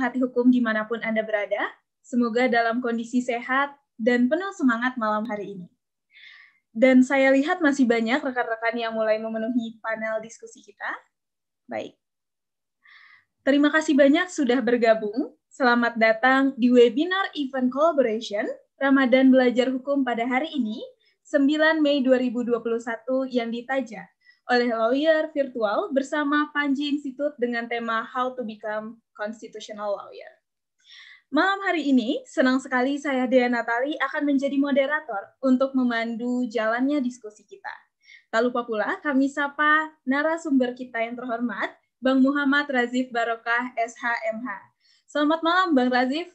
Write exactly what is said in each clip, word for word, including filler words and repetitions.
pemerhati hukum dimanapun Anda berada. Semoga dalam kondisi sehat dan penuh semangat malam hari ini. Dan saya lihat masih banyak rekan-rekan yang mulai memenuhi panel diskusi kita. Baik. Terima kasih banyak sudah bergabung. Selamat datang di webinar Event Collaboration Ramadan Belajar Hukum pada hari ini, sembilan Mei dua ribu dua puluh satu, yang ditaja oleh Lawyer Virtual bersama Panji Institute dengan tema How to Become Constitutional Lawyer. Malam hari ini, senang sekali saya Dea Natali akan menjadi moderator untuk memandu jalannya diskusi kita. Tak lupa pula kami sapa narasumber kita yang terhormat, Bang Muhammad Razif Barokah, S H M H. Selamat malam, Bang Razif.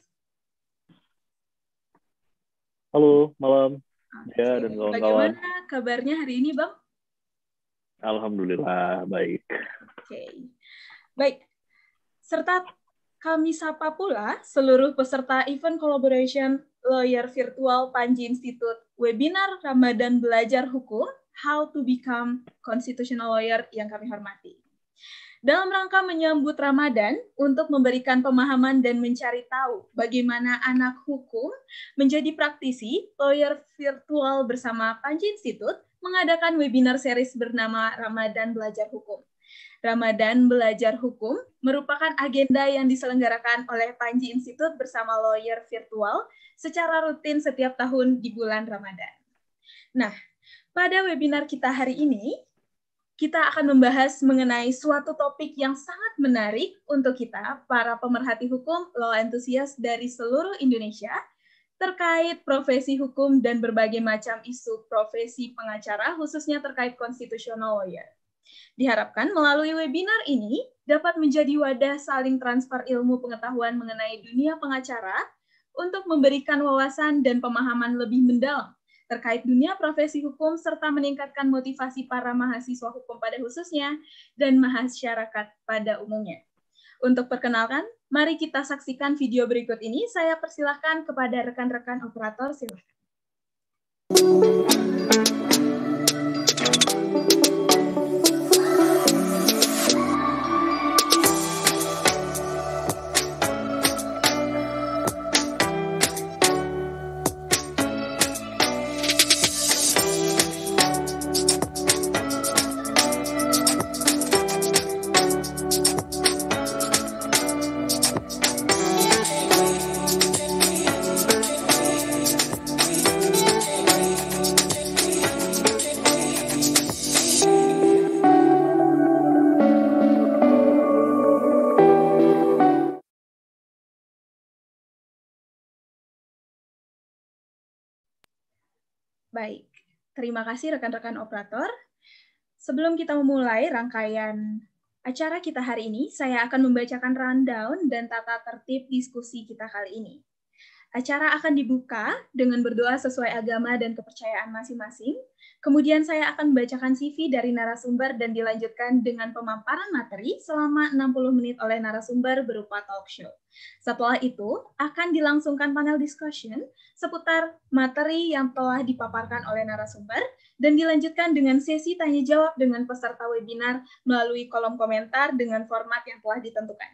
Halo, malam. Oke. Ya, dan kawan-kawan. Bagaimana kabarnya hari ini, Bang? Alhamdulillah, baik. Oke. Baik. Serta kami sapa pula seluruh peserta Event Collaboration Lawyer Virtual Panji Institute webinar Ramadan Belajar Hukum, How to Become Constitutional Lawyer yang kami hormati. Dalam rangka menyambut Ramadan untuk memberikan pemahaman dan mencari tahu bagaimana anak hukum menjadi praktisi, Lawyer Virtual bersama Panji Institute mengadakan webinar series bernama Ramadan Belajar Hukum. Ramadan Belajar Hukum merupakan agenda yang diselenggarakan oleh Panji Institute bersama Lawyer Virtual secara rutin setiap tahun di bulan Ramadan. Nah, pada webinar kita hari ini, kita akan membahas mengenai suatu topik yang sangat menarik untuk kita, para pemerhati hukum, law enthusiast dari seluruh Indonesia, terkait profesi hukum dan berbagai macam isu profesi pengacara, khususnya terkait constitutional lawyer. Diharapkan melalui webinar ini dapat menjadi wadah saling transfer ilmu pengetahuan mengenai dunia pengacara untuk memberikan wawasan dan pemahaman lebih mendalam terkait dunia profesi hukum serta meningkatkan motivasi para mahasiswa hukum pada khususnya dan masyarakat pada umumnya. Untuk perkenalkan, mari kita saksikan video berikut ini. Saya persilahkan kepada rekan-rekan operator, silakan. Baik, terima kasih rekan-rekan operator. Sebelum kita memulai rangkaian acara kita hari ini, saya akan membacakan rundown dan tata tertib diskusi kita kali ini. Acara akan dibuka dengan berdoa sesuai agama dan kepercayaan masing-masing. Kemudian saya akan membacakan C V dari narasumber dan dilanjutkan dengan pemaparan materi selama enam puluh menit oleh narasumber berupa talk show. Setelah itu, akan dilangsungkan panel discussion seputar materi yang telah dipaparkan oleh narasumber dan dilanjutkan dengan sesi tanya-jawab dengan peserta webinar melalui kolom komentar dengan format yang telah ditentukan.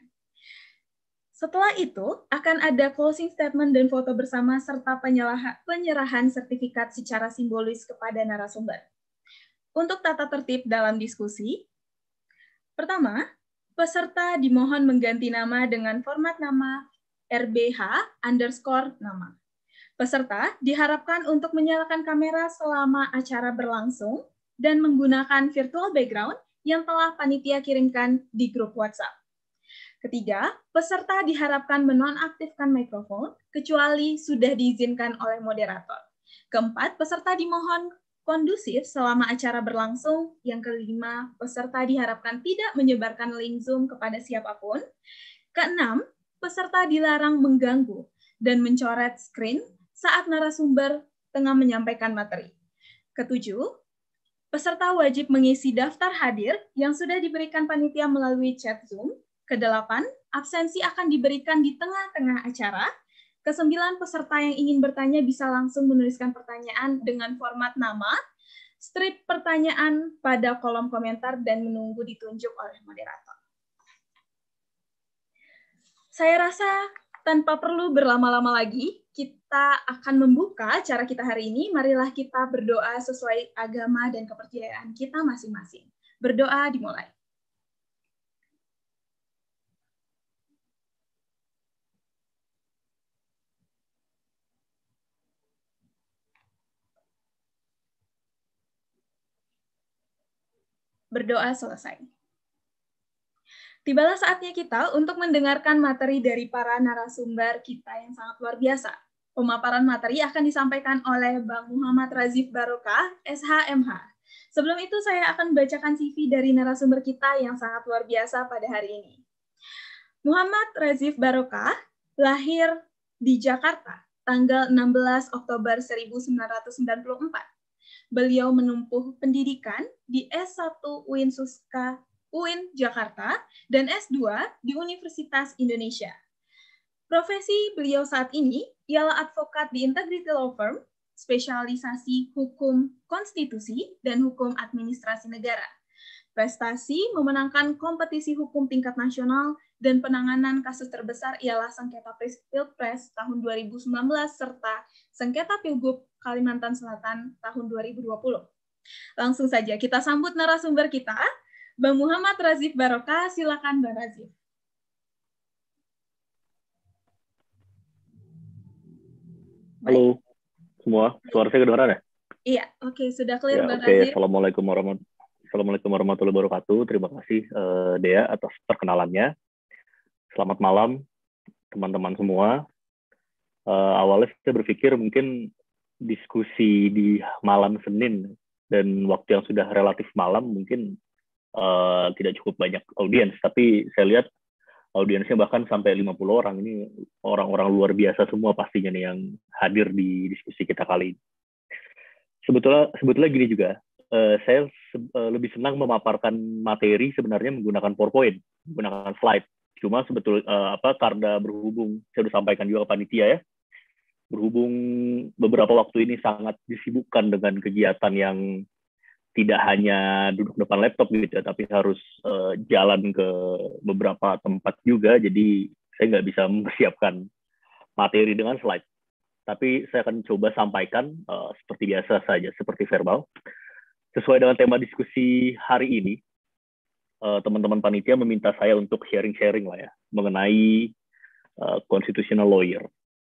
Setelah itu, akan ada closing statement dan foto bersama serta penyerahan sertifikat secara simbolis kepada narasumber. Untuk tata tertib dalam diskusi, pertama, peserta dimohon mengganti nama dengan format nama R B H underscore nama. Peserta diharapkan untuk menyalakan kamera selama acara berlangsung dan menggunakan virtual background yang telah panitia kirimkan di grup WhatsApp. Ketiga, peserta diharapkan menonaktifkan mikrofon kecuali sudah diizinkan oleh moderator. Keempat, peserta dimohon kondusif selama acara berlangsung. Yang kelima, peserta diharapkan tidak menyebarkan link Zoom kepada siapapun. Keenam, peserta dilarang mengganggu dan mencoret screen saat narasumber tengah menyampaikan materi. Ketujuh, peserta wajib mengisi daftar hadir yang sudah diberikan panitia melalui chat Zoom. Kedelapan, absensi akan diberikan di tengah-tengah acara. Kesembilan, peserta yang ingin bertanya bisa langsung menuliskan pertanyaan dengan format nama, strip pertanyaan pada kolom komentar, dan menunggu ditunjuk oleh moderator. Saya rasa tanpa perlu berlama-lama lagi, kita akan membuka acara kita hari ini. Marilah kita berdoa sesuai agama dan kepercayaan kita masing-masing. Berdoa dimulai. Berdoa selesai. Tibalah saatnya kita untuk mendengarkan materi dari para narasumber kita yang sangat luar biasa. Pemaparan materi akan disampaikan oleh Bang Muhammad Razif Barokah, S H M H. Sebelum itu saya akan bacakan C V dari narasumber kita yang sangat luar biasa pada hari ini. Muhammad Razif Barokah lahir di Jakarta tanggal enam belas Oktober seribu sembilan ratus sembilan puluh empat. Beliau menempuh pendidikan di S satu U I N Suska U I N Jakarta dan S dua di Universitas Indonesia. Profesi beliau saat ini ialah advokat di Integrity Law Firm, spesialisasi hukum konstitusi dan hukum administrasi negara. Prestasi memenangkan kompetisi hukum tingkat nasional dan penanganan kasus terbesar ialah sengketa Pilpres tahun dua ribu sembilan belas serta sengketa Pilgub Kalimantan Selatan tahun dua ribu dua puluh. Langsung saja kita sambut narasumber kita, Bang Muhammad Razif Barokah. Silakan Bang Razif. Halo semua, suara saya kedengaran ya? Iya, oke, okay, sudah clear ya, Bang okay. Razif. Assalamualaikum warahmatullahi Assalamualaikum warahmatullahi wabarakatuh. Terima kasih uh, Dea atas perkenalannya. Selamat malam teman-teman semua. Uh, awalnya saya berpikir mungkin diskusi di malam Senin dan waktu yang sudah relatif malam mungkin uh, tidak cukup banyak audiens, tapi saya lihat audiensnya bahkan sampai lima puluh orang. Ini orang-orang luar biasa semua pastinya nih yang hadir di diskusi kita kali ini. Sebetulnya sebetulnya gini juga, uh, saya se- uh, lebih senang memaparkan materi sebenarnya menggunakan PowerPoint, menggunakan slide. Cuma sebetulnya uh, apa karena berhubung saya sudah sampaikan juga ke panitia ya, berhubung beberapa waktu ini sangat disibukkan dengan kegiatan yang tidak hanya duduk depan laptop gitu ya, tapi harus uh, jalan ke beberapa tempat juga, jadi saya nggak bisa mempersiapkan materi dengan slide. Tapi saya akan coba sampaikan uh, seperti biasa saja, seperti verbal. Sesuai dengan tema diskusi hari ini, uh, teman-teman panitia meminta saya untuk sharing-sharing lah ya, mengenai uh, constitutional lawyer.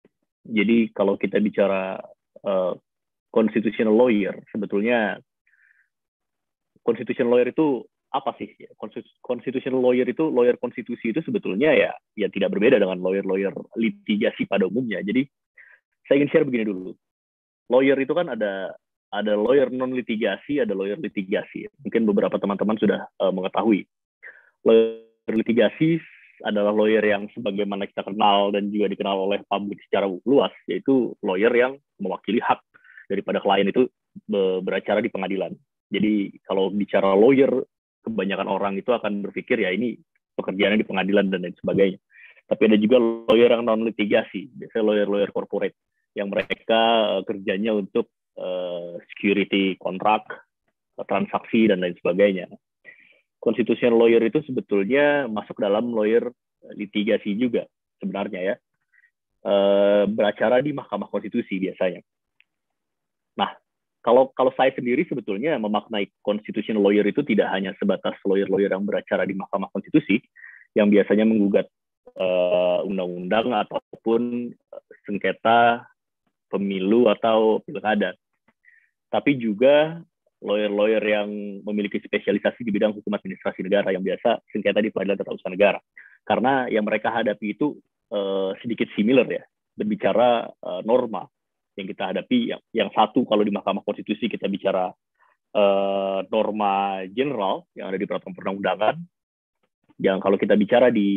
Jadi kalau kita bicara uh, constitutional lawyer, sebetulnya constitutional lawyer itu apa sih? Constitutional lawyer itu, lawyer konstitusi itu sebetulnya ya, ya tidak berbeda dengan lawyer-lawyer litigasi pada umumnya. Jadi saya ingin share begini dulu. Lawyer itu kan ada ada lawyer non litigasi, ada lawyer litigasi. Mungkin beberapa teman-teman sudah uh, mengetahui. Lawyer litigasi adalah lawyer yang sebagaimana kita kenal dan juga dikenal oleh publik secara luas, yaitu lawyer yang mewakili hak daripada klien itu beracara di pengadilan. Jadi kalau bicara lawyer, kebanyakan orang itu akan berpikir ya ini pekerjaannya di pengadilan dan lain sebagainya. Tapi ada juga lawyer yang non litigasi, biasanya lawyer-lawyer corporate yang mereka uh, kerjanya untuk uh, security kontrak, uh, transaksi dan lain sebagainya. Constitutional lawyer itu sebetulnya masuk dalam lawyer litigasi juga sebenarnya ya, uh, beracara di Mahkamah Konstitusi biasanya. Nah, kalau kalau saya sendiri sebetulnya memaknai constitutional lawyer itu tidak hanya sebatas lawyer-lawyer yang beracara di Mahkamah Konstitusi yang biasanya menggugat uh, undang-undang ataupun sengketa pemilu atau pilkada, tapi juga lawyer-lawyer yang memiliki spesialisasi di bidang hukum administrasi negara yang biasa sengketa di pengadilan tata usaha negara. Karena yang mereka hadapi itu uh, sedikit similar ya, berbicara uh, norma yang kita hadapi. Yang, yang satu kalau di Mahkamah Konstitusi kita bicara uh, norma general yang ada di peraturan perundang-undangan. Yang kalau kita bicara di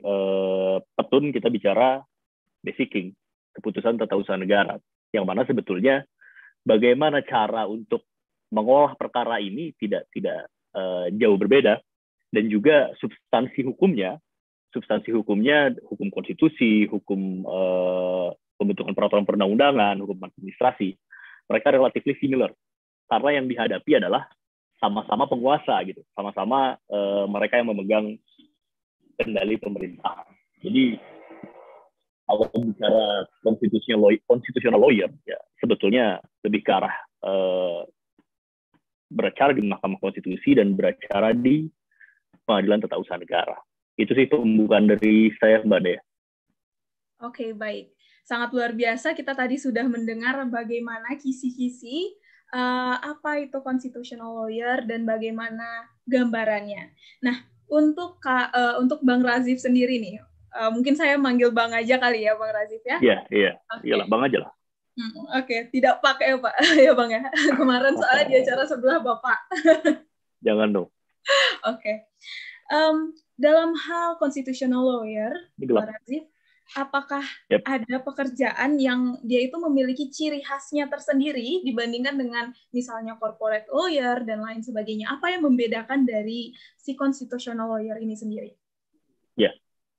uh, Petun kita bicara basicing, keputusan tata usaha negara, yang mana sebetulnya bagaimana cara untuk mengolah perkara ini tidak tidak uh, jauh berbeda, dan juga substansi hukumnya, substansi hukumnya hukum konstitusi, hukum uh, pembentukan peraturan perundang-undangan, hukum administrasi, mereka relatif similar karena yang dihadapi adalah sama-sama penguasa gitu, sama-sama uh, mereka yang memegang kendali pemerintahan. Jadi kalau bicara constitutional lawyer, constitutional lawyer ya sebetulnya lebih ke arah uh, beracara di Mahkamah Konstitusi dan beracara di Pengadilan Tata Usaha Negara. Itu sih pembukaan dari saya, Mbak Dea. Oke, baik. Sangat luar biasa kita tadi sudah mendengar bagaimana kisi-kisi uh, apa itu constitutional lawyer dan bagaimana gambarannya. Nah, untuk uh, untuk Bang Razif sendiri nih, uh, mungkin saya manggil Bang aja kali ya, Bang Razif ya? Iya, iya. Okay. Iyalah, Bang aja lah. Hmm, Oke, okay. Tidak pakai ya Pak, ya Bang ya. Kemarin soalnya di acara sebelah Bapak. Jangan dong. Oke. Okay. Um, dalam hal constitutional lawyer, Bang Razif, apakah yep. ada pekerjaan yang dia itu memiliki ciri khasnya tersendiri dibandingkan dengan misalnya corporate lawyer dan lain sebagainya? Apa yang membedakan dari si constitutional lawyer ini sendiri? Ya,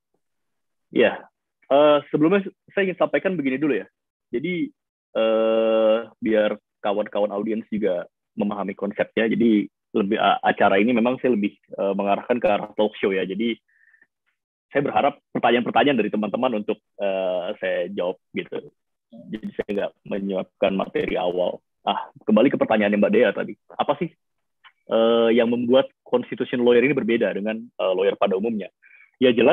ya. Uh, sebelumnya saya ingin sampaikan begini dulu ya. Jadi uh, biar kawan-kawan audiens juga memahami konsepnya. Jadi lebih uh, acara ini memang saya lebih uh, mengarahkan ke arah talk show ya. Jadi saya berharap pertanyaan-pertanyaan dari teman-teman untuk uh, saya jawab gitu. Jadi saya nggak menyiapkan materi awal. Ah, kembali ke pertanyaan Mbak Dea tadi. Apa sih uh, yang membuat constitution lawyer ini berbeda dengan uh, lawyer pada umumnya? Ya jelas,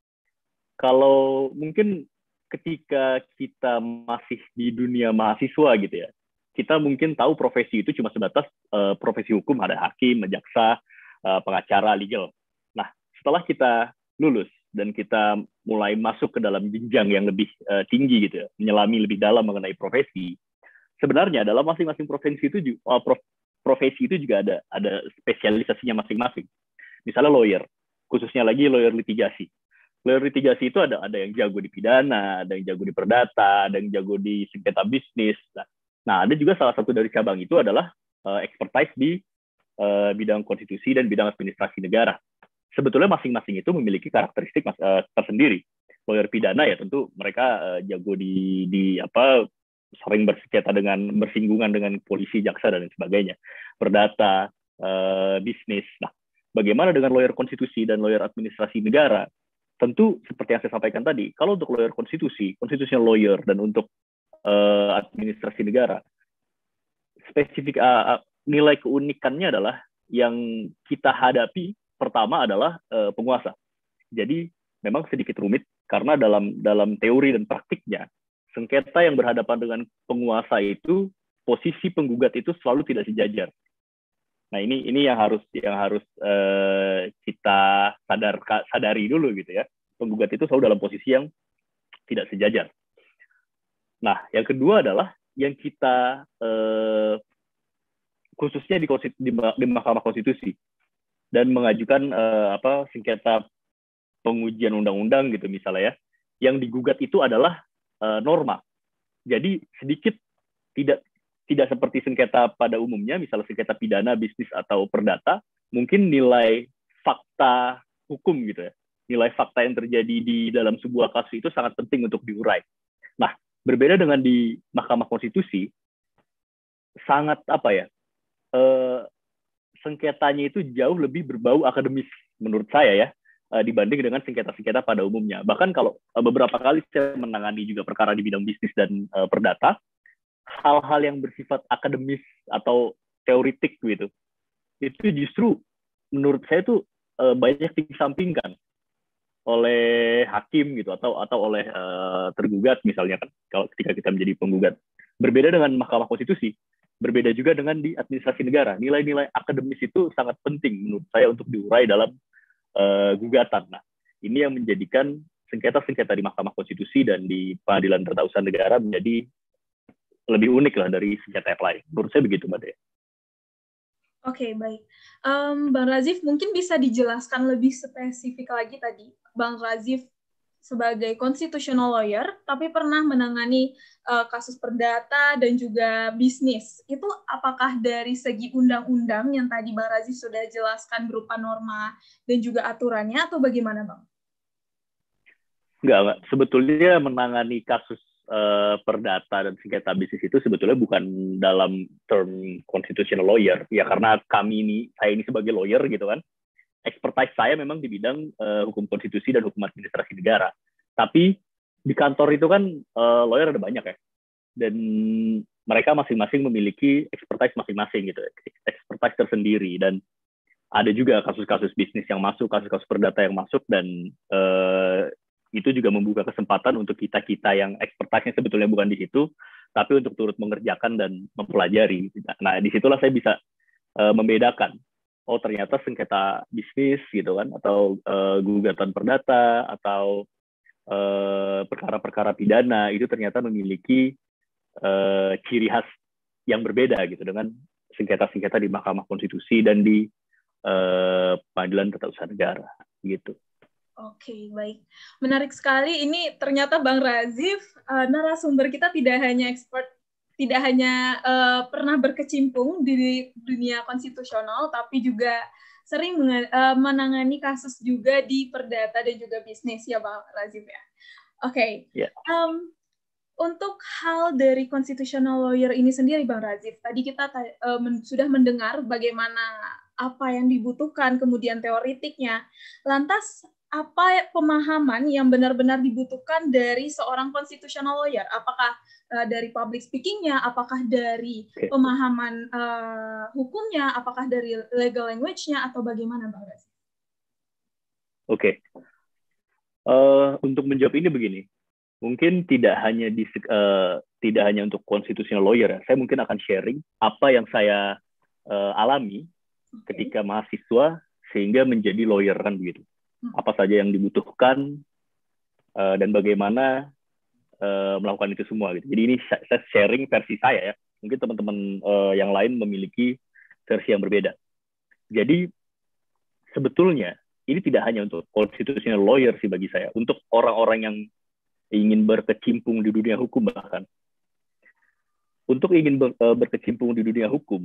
kalau mungkin ketika kita masih di dunia mahasiswa gitu ya, kita mungkin tahu profesi itu cuma sebatas uh, profesi hukum, ada hakim, jaksa, uh, pengacara, legal. Nah, setelah kita lulus dan kita mulai masuk ke dalam jenjang yang lebih uh, tinggi gitu ya, menyelami lebih dalam mengenai profesi. Sebenarnya dalam masing-masing profesi itu juga, uh, prof, profesi itu juga ada ada spesialisasinya masing-masing. Misalnya lawyer, khususnya lagi lawyer litigasi. Lawyer litigasi itu ada ada yang jago di pidana, ada yang jago di perdata, ada yang jago di sengketa bisnis. Nah, nah ada juga salah satu dari cabang itu adalah uh, expertise di uh, bidang konstitusi dan bidang administrasi negara. Sebetulnya masing-masing itu memiliki karakteristik mas, uh, tersendiri. Lawyer pidana ya tentu mereka uh, jago di di apa sering bersengketa dengan bersinggungan dengan polisi, jaksa dan sebagainya. Perdata, uh, bisnis. Nah, bagaimana dengan lawyer konstitusi dan lawyer administrasi negara? Tentu seperti yang saya sampaikan tadi, kalau untuk lawyer konstitusi, constitutional lawyer dan untuk uh, administrasi negara, spesifik uh, nilai keunikannya adalah yang kita hadapi pertama adalah uh, penguasa. Jadi memang sedikit rumit karena dalam dalam teori dan praktiknya sengketa yang berhadapan dengan penguasa itu posisi penggugat itu selalu tidak sejajar. Nah ini ini yang harus yang harus uh, kita sadar sadari dulu gitu ya. Penggugat itu selalu dalam posisi yang tidak sejajar. Nah yang kedua adalah yang kita uh, khususnya di, di, di Mahkamah Konstitusi dan mengajukan uh, apa sengketa pengujian undang-undang gitu misalnya ya, yang digugat itu adalah uh, norma. Jadi sedikit tidak tidak seperti sengketa pada umumnya, misalnya sengketa pidana, bisnis atau perdata, mungkin nilai fakta hukum gitu ya, nilai fakta yang terjadi di dalam sebuah kasus itu sangat penting untuk diurai. Nah, berbeda dengan di Mahkamah Konstitusi, sangat apa ya, uh, sengketanya itu jauh lebih berbau akademis menurut saya ya, dibanding dengan sengketa-sengketa pada umumnya. Bahkan kalau beberapa kali saya menangani juga perkara di bidang bisnis dan uh, perdata, hal-hal yang bersifat akademis atau teoritik gitu, itu justru menurut saya tuh uh, banyak dikesampingkan oleh hakim gitu atau atau oleh uh, tergugat misalnya kan kalau ketika kita menjadi penggugat. Berbeda dengan Mahkamah Konstitusi, berbeda juga dengan di administrasi negara. Nilai-nilai akademis itu sangat penting menurut saya untuk diurai dalam Uh, gugatan. Nah, ini yang menjadikan sengketa-sengketa di Mahkamah Konstitusi dan di Pengadilan Tata Usaha Negara menjadi lebih unik lah dari sengketa yang lain. Menurut saya begitu, Mbak Dea. Oke, okay, baik. Um, Bang Razif, mungkin bisa dijelaskan lebih spesifik lagi tadi. Bang Razif sebagai constitutional lawyer, tapi pernah menangani uh, kasus perdata dan juga bisnis. Itu apakah dari segi undang-undang yang tadi Bang Razif sudah jelaskan berupa norma dan juga aturannya, atau bagaimana, Bang? Enggak, enggak. Sebetulnya menangani kasus uh, perdata dan sengketa bisnis itu sebetulnya bukan dalam term constitutional lawyer. Ya karena kami ini, saya ini sebagai lawyer gitu kan, expertise saya memang di bidang uh, hukum konstitusi dan hukum administrasi negara. Tapi di kantor itu kan uh, lawyer ada banyak ya, dan mereka masing-masing memiliki expertise masing-masing gitu, expertise tersendiri, dan ada juga kasus-kasus bisnis yang masuk, kasus-kasus perdata yang masuk, dan uh, itu juga membuka kesempatan untuk kita-kita yang expertise-nya sebetulnya bukan di situ, tapi untuk turut mengerjakan dan mempelajari. Nah, disitulah saya bisa uh, membedakan, oh ternyata sengketa bisnis gitu kan, atau uh, gugatan perdata, atau uh, perkara-perkara pidana, itu ternyata memiliki uh, ciri khas yang berbeda gitu dengan sengketa-sengketa di Mahkamah Konstitusi dan di uh, Pengadilan Tata Usaha Negara gitu. Oke, baik. Menarik sekali. Ini ternyata Bang Razif, uh, narasumber kita tidak hanya expert, tidak hanya uh, pernah berkecimpung di dunia konstitusional, tapi juga sering uh, menangani kasus juga di perdata dan juga bisnis, ya Bang Razif ya. Oke. Okay. Yeah. Um, untuk hal dari constitutional lawyer ini sendiri, Bang Razif, tadi kita uh, men- sudah mendengar bagaimana apa yang dibutuhkan, kemudian teoritiknya. Lantas, apa pemahaman yang benar-benar dibutuhkan dari seorang constitutional lawyer? Apakah uh, dari public speaking-nya, apakah dari okay. pemahaman uh, hukumnya, apakah dari legal language-nya, atau bagaimana, Bang Razif? Oke. Okay. Uh, untuk menjawab ini begini. Mungkin tidak hanya di uh, tidak hanya untuk constitutional lawyer ya. Saya mungkin akan sharing apa yang saya uh, alami okay. ketika mahasiswa sehingga menjadi lawyer kan begitu. Hmm. Apa saja yang dibutuhkan uh, dan bagaimana uh, melakukan itu semua gitu. Jadi ini saya sharing versi saya ya. Mungkin teman-teman uh, yang lain memiliki versi yang berbeda. Jadi sebetulnya ini tidak hanya untuk constitutional lawyer sih bagi saya, untuk orang-orang yang ingin berkecimpung di dunia hukum bahkan. Untuk ingin ber, uh, berkecimpung di dunia hukum,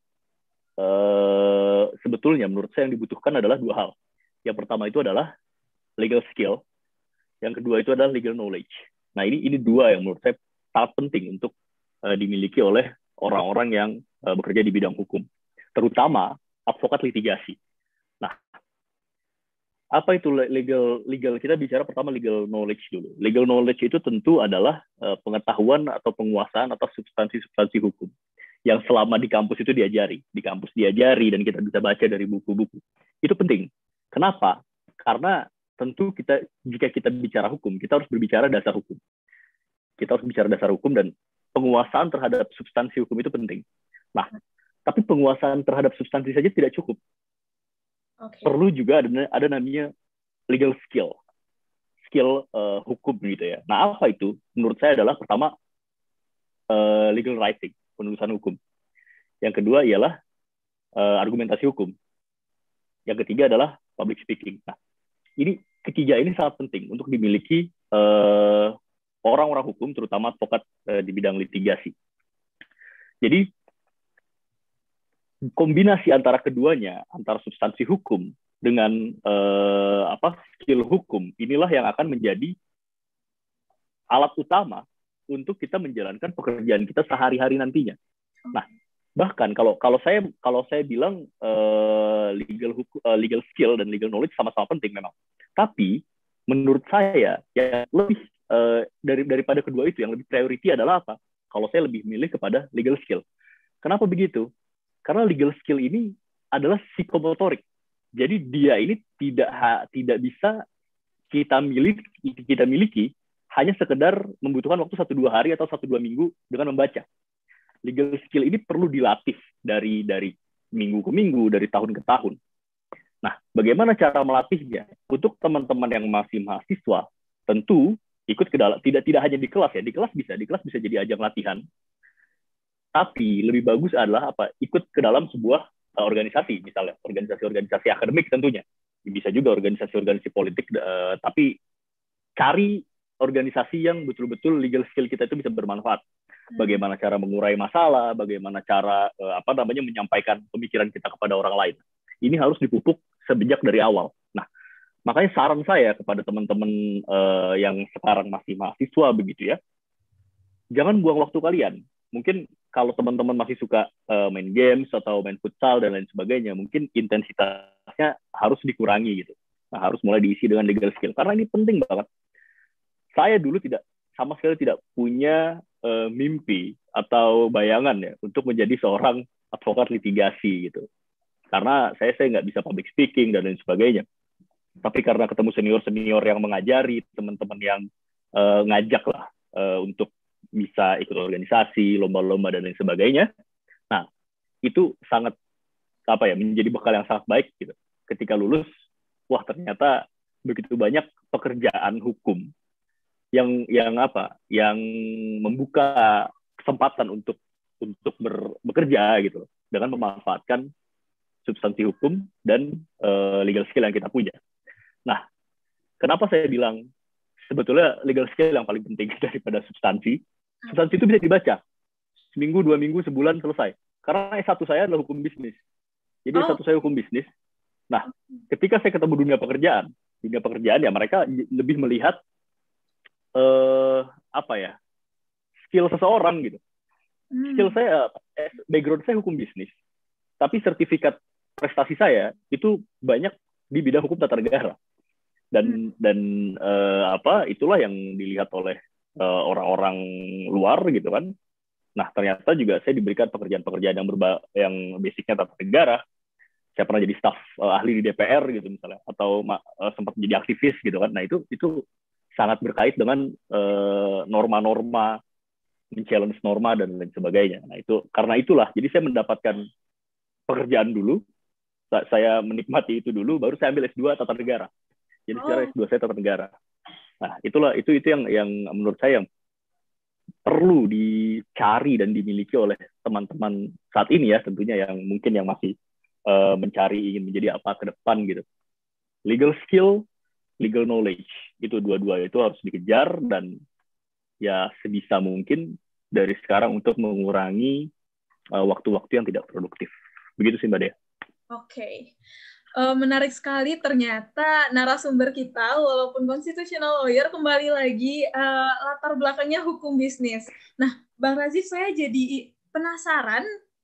uh, sebetulnya menurut saya yang dibutuhkan adalah dua hal. Yang pertama itu adalah legal skill, yang kedua itu adalah legal knowledge. Nah ini ini dua yang menurut saya sangat penting untuk uh, dimiliki oleh orang-orang yang uh, bekerja di bidang hukum, terutama advokat litigasi. Nah, apa itu legal legal kita bicara pertama legal knowledge dulu. Legal knowledge itu tentu adalah uh, pengetahuan atau penguasaan atas substansi-substansi hukum yang selama di kampus itu diajari, di kampus diajari dan kita bisa baca dari buku-buku. Itu penting. Kenapa? Karena tentu kita jika kita bicara hukum, kita harus berbicara dasar hukum. Kita harus bicara dasar hukum dan penguasaan terhadap substansi hukum itu penting. Nah, tapi penguasaan terhadap substansi saja tidak cukup. Okay. Perlu juga ada, ada namanya legal skill, skill uh, hukum gitu ya. Nah apa itu? Menurut saya adalah pertama uh, legal writing, penulisan hukum. Yang kedua ialah uh, argumentasi hukum. Yang ketiga adalah public speaking. Nah ini ketiga ini sangat penting untuk dimiliki uh, orang-orang hukum, terutama advokat uh, di bidang litigasi. Jadi kombinasi antara keduanya, antara substansi hukum dengan eh, apa skill hukum, inilah yang akan menjadi alat utama untuk kita menjalankan pekerjaan kita sehari-hari nantinya. Nah, bahkan kalau kalau saya kalau saya bilang eh, legal hukum, eh, legal skill dan legal knowledge sama-sama penting memang. Tapi menurut saya yang lebih eh, dari daripada kedua itu yang lebih priority adalah apa? Kalau saya lebih milih kepada legal skill. Kenapa begitu? Karena legal skill ini adalah psikomotorik. Jadi dia ini tidak ha, tidak bisa kita miliki, kita miliki hanya sekedar membutuhkan waktu satu dua hari atau satu dua minggu dengan membaca. Legal skill ini perlu dilatih dari dari minggu ke minggu, dari tahun ke tahun. Nah, bagaimana cara melatihnya? Untuk teman-teman yang masih mahasiswa, tentu ikut ke dalam, tidak tidak hanya di kelas ya, di kelas bisa, di kelas bisa jadi ajang latihan. Tapi lebih bagus adalah apa? Ikut ke dalam sebuah uh, organisasi, misalnya organisasi-organisasi akademik tentunya. Bisa juga organisasi-organisasi politik, uh, tapi cari organisasi yang betul-betul legal skill kita itu bisa bermanfaat. Bagaimana cara mengurai masalah, bagaimana cara uh, apa namanya menyampaikan pemikiran kita kepada orang lain. Ini harus dipupuk sejak dari awal. Nah, makanya saran saya kepada teman-teman uh, yang sekarang masih mahasiswa begitu ya, jangan buang waktu kalian. Mungkin kalau teman-teman masih suka uh, main games atau main futsal dan lain sebagainya, mungkin intensitasnya harus dikurangi gitu. Nah, harus mulai diisi dengan legal skill karena ini penting banget. saya dulu tidak sama sekali tidak punya uh, mimpi atau bayangan ya untuk menjadi seorang advokat litigasi gitu. Karena saya saya nggak bisa public speaking dan lain sebagainya. Tapi karena ketemu senior-senior yang mengajari, teman-teman yang uh, ngajak lah uh, untuk bisa ikut organisasi, lomba-lomba dan lain sebagainya. Nah, itu sangat apa ya menjadi bekal yang sangat baik gitu. Ketika lulus, wah ternyata begitu banyak pekerjaan hukum yang yang apa yang membuka kesempatan untuk untuk ber, bekerja gitu dengan memanfaatkan substansi hukum dan uh, legal skill yang kita punya. Nah, kenapa saya bilang sebetulnya legal skill yang paling penting daripada substansi? Substansi itu bisa dibaca seminggu, dua minggu, sebulan selesai. Karena S satu saya adalah hukum bisnis. Jadi oh. S satu saya hukum bisnis. Nah, ketika saya ketemu dunia pekerjaan, dunia pekerjaan ya mereka lebih melihat Uh, apa ya skill seseorang gitu. Hmm. Skill saya, background saya hukum bisnis, tapi sertifikat prestasi saya itu banyak di bidang hukum tata negara dan hmm. dan uh, apa itulah yang dilihat oleh uh, orang-orang luar gitu kan. Nah ternyata juga saya diberikan pekerjaan-pekerjaan yang berba yang basicnya tata negara. Saya pernah jadi staf uh, ahli di D P R gitu misalnya, atau uh, sempat menjadi aktivis gitu kan. Nah itu itu sangat berkait dengan uh, norma-norma, men-challenge norma dan lain sebagainya. Nah itu karena itulah, jadi saya mendapatkan pekerjaan dulu, saya menikmati itu dulu, baru saya ambil S dua tata negara. Jadi oh. sekarang S dua saya tata negara. Nah itulah itu itu yang yang menurut saya yang perlu dicari dan dimiliki oleh teman-teman saat ini ya, tentunya yang mungkin yang masih uh, mencari ingin menjadi apa ke depan gitu. Legal skill, legal knowledge, itu dua-dua itu harus dikejar dan ya sebisa mungkin dari sekarang untuk mengurangi uh, waktu-waktu yang tidak produktif. Begitu sih Mbak Dea. Oke, okay. uh, menarik sekali ternyata narasumber kita walaupun constitutional lawyer kembali lagi uh, latar belakangnya hukum bisnis. Nah, Bang Razif saya jadi penasaran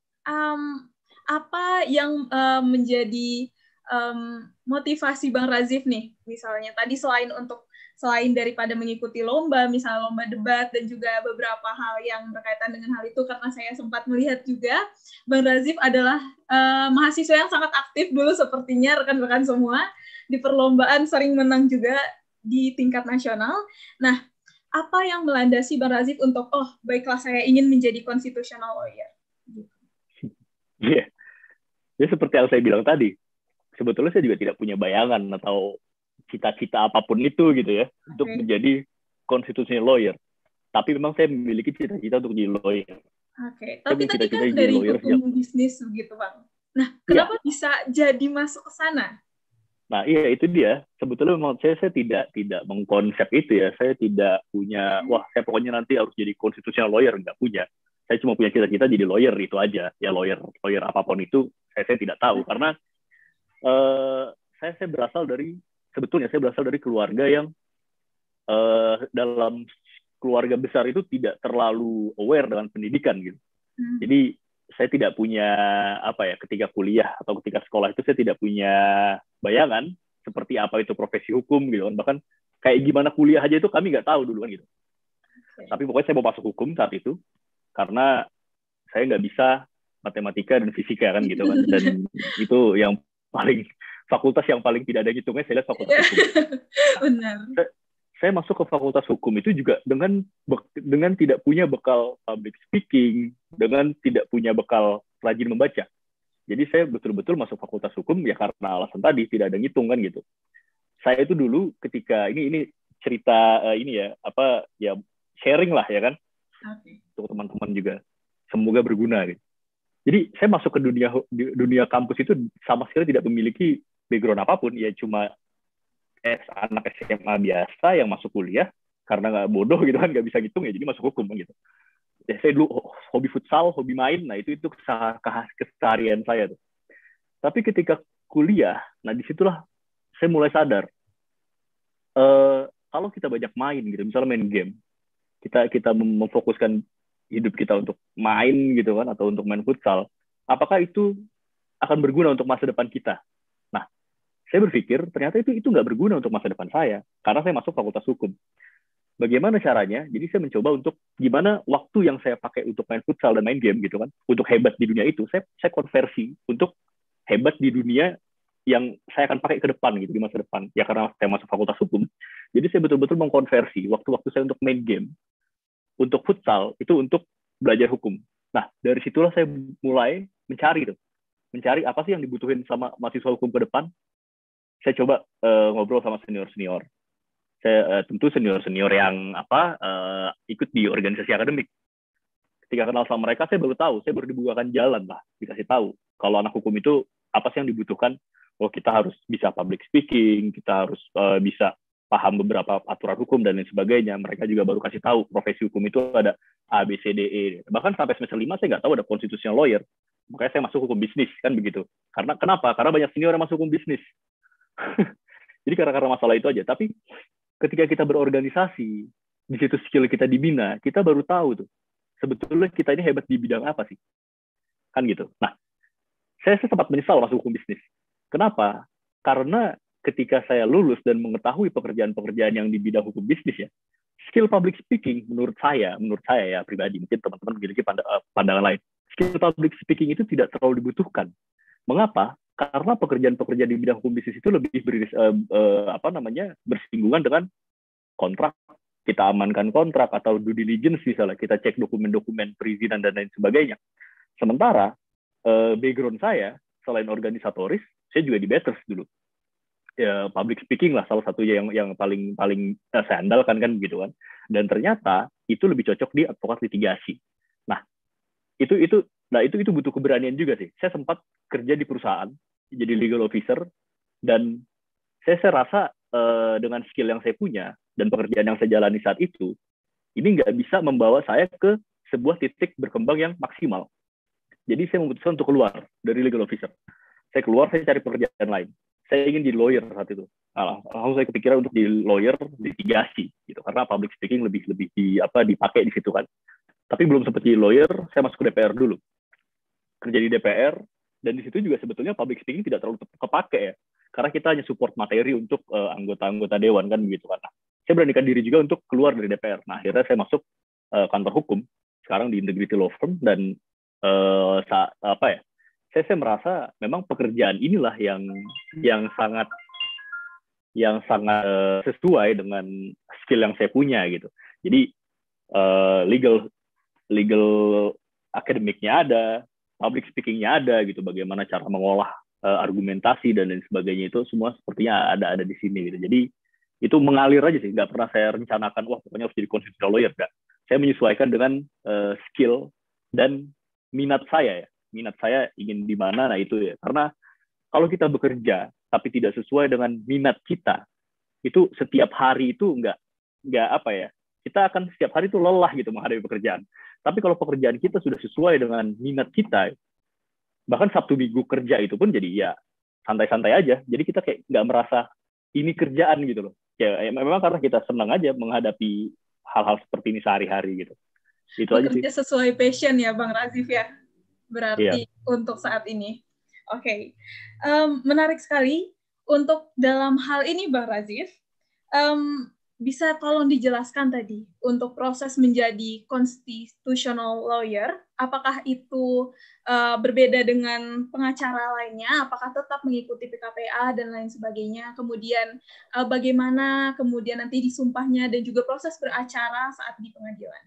um, apa yang uh, menjadi Um, motivasi Bang Razif nih, misalnya tadi selain untuk selain daripada mengikuti lomba, misalnya lomba debat dan juga beberapa hal yang berkaitan dengan hal itu, karena saya sempat melihat juga Bang Razif adalah uh, mahasiswa yang sangat aktif dulu sepertinya rekan-rekan semua di perlombaan, sering menang juga di tingkat nasional. Nah, apa yang melandasi Bang Razif untuk oh baiklah saya ingin menjadi constitutional lawyer? Iya, yeah. Jadi seperti yang saya bilang tadi. Sebetulnya saya juga tidak punya bayangan atau cita-cita apapun itu gitu ya okay. untuk menjadi constitutional lawyer. Tapi memang saya memiliki cita-cita untuk jadi lawyer. Oke. Okay. Tapi tadi kan dari hukum sejak... bisnis begitu Bang. Nah, kenapa ya. bisa jadi masuk ke sana? Nah, iya itu dia. Sebetulnya memang saya saya tidak tidak mengkonsep itu ya. Saya tidak punya, wah saya pokoknya nanti harus jadi constitutional lawyer, nggak punya. Saya cuma punya cita-cita jadi lawyer itu aja. Ya lawyer lawyer apapun itu saya saya tidak tahu okay. karena Uh, saya saya berasal dari sebetulnya saya berasal dari keluarga yang uh, dalam keluarga besar itu tidak terlalu aware dengan pendidikan gitu. Hmm. Jadi saya tidak punya apa ya ketika kuliah atau ketika sekolah itu saya tidak punya bayangan seperti apa itu profesi hukum gitu kan. Bahkan kayak gimana kuliah aja itu kami nggak tahu dulu kan gitu. Okay. Tapi pokoknya saya mau masuk hukum saat itu karena saya nggak bisa matematika dan fisika kan gitu kan. Dan itu yang paling fakultas yang paling tidak ada hitungnya saya lihat fakultas hukum. Benar. Saya, saya masuk ke fakultas hukum itu juga dengan dengan tidak punya bekal public speaking, dengan tidak punya bekal rajin membaca. Jadi saya betul-betul masuk fakultas hukum ya karena alasan tadi tidak ada ngitung kan gitu. Saya itu dulu ketika ini ini cerita uh, ini ya apa ya sharing lah ya kan. Okay. Untuk teman-teman juga semoga berguna gitu. Jadi saya masuk ke dunia dunia kampus itu sama sekali tidak memiliki background apapun, ya cuma eh, anak S M A biasa yang masuk kuliah karena nggak bodoh gitu kan, nggak bisa ngitung ya jadi masuk hukum gitu. Ya, saya dulu hobi futsal, hobi main, nah itu itu keseharian saya tuh. Tapi ketika kuliah, nah disitulah saya mulai sadar uh, kalau kita banyak main gitu, misalnya main game, kita kita memfokuskan hidup kita untuk main gitu kan atau untuk main futsal, apakah itu akan berguna untuk masa depan kita? Nah, saya berpikir ternyata itu itu nggak berguna untuk masa depan saya karena saya masuk fakultas hukum. bagaimana caranya? Jadi saya mencoba untuk gimana waktu yang saya pakai untuk main futsal dan main game gitu kan, untuk hebat di dunia itu, saya saya konversi untuk hebat di dunia yang saya akan pakai ke depan gitu di masa depan. Ya karena saya masuk fakultas hukum, jadi saya betul-betul mengkonversi waktu-waktu saya untuk main game, untuk futsal itu untuk belajar hukum. Nah dari situlah saya mulai mencari tuh, mencari apa sih yang dibutuhin sama mahasiswa hukum ke depan. Saya coba uh, ngobrol sama senior-senior. Saya uh, tentu senior-senior yang apa uh, ikut di organisasi akademik. Ketika kenal sama mereka, saya baru tahu, saya baru dibukakan jalan lah, dikasih tahu kalau anak hukum itu apa sih yang dibutuhkan. Oh, kita harus bisa public speaking, kita harus uh, bisa paham beberapa aturan hukum dan lain sebagainya. Mereka juga baru kasih tahu profesi hukum itu ada A, B, C, D, E. Bahkan sampai semester lima saya nggak tahu ada constitutional lawyer. Makanya saya masuk hukum bisnis kan begitu. Karena kenapa? Karena banyak senior yang masuk hukum bisnis. Jadi karena karena masalah itu aja. Tapi ketika kita berorganisasi, di situ skill kita dibina, kita baru tahu tuh sebetulnya kita ini hebat di bidang apa sih, kan gitu. Nah, saya sempat menyesal masuk hukum bisnis. Kenapa? Karena ketika saya lulus dan mengetahui pekerjaan-pekerjaan yang di bidang hukum bisnis ya, skill public speaking menurut saya, menurut saya ya pribadi, mungkin teman-teman memiliki pandangan lain, skill public speaking itu tidak terlalu dibutuhkan. Mengapa? Karena pekerjaan-pekerjaan di bidang hukum bisnis itu lebih ber, uh, uh, apa namanya bersinggungan dengan kontrak, kita amankan kontrak atau due diligence misalnya, kita cek dokumen-dokumen perizinan dan lain sebagainya. Sementara uh, background saya selain organisatoris, saya juga di Batters dulu. Ya, public speaking lah salah satu yang yang paling paling uh, saya andalkan kan gitu kan. Dan ternyata itu lebih cocok di advokat litigasi. Nah, itu itu nah itu itu butuh keberanian juga sih. Saya sempat kerja di perusahaan jadi legal officer, dan saya, saya rasa uh, dengan skill yang saya punya dan pekerjaan yang saya jalani saat itu, ini nggak bisa membawa saya ke sebuah titik berkembang yang maksimal. Jadi saya memutuskan untuk keluar dari legal officer. Saya keluar, saya cari pekerjaan lain. Saya ingin jadi lawyer saat itu. Nah, langsung saya kepikiran untuk jadi lawyer litigasi, gitu. Karena public speaking lebih lebih di apa dipakai di situ kan. Tapi belum sempat jadi lawyer, saya masuk ke D P R dulu. Kerja di D P R. Dan di situ juga sebetulnya public speaking tidak terlalu kepake ya. Karena kita hanya support materi untuk uh, anggota-anggota dewan kan begitu kan. Nah, saya beranikan diri juga untuk keluar dari D P R. Nah, akhirnya saya masuk uh, kantor hukum sekarang di Integrity Law Firm, dan uh, sa- apa ya? Saya, saya merasa memang pekerjaan inilah yang yang sangat yang sangat uh, sesuai dengan skill yang saya punya gitu. Jadi uh, legal legal akademiknya ada, public speaking-nya ada gitu, bagaimana cara mengolah uh, argumentasi dan lain sebagainya, itu semua sepertinya ada ada di sini gitu. Jadi itu mengalir aja sih, nggak pernah saya rencanakan wah pokoknya harus jadi constitutional lawyer, nggak. Saya menyesuaikan dengan uh, skill dan minat saya ya, minat saya ingin di mana, nah itu ya. Karena kalau kita bekerja tapi tidak sesuai dengan minat kita, itu setiap hari itu nggak nggak apa ya, kita akan setiap hari itu lelah gitu menghadapi pekerjaan. Tapi kalau pekerjaan kita sudah sesuai dengan minat kita, bahkan Sabtu Minggu kerja itu pun jadi ya santai-santai aja. Jadi kita kayak nggak merasa ini kerjaan gitu loh. Ya, ya memang karena kita senang aja menghadapi hal-hal seperti ini sehari-hari gitu. Itu Bekerja aja sih. Sesuai passion ya Bang Razif ya. Berarti Iya. untuk saat ini. Oke. Okay. Um, menarik sekali. Untuk dalam hal ini Bang Razif, um, bisa tolong dijelaskan tadi untuk proses menjadi constitutional lawyer, apakah itu uh, berbeda dengan pengacara lainnya, apakah tetap mengikuti P K P A dan lain sebagainya, kemudian uh, bagaimana kemudian nanti disumpahnya dan juga proses beracara saat di pengadilan.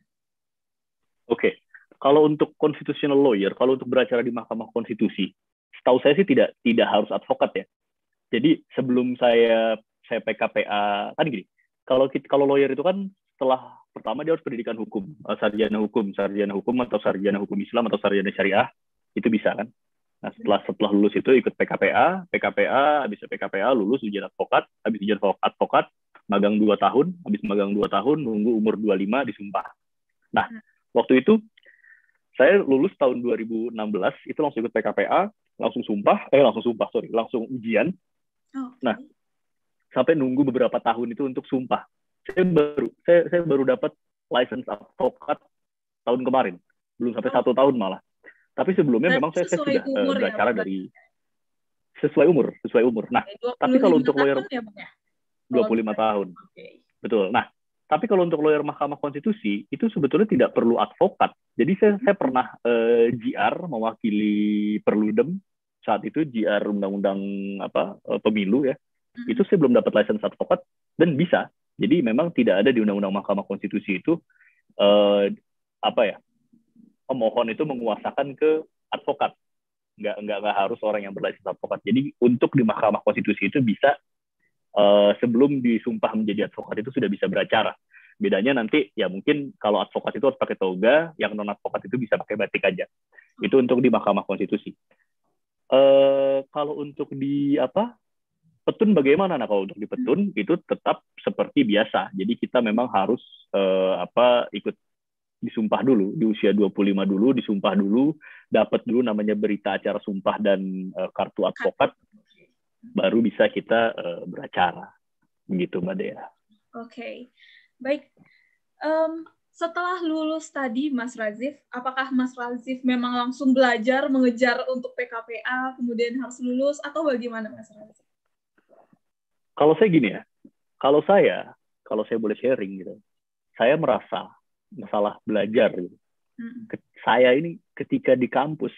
Oke, okay. Kalau untuk constitutional lawyer, kalau untuk beracara di Mahkamah Konstitusi, setahu saya sih tidak tidak harus advokat ya. Jadi sebelum saya saya P K P A kan gini. Kalau kita, kalau lawyer itu kan setelah pertama dia harus pendidikan hukum, sarjana hukum, sarjana hukum atau sarjana hukum Islam atau sarjana syariah, itu bisa kan. Nah setelah setelah lulus itu ikut P K P A, P K P A, habis P K P A lulus ujian advokat, habis ujian advokat, magang dua tahun, habis magang dua tahun nunggu umur dua puluh lima disumpah. Nah waktu itu saya lulus tahun dua ribu enam belas itu langsung ikut P K P A, langsung sumpah, eh langsung sumpah sorry, langsung ujian. Nah sampai nunggu beberapa tahun itu untuk sumpah. Saya baru saya, saya baru dapat license advokat tahun kemarin, belum sampai oh. satu tahun malah. Tapi sebelumnya dan memang saya, saya sudah uh, beracara ya, dari sesuai umur, sesuai umur. Nah, tapi kalau untuk lawyer ya, ya? dua puluh lima tahun, okay. Betul. Nah, Tapi kalau untuk lawyer Mahkamah Konstitusi itu sebetulnya tidak perlu advokat. Jadi saya, saya pernah uh, G R mewakili Perludem saat itu, G R undang-undang apa uh, pemilu ya. Mm-hmm. Itu saya belum dapat lisensi advokat dan bisa. Jadi memang tidak ada di undang-undang Mahkamah Konstitusi itu uh, apa ya, pemohon itu menguasakan ke advokat. Nggak, nggak, nggak harus orang yang berlisensi advokat. Jadi untuk di Mahkamah Konstitusi itu bisa Uh, sebelum disumpah menjadi advokat itu sudah bisa beracara. Bedanya nanti ya mungkin kalau advokat itu harus pakai toga, yang non advokat itu bisa pakai batik aja. Itu untuk di Mahkamah Konstitusi. Uh, kalau untuk di apa petun bagaimana? Nah kalau untuk di petun itu tetap seperti biasa. Jadi kita memang harus uh, apa ikut disumpah dulu di usia dua puluh lima dulu, disumpah dulu, dapat dulu namanya berita acara sumpah dan uh, kartu advokat. Baru bisa kita uh, beracara, begitu Mbak Dea. Oke, okay. Baik. Um, setelah lulus tadi, Mas Razif, apakah Mas Razif memang langsung belajar mengejar untuk P K P A, kemudian harus lulus, atau bagaimana, Mas Razif? Kalau saya gini ya, kalau saya, kalau saya boleh sharing gitu, saya merasa masalah belajar gitu. Hmm. Saya ini ketika di kampus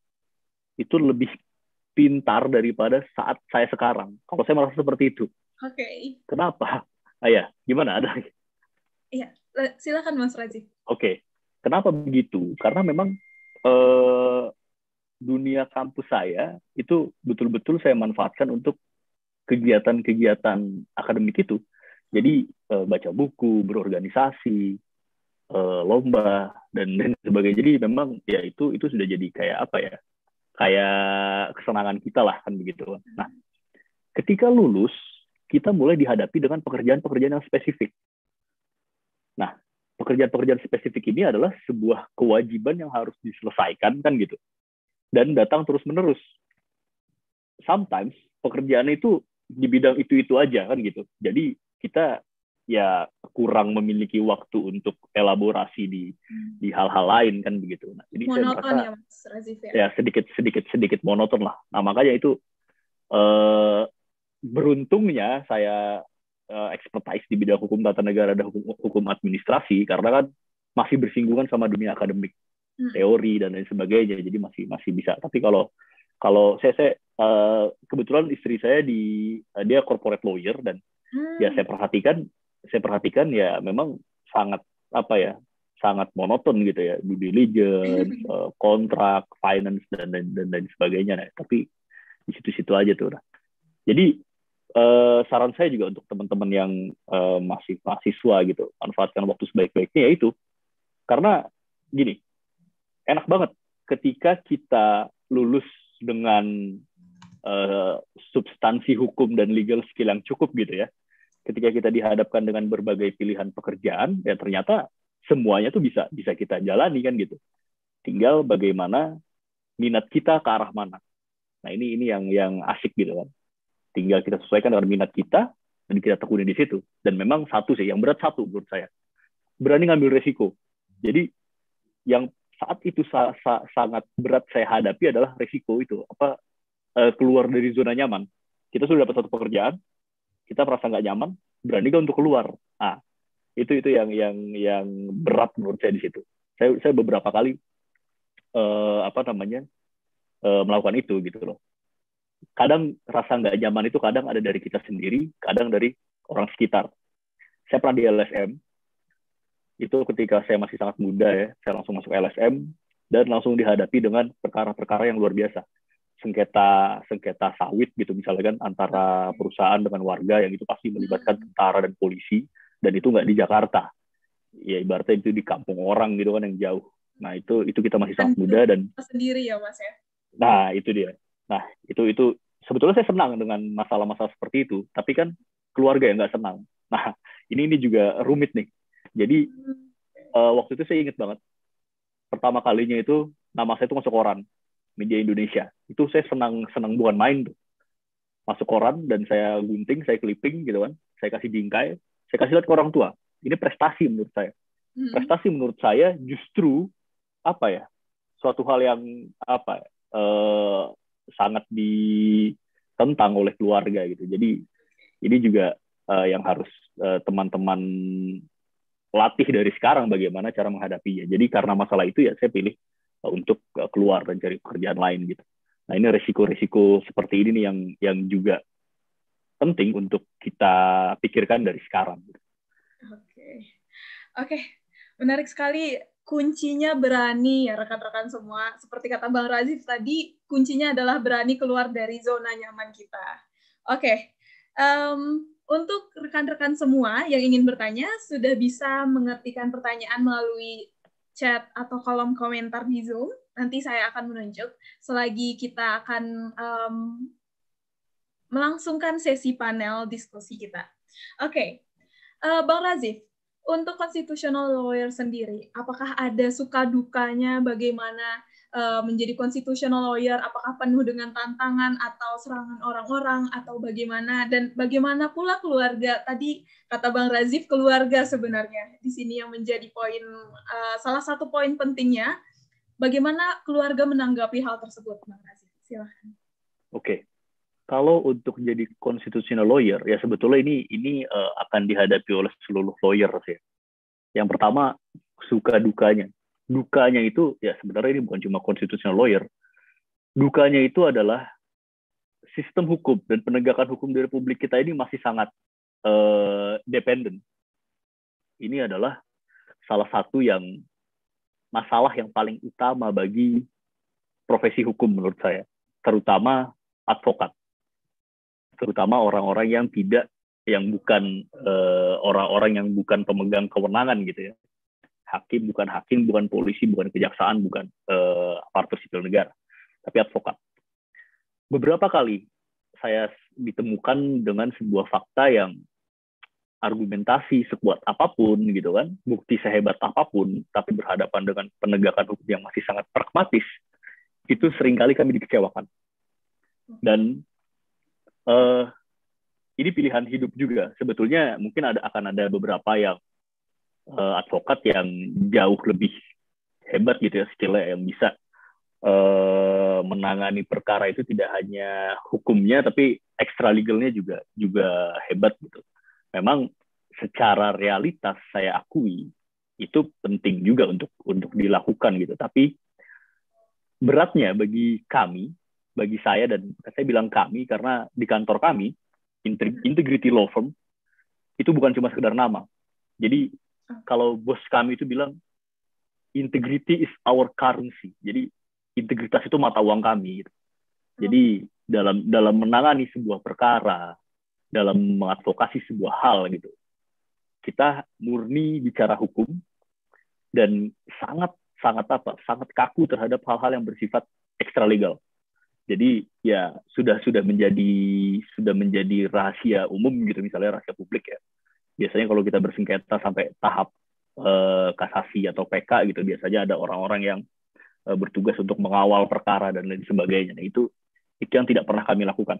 itu lebih pintar daripada saat saya sekarang. Kalau saya merasa seperti itu. Oke. Okay. Kenapa? Ayah, gimana ada? Iya, silakan Mas Razif. Oke. Okay. Kenapa begitu? Karena memang eh, dunia kampus saya itu betul-betul saya manfaatkan untuk kegiatan-kegiatan akademik itu. Jadi eh, baca buku, berorganisasi, eh, lomba dan dan sebagainya. Jadi memang ya itu itu sudah jadi kayak apa ya? Kayak kesenangan kita lah kan begitu. Nah, ketika lulus kita mulai dihadapi dengan pekerjaan-pekerjaan yang spesifik. Nah, pekerjaan-pekerjaan spesifik ini adalah sebuah kewajiban yang harus diselesaikan kan gitu. Dan datang terus-menerus. Sometimes pekerjaan itu di bidang itu-itu aja kan gitu. Jadi kita ya kurang memiliki waktu untuk elaborasi di hmm. di hal-hal lain kan begitu. Nah, jadi monoton saya merasa ya, Mas Razif, ya? ya sedikit sedikit sedikit monoton lah. Nah makanya itu eh, beruntungnya saya eh, expertise di bidang hukum tata negara dan hukum, hukum administrasi karena kan masih bersinggungan sama dunia akademik, hmm. teori dan lain sebagainya. Jadi masih masih bisa. Tapi kalau kalau saya saya eh, kebetulan istri saya di dia corporate lawyer dan hmm. ya saya perhatikan saya perhatikan ya memang sangat apa ya sangat monoton gitu ya, due diligence, uh, kontrak, finance dan dan dan, dan sebagainya. Nah, tapi di situ-situ aja tuh. Nah. Jadi uh, saran saya juga untuk teman-teman yang uh, masih mahasiswa gitu, manfaatkan waktu sebaik-baiknya ya itu. Karena gini, enak banget ketika kita lulus dengan uh, substansi hukum dan legal skill yang cukup gitu ya. Ketika kita dihadapkan dengan berbagai pilihan pekerjaan, ya ternyata semuanya tuh bisa bisa kita jalani kan gitu. Tinggal bagaimana minat kita ke arah mana. Nah ini ini yang yang asik gitu kan. Tinggal kita sesuaikan dengan minat kita dan kita tekuni di situ. Dan memang satu sih, yang berat satu menurut saya, berani ngambil resiko. Jadi yang saat itu sa sa sangat berat saya hadapi adalah resiko itu apa uh, keluar dari zona nyaman. Kita sudah dapat satu pekerjaan, kita merasa nggak nyaman, berani nggak untuk keluar. Nah, itu itu yang yang yang berat menurut saya di situ. Saya saya beberapa kali uh, apa namanya uh, melakukan itu gitu loh. Kadang rasa nggak nyaman itu kadang ada dari kita sendiri, kadang dari orang sekitar. Saya pernah di L S M. Itu ketika saya masih sangat muda ya, saya langsung masuk L S M dan langsung dihadapi dengan perkara-perkara yang luar biasa. Sengketa sengketa sawit gitu misalnya kan antara perusahaan dengan warga yang itu pasti melibatkan tentara dan polisi dan itu nggak di Jakarta ya ibaratnya itu di kampung orang gitu kan yang jauh. Nah itu itu kita masih sangat muda dan sendiri ya Mas ya. Nah itu dia. Nah itu itu sebetulnya saya senang dengan masalah-masalah seperti itu tapi kan keluarga yang nggak senang. Nah ini ini juga rumit nih. Jadi uh, waktu itu saya ingat banget pertama kalinya itu nama saya itu masuk koran Media Indonesia. Itu saya senang senang bukan main tuh. Masuk koran dan saya gunting, saya clipping gitu kan. Saya kasih bingkai, saya kasih lihat ke orang tua. Ini prestasi menurut saya. Hmm. Prestasi menurut saya justru apa ya? Suatu hal yang apa? Eh, sangat ditentang oleh keluarga gitu. Jadi ini juga eh, yang harus eh, teman-teman latih dari sekarang bagaimana cara menghadapinya. Jadi karena masalah itu ya saya pilih uh, untuk uh, keluar dan cari pekerjaan lain gitu. Nah ini resiko-resiko seperti ini nih yang yang juga penting untuk kita pikirkan dari sekarang. Oke, oke, menarik sekali. Kuncinya berani ya rekan-rekan semua. Seperti kata Bang Razif tadi, kuncinya adalah berani keluar dari zona nyaman kita. Oke, um, untuk rekan-rekan semua yang ingin bertanya, sudah bisa mengetikkan pertanyaan melalui chat atau kolom komentar di Zoom. Nanti saya akan menunjuk selagi kita akan um, melangsungkan sesi panel diskusi kita. Oke, uh, Bang Razif, untuk constitutional lawyer sendiri, apakah ada suka dukanya bagaimana uh, menjadi constitutional lawyer? Apakah penuh dengan tantangan atau serangan orang-orang atau bagaimana? Dan bagaimana pula keluarga? Tadi kata Bang Razif, keluarga sebenarnya di sini yang menjadi poin uh, salah satu poin pentingnya. Bagaimana keluarga menanggapi hal tersebut, Bang Razif? Silakan. Oke. Kalau untuk jadi constitutional lawyer, ya sebetulnya ini ini uh, akan dihadapi oleh seluruh lawyer ya. Yang pertama, suka dukanya. Dukanya itu, ya sebenarnya ini bukan cuma constitutional lawyer. Dukanya itu adalah sistem hukum dan penegakan hukum di Republik kita ini masih sangat uh, dependent. Ini adalah salah satu yang masalah yang paling utama bagi profesi hukum menurut saya, terutama advokat. Terutama orang-orang yang tidak, yang bukan uh, orang-orang yang bukan pemegang kewenangan gitu ya. Hakim bukan hakim, bukan polisi, bukan kejaksaan, bukan uh, aparatur sipil negara, tapi advokat. Beberapa kali saya ditemukan dengan sebuah fakta yang argumentasi sekuat apapun gitu kan, bukti sehebat apapun, tapi berhadapan dengan penegakan hukum yang masih sangat pragmatis, itu seringkali kami dikecewakan. Dan Uh, ini pilihan hidup juga. Sebetulnya mungkin ada akan ada beberapa yang uh, advokat yang jauh lebih hebat gitu ya skillnya, yang bisa uh, menangani perkara itu tidak hanya hukumnya tapi extra legalnya juga juga hebat gitu. Memang secara realitas saya akui itu penting juga untuk untuk dilakukan gitu. Tapi beratnya bagi kami, bagi saya, dan saya bilang kami karena di kantor kami, Integrity Law Firm, itu bukan cuma sekedar nama. Jadi kalau bos kami itu bilang, integrity is our currency. Jadi integritas itu mata uang kami. Gitu. Jadi dalam dalam menangani sebuah perkara, dalam mengadvokasi sebuah hal gitu, kita murni bicara hukum dan sangat sangat apa? Sangat kaku terhadap hal-hal yang bersifat extra legal. Jadi ya sudah sudah menjadi sudah menjadi rahasia umum gitu, misalnya rahasia publik ya. Biasanya kalau kita bersengketa sampai tahap eh, kasasi atau P K gitu, biasanya ada orang-orang yang eh, bertugas untuk mengawal perkara dan lain sebagainya. Nah, itu itu yang tidak pernah kami lakukan.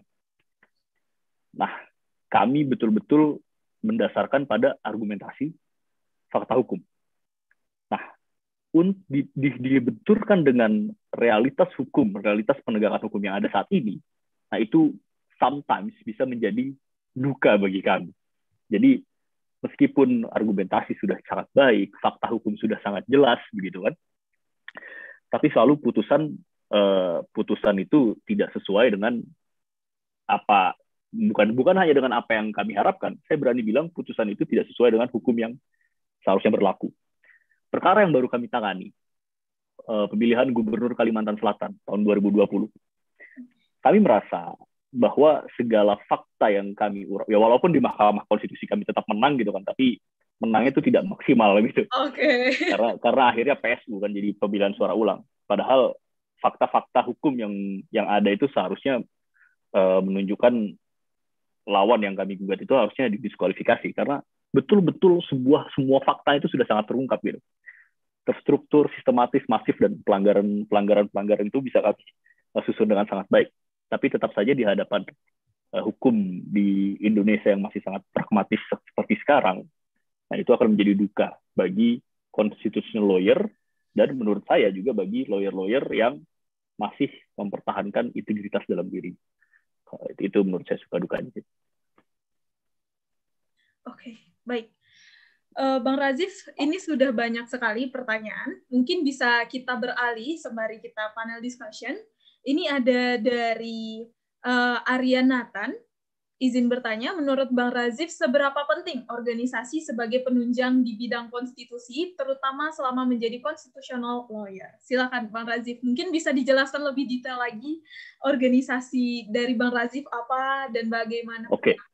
Nah, kami betul-betul mendasarkan pada argumentasi fakta hukum. Nah, Di, di, dibenturkan dengan realitas hukum, realitas penegakan hukum yang ada saat ini, nah itu sometimes bisa menjadi duka bagi kami. Jadi meskipun argumentasi sudah sangat baik, fakta hukum sudah sangat jelas, begitu kan, tapi selalu putusan eh, putusan itu tidak sesuai dengan apa, bukan bukan hanya dengan apa yang kami harapkan. Saya berani bilang putusan itu tidak sesuai dengan hukum yang seharusnya berlaku. Perkara yang baru kami tangani, uh, pemilihan Gubernur Kalimantan Selatan tahun dua ribu dua puluh. Kami merasa bahwa segala fakta yang kami urap, ya walaupun di Mahkamah Konstitusi kami tetap menang gitu kan, tapi menangnya itu tidak maksimal gitu. Oke. Okay. Karena karena akhirnya P S U kan jadi pemilihan suara ulang. Padahal fakta-fakta hukum yang yang ada itu seharusnya uh, menunjukkan lawan yang kami gugat itu harusnya didiskualifikasi, karena betul-betul sebuah semua fakta itu sudah sangat terungkap gitu, terstruktur, sistematis, masif, dan pelanggaran pelanggaran pelanggaran itu bisa kami susun dengan sangat baik. Tapi tetap saja di hadapan uh, hukum di Indonesia yang masih sangat pragmatis seperti sekarang, nah itu akan menjadi duka bagi constitutional lawyer, dan menurut saya juga bagi lawyer-lawyer yang masih mempertahankan integritas dalam diri. Itu, itu menurut saya suka dukanya. Oke, okay, baik. Uh, Bang Razif, ini sudah banyak sekali pertanyaan. Mungkin bisa kita beralih sembari kita panel discussion. Ini ada dari uh, Arya Nathan. Izin bertanya, menurut Bang Razif, seberapa penting organisasi sebagai penunjang di bidang konstitusi, terutama selama menjadi constitutional lawyer? Silakan Bang Razif, mungkin bisa dijelaskan lebih detail lagi organisasi dari Bang Razif apa dan bagaimana? Oke. Okay.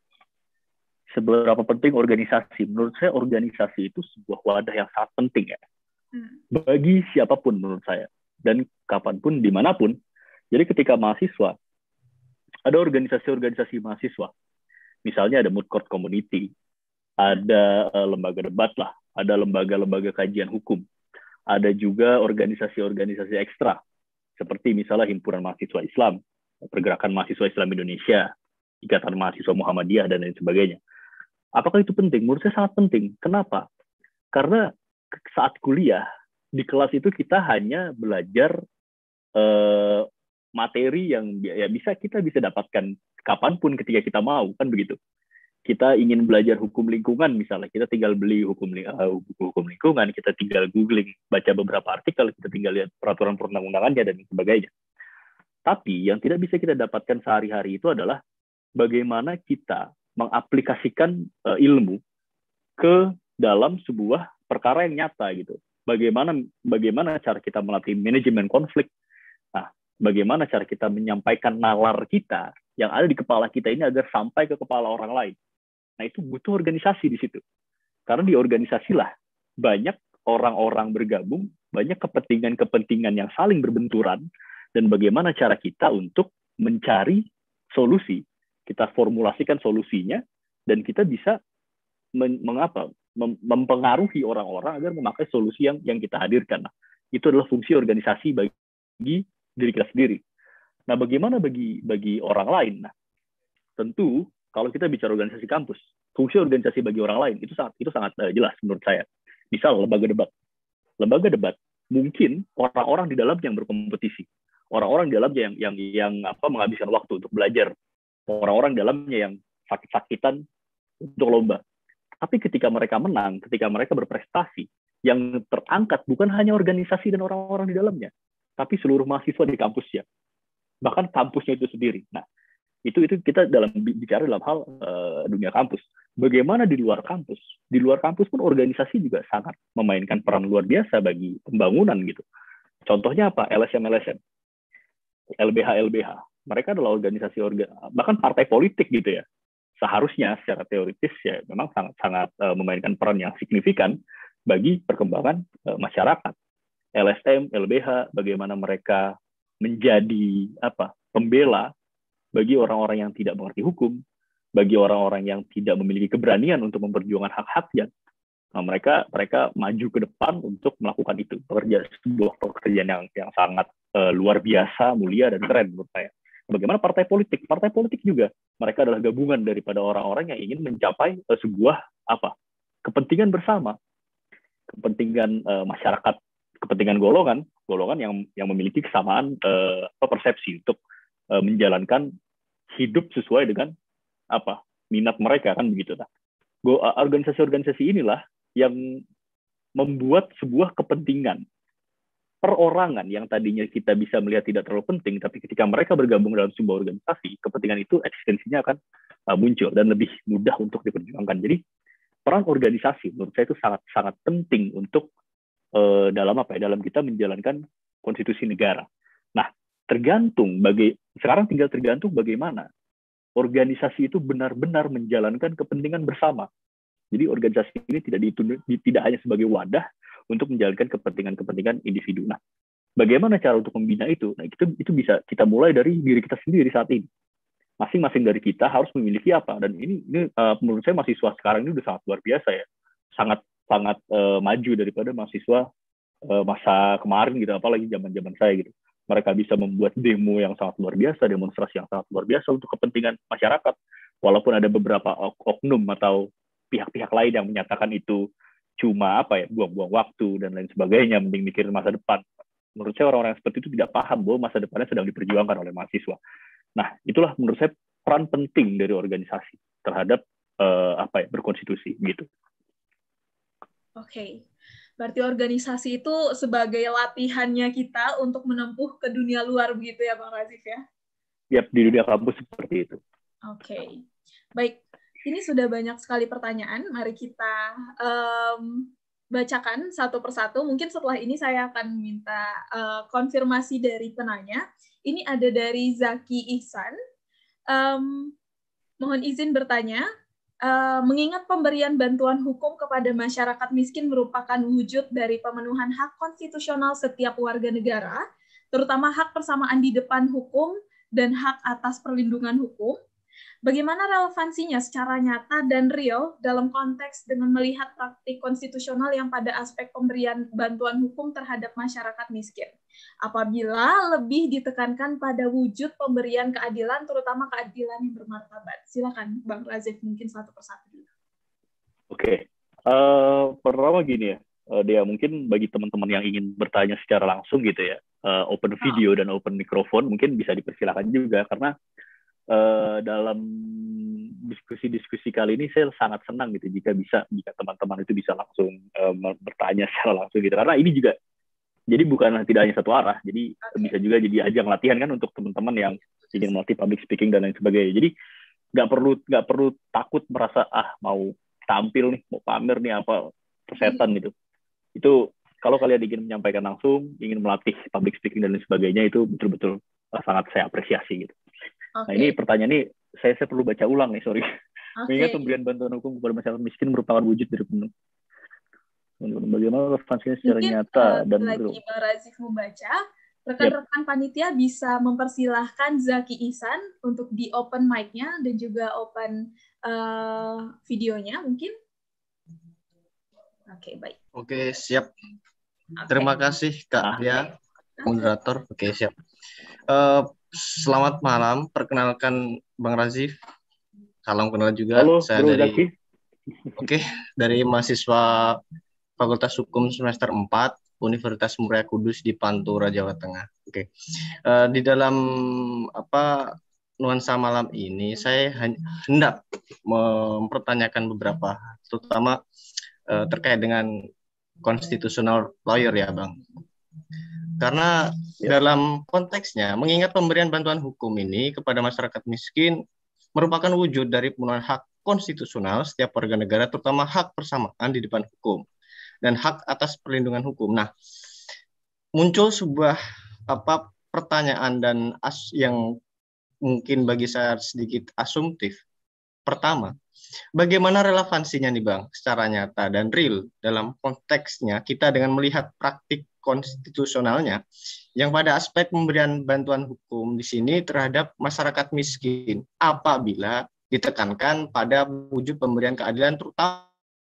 Seberapa penting organisasi? Menurut saya organisasi itu sebuah wadah yang sangat penting ya. Hmm. Bagi siapapun menurut saya. Dan kapanpun, dimanapun. Jadi ketika mahasiswa, ada organisasi-organisasi mahasiswa. Misalnya ada moot court community, ada uh, lembaga debat lah, ada lembaga-lembaga kajian hukum, ada juga organisasi-organisasi ekstra, seperti misalnya Himpunan Mahasiswa Islam, Pergerakan Mahasiswa Islam Indonesia, Ikatan Mahasiswa Muhammadiyah, dan lain sebagainya. Apakah itu penting? Menurut saya sangat penting. Kenapa? Karena saat kuliah, di kelas itu kita hanya belajar uh, materi yang ya bisa kita bisa dapatkan kapanpun ketika kita mau, kan begitu. Kita ingin belajar hukum lingkungan misalnya, kita tinggal beli hukum uh, buku hukum lingkungan, kita tinggal googling, baca beberapa artikel, kita tinggal lihat peraturan perundang-undangannya dan sebagainya. Tapi yang tidak bisa kita dapatkan sehari-hari itu adalah bagaimana kita mengaplikasikan uh, ilmu ke dalam sebuah perkara yang nyata gitu. Bagaimana bagaimana cara kita melatih manajemen konflik. Nah, bagaimana cara kita menyampaikan nalar kita yang ada di kepala kita ini agar sampai ke kepala orang lain. Nah, itu butuh organisasi di situ. Karena di organisasilah banyak orang-orang bergabung, banyak kepentingan-kepentingan yang saling berbenturan, dan bagaimana cara kita untuk mencari solusi. Kita formulasikan solusinya, dan kita bisa men- mengapa mem- mempengaruhi orang-orang agar memakai solusi yang yang kita hadirkan. Nah, itu adalah fungsi organisasi bagi diri kita sendiri. Nah, bagaimana bagi bagi orang lain? Nah, tentu kalau kita bicara organisasi kampus, fungsi organisasi bagi orang lain itu sangat itu sangat uh, jelas menurut saya. Misal lembaga debat. Lembaga debat mungkin orang-orang di dalamnya yang berkompetisi. Orang-orang di dalamnya yang yang yang apa menghabiskan waktu untuk belajar. Orang-orang di dalamnya yang sakit-sakitan untuk lomba. Tapi ketika mereka menang, ketika mereka berprestasi, yang terangkat bukan hanya organisasi dan orang-orang di dalamnya, tapi seluruh mahasiswa di kampusnya, bahkan kampusnya itu sendiri. Nah, itu itu kita dalam bicara dalam hal uh, dunia kampus. Bagaimana di luar kampus? Di luar kampus pun organisasi juga sangat memainkan peran luar biasa bagi pembangunan gitu. Contohnya apa? L S M L S M, L B H L B H. Mereka adalah organisasi orga, bahkan partai politik gitu ya. Seharusnya secara teoritis ya memang sangat-sangat uh, memainkan peran yang signifikan bagi perkembangan uh, masyarakat. L S M, L B H, bagaimana mereka menjadi apa pembela bagi orang-orang yang tidak mengerti hukum, bagi orang-orang yang tidak memiliki keberanian untuk memperjuangkan hak-haknya. Nah, mereka mereka maju ke depan untuk melakukan itu, pekerjaan sebuah pekerjaan yang yang sangat uh, luar biasa, mulia dan keren menurut saya. Bagaimana partai politik? Partai politik juga mereka adalah gabungan daripada orang-orang yang ingin mencapai uh, sebuah apa kepentingan bersama, kepentingan uh, masyarakat, kepentingan golongan, golongan yang yang memiliki kesamaan uh, persepsi untuk uh, menjalankan hidup sesuai dengan apa minat mereka, kan begitu. Nah, organisasi-organisasi inilah yang membuat sebuah kepentingan perorangan yang tadinya kita bisa melihat tidak terlalu penting, tapi ketika mereka bergabung dalam sebuah organisasi, kepentingan itu eksistensinya akan uh, muncul dan lebih mudah untuk diperjuangkan. Jadi peran organisasi menurut saya itu sangat sangat penting untuk uh, dalam apa ya dalam kita menjalankan konstitusi negara. Nah, tergantung bagi sekarang tinggal tergantung bagaimana organisasi itu benar-benar menjalankan kepentingan bersama. Jadi organisasi ini tidak ditunduk, tidak hanya sebagai wadah untuk menjalankan kepentingan-kepentingan individu. Nah, bagaimana cara untuk membina itu? Nah, itu itu bisa kita mulai dari diri kita sendiri saat ini. Masing-masing dari kita harus memiliki apa? Dan ini ini uh, menurut saya mahasiswa sekarang ini udah sangat luar biasa ya. Sangat sangat uh, maju daripada mahasiswa uh, masa kemarin gitu, apalagi zaman-zaman saya gitu. Mereka bisa membuat demo yang sangat luar biasa, demonstrasi yang sangat luar biasa untuk kepentingan masyarakat. Walaupun ada beberapa oknum atau pihak-pihak lain yang menyatakan itu cuma apa ya buang-buang waktu dan lain sebagainya, mending mikirin masa depan. Menurut saya orang-orang seperti itu tidak paham bahwa masa depannya sedang diperjuangkan oleh mahasiswa. Nah, itulah menurut saya peran penting dari organisasi terhadap uh, apa ya berkonstitusi gitu. Oke, berarti organisasi itu sebagai latihannya kita untuk menempuh ke dunia luar begitu ya Bang Razif ya? Yap, di dunia kampus seperti itu. Oke, baik. Ini sudah banyak sekali pertanyaan. Mari kita um, bacakan satu persatu. Mungkin setelah ini saya akan minta uh, konfirmasi dari penanya. Ini ada dari Zaki Ihsan. Um, mohon izin bertanya. Uh, mengingat pemberian bantuan hukum kepada masyarakat miskin merupakan wujud dari pemenuhan hak konstitusional setiap warga negara, terutama hak persamaan di depan hukum dan hak atas perlindungan hukum, bagaimana relevansinya secara nyata dan real dalam konteks dengan melihat praktik konstitusional yang pada aspek pemberian bantuan hukum terhadap masyarakat miskin? Apabila lebih ditekankan pada wujud pemberian keadilan, terutama keadilan yang bermartabat. Silakan, Bang Razif, mungkin satu persatu dulu. Oke, uh, pertama gini ya, uh, dia mungkin bagi teman-teman yang ingin bertanya secara langsung gitu ya, uh, open video oh. dan open mikrofon mungkin bisa dipersilakan juga, karena uh, dalam diskusi-diskusi kali ini saya sangat senang gitu jika bisa jika teman-teman itu bisa langsung uh, bertanya secara langsung gitu, karena ini juga jadi bukan tidak hanya satu arah, jadi okay. bisa juga jadi ajang latihan kan untuk teman-teman yang ingin melatih public speaking dan lain sebagainya. Jadi nggak perlu nggak perlu takut merasa ah mau tampil nih, mau pamer nih apa persetan gitu. Itu kalau kalian ingin menyampaikan langsung, ingin melatih public speaking dan lain sebagainya, itu betul-betul sangat saya apresiasi gitu. Okay. Nah ini pertanyaan ini saya saya perlu baca ulang nih, sorry. Okay. Mengingat pemberian bantuan hukum kepada masyarakat miskin merupakan wujud dari penuh. Bagaimana relevansinya secara mungkin, nyata uh, dan lagi Bang Razif membaca, rekan-rekan yep. panitia bisa mempersilahkan Zaki Ihsan untuk di open mic-nya dan juga open uh, videonya mungkin. Oke, okay, baik. Oke, okay, siap. Okay. Terima kasih Kak Dia, okay. moderator. Oke, okay, siap. Uh, selamat malam, perkenalkan Bang Razif. Salam kenal juga. Halo, saya Bro dari Zaki. Oke, okay, dari mahasiswa Fakultas Hukum semester empat Universitas Muria Kudus di Pantura, Jawa Tengah. Oke. Okay. Uh, di dalam apa nuansa malam ini saya hendak mempertanyakan beberapa, terutama uh, terkait dengan constitutional lawyer ya, Bang. Karena ya. dalam konteksnya mengingat pemberian bantuan hukum ini kepada masyarakat miskin merupakan wujud dari pemenuhan hak konstitusional setiap warga negara, terutama hak persamaan di depan hukum dan hak atas perlindungan hukum. Nah, muncul sebuah apa pertanyaan dan as yang mungkin bagi saya sedikit asumtif. Pertama, bagaimana relevansinya nih Bang secara nyata dan real dalam konteksnya kita dengan melihat praktik konstitusionalnya yang pada aspek pemberian bantuan hukum di sini terhadap masyarakat miskin apabila ditekankan pada wujud pemberian keadilan terutama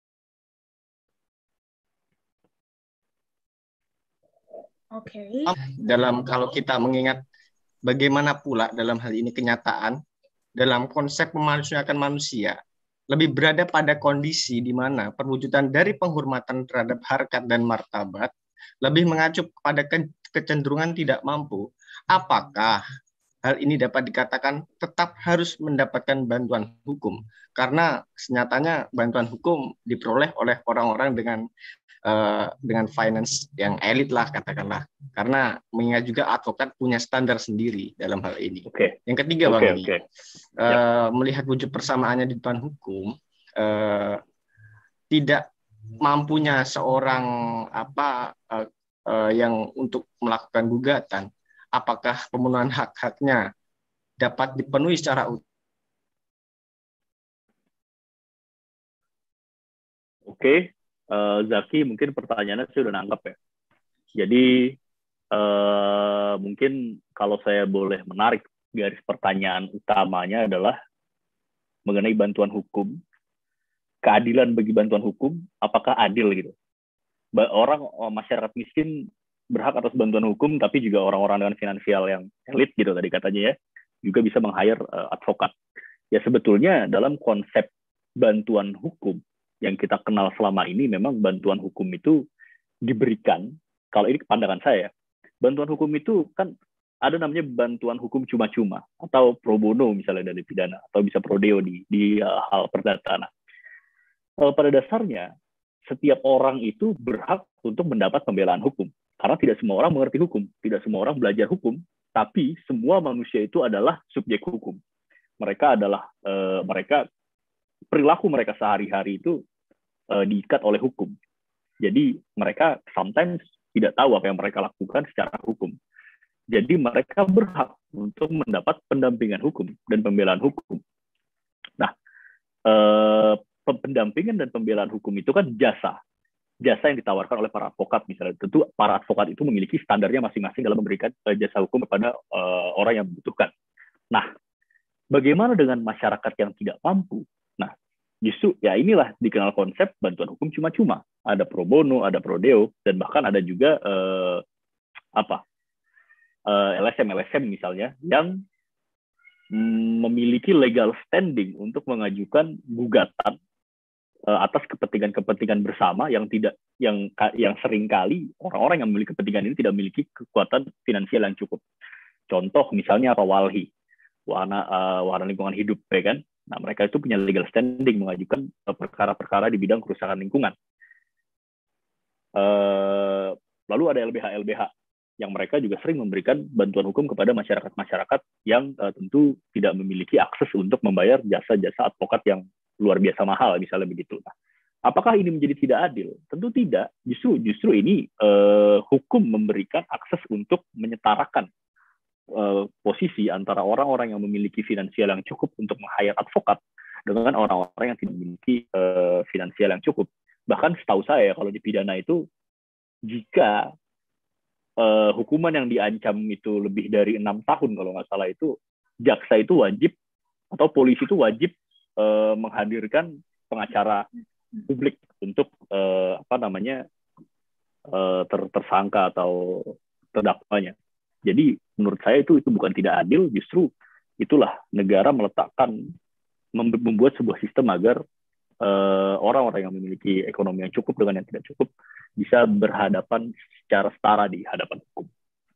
Oke. Okay. Dalam kalau kita mengingat bagaimana pula dalam hal ini kenyataan dalam konsep memanusiakan manusia lebih berada pada kondisi di mana perwujudan dari penghormatan terhadap harkat dan martabat lebih mengacu pada ke kecenderungan tidak mampu. Apakah hal ini dapat dikatakan tetap harus mendapatkan bantuan hukum? Karena senyatanya bantuan hukum diperoleh oleh orang-orang dengan Uh, dengan finance yang elit lah katakanlah, karena mengingat juga advokat punya standar sendiri dalam hal ini. Okay. Yang ketiga okay, Bang, okay. Uh, yep. melihat wujud persamaannya di depan hukum, uh, tidak mampunya seorang apa uh, uh, yang untuk melakukan gugatan, apakah pemenuhan hak-haknya dapat dipenuhi secara utuh? Oke. Okay. Uh, Zaki, mungkin pertanyaannya saya udah nangkep ya. Jadi uh, mungkin kalau saya boleh menarik garis pertanyaan utamanya adalah mengenai bantuan hukum, keadilan bagi bantuan hukum, apakah adil gitu? Orang masyarakat miskin berhak atas bantuan hukum, tapi juga orang-orang dengan finansial yang elit gitu tadi katanya ya, juga bisa meng-hire uh, advokat. Ya sebetulnya dalam konsep bantuan hukum yang kita kenal selama ini, memang bantuan hukum itu diberikan, kalau ini pandangan saya, bantuan hukum itu kan ada namanya bantuan hukum cuma-cuma, atau pro bono misalnya dari pidana, atau bisa pro deo di, di uh, hal perdata. Nah, uh, pada dasarnya, setiap orang itu berhak untuk mendapat pembelaan hukum. Karena tidak semua orang mengerti hukum, tidak semua orang belajar hukum, tapi semua manusia itu adalah subjek hukum. Mereka adalah uh, mereka perilaku mereka sehari-hari itu uh, diikat oleh hukum. Jadi mereka sometimes tidak tahu apa yang mereka lakukan secara hukum. Jadi mereka berhak untuk mendapat pendampingan hukum dan pembelaan hukum. Nah, uh, pendampingan dan pembelaan hukum itu kan jasa. Jasa yang ditawarkan oleh para advokat misalnya. Tentu para advokat itu memiliki standarnya masing-masing dalam memberikan uh, jasa hukum kepada uh, orang yang membutuhkan. Nah, bagaimana dengan masyarakat yang tidak mampu? Nah, justru ya inilah dikenal konsep bantuan hukum cuma-cuma. Ada pro bono, ada pro deo, dan bahkan ada juga uh, apa uh, L S M L S M misalnya yang mm, memiliki legal standing untuk mengajukan gugatan atas kepentingan-kepentingan bersama yang tidak yang yang seringkali orang-orang yang memiliki kepentingan ini tidak memiliki kekuatan finansial yang cukup. Contoh misalnya Rawalhi, warna uh, warna lingkungan hidup, ya kan? Nah, mereka itu punya legal standing mengajukan perkara-perkara di bidang kerusakan lingkungan. Uh, lalu ada L B H L B H yang mereka juga sering memberikan bantuan hukum kepada masyarakat-masyarakat yang uh, tentu tidak memiliki akses untuk membayar jasa-jasa advokat yang luar biasa mahal, misalnya begitu. Nah, apakah ini menjadi tidak adil? Tentu tidak. Justru justru ini eh, hukum memberikan akses untuk menyetarakan eh, posisi antara orang-orang yang memiliki finansial yang cukup untuk meng-hire advokat dengan orang-orang yang tidak memiliki eh, finansial yang cukup. Bahkan setahu saya kalau di pidana itu jika eh, hukuman yang diancam itu lebih dari enam tahun kalau nggak salah itu, jaksa itu wajib atau polisi itu wajib menghadirkan pengacara publik untuk uh, apa namanya uh, ter tersangka atau terdakwanya. Jadi menurut saya itu itu bukan tidak adil, justru itulah negara meletakkan membuat sebuah sistem agar orang-orang uh, yang memiliki ekonomi yang cukup dengan yang tidak cukup bisa berhadapan secara setara di hadapan hukum.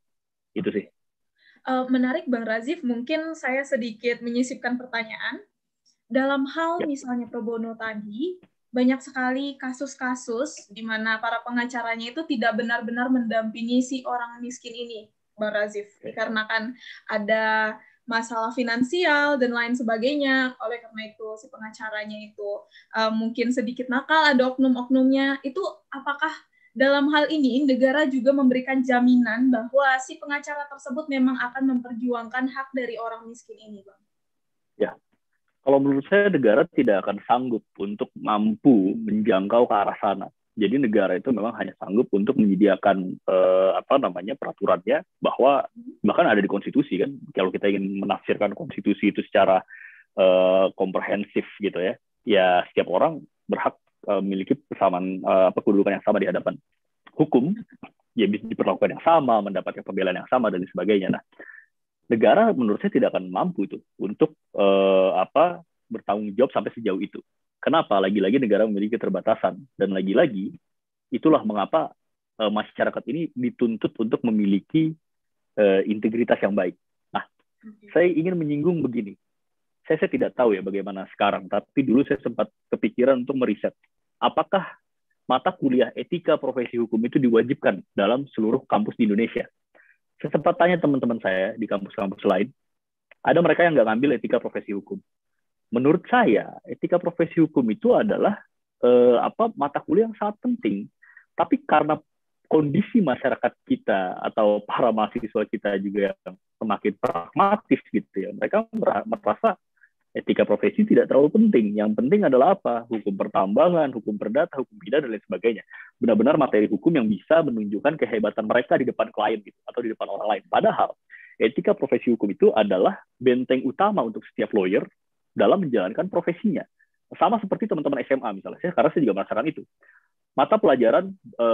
Itu sih. Uh, menarik Bang Razif, mungkin saya sedikit menyisipkan pertanyaan. Dalam hal misalnya pro bono tadi, banyak sekali kasus-kasus di mana para pengacaranya itu tidak benar-benar mendampingi si orang miskin ini, Bang Razif. Dikarenakan ada masalah finansial dan lain sebagainya, oleh karena itu si pengacaranya itu uh, mungkin sedikit nakal, ada oknum-oknumnya. Itu apakah dalam hal ini negara juga memberikan jaminan bahwa si pengacara tersebut memang akan memperjuangkan hak dari orang miskin ini, Bang? Ya. Kalau menurut saya negara tidak akan sanggup untuk mampu menjangkau ke arah sana. Jadi negara itu memang hanya sanggup untuk menyediakan eh, apa namanya peraturannya, bahwa bahkan ada di konstitusi kan. Kalau kita ingin menafsirkan konstitusi itu secara eh, komprehensif gitu ya, ya setiap orang berhak eh, memiliki kesamaan eh, apa kedudukan yang sama di hadapan hukum, ya bisa diperlakukan yang sama, mendapatkan pembelaan yang sama dan sebagainya. Nah, negara menurut saya tidak akan mampu itu untuk uh, apa bertanggung jawab sampai sejauh itu. Kenapa? Lagi-lagi negara memiliki keterbatasan, dan lagi-lagi itulah mengapa uh, masyarakat ini dituntut untuk memiliki uh, integritas yang baik. Nah, saya ingin menyinggung begini. Saya, saya tidak tahu ya bagaimana sekarang, tapi dulu saya sempat kepikiran untuk meriset apakah mata kuliah etika profesi hukum itu diwajibkan dalam seluruh kampus di Indonesia. Saya sempat tanya teman-teman saya di kampus-kampus lain, ada mereka yang nggak ngambil etika profesi hukum. Menurut saya, etika profesi hukum itu adalah eh, apa mata kuliah yang sangat penting. Tapi karena kondisi masyarakat kita atau para mahasiswa kita juga yang semakin pragmatis gitu ya, mereka merasa etika profesi tidak terlalu penting. Yang penting adalah apa? Hukum pertambangan, hukum perdata, hukum pidana, dan lain sebagainya. Benar-benar materi hukum yang bisa menunjukkan kehebatan mereka di depan klien gitu, atau di depan orang lain. Padahal, etika profesi hukum itu adalah benteng utama untuk setiap lawyer dalam menjalankan profesinya. Sama seperti teman-teman S M A misalnya. Saya, karena saya juga merasakan itu. Mata pelajaran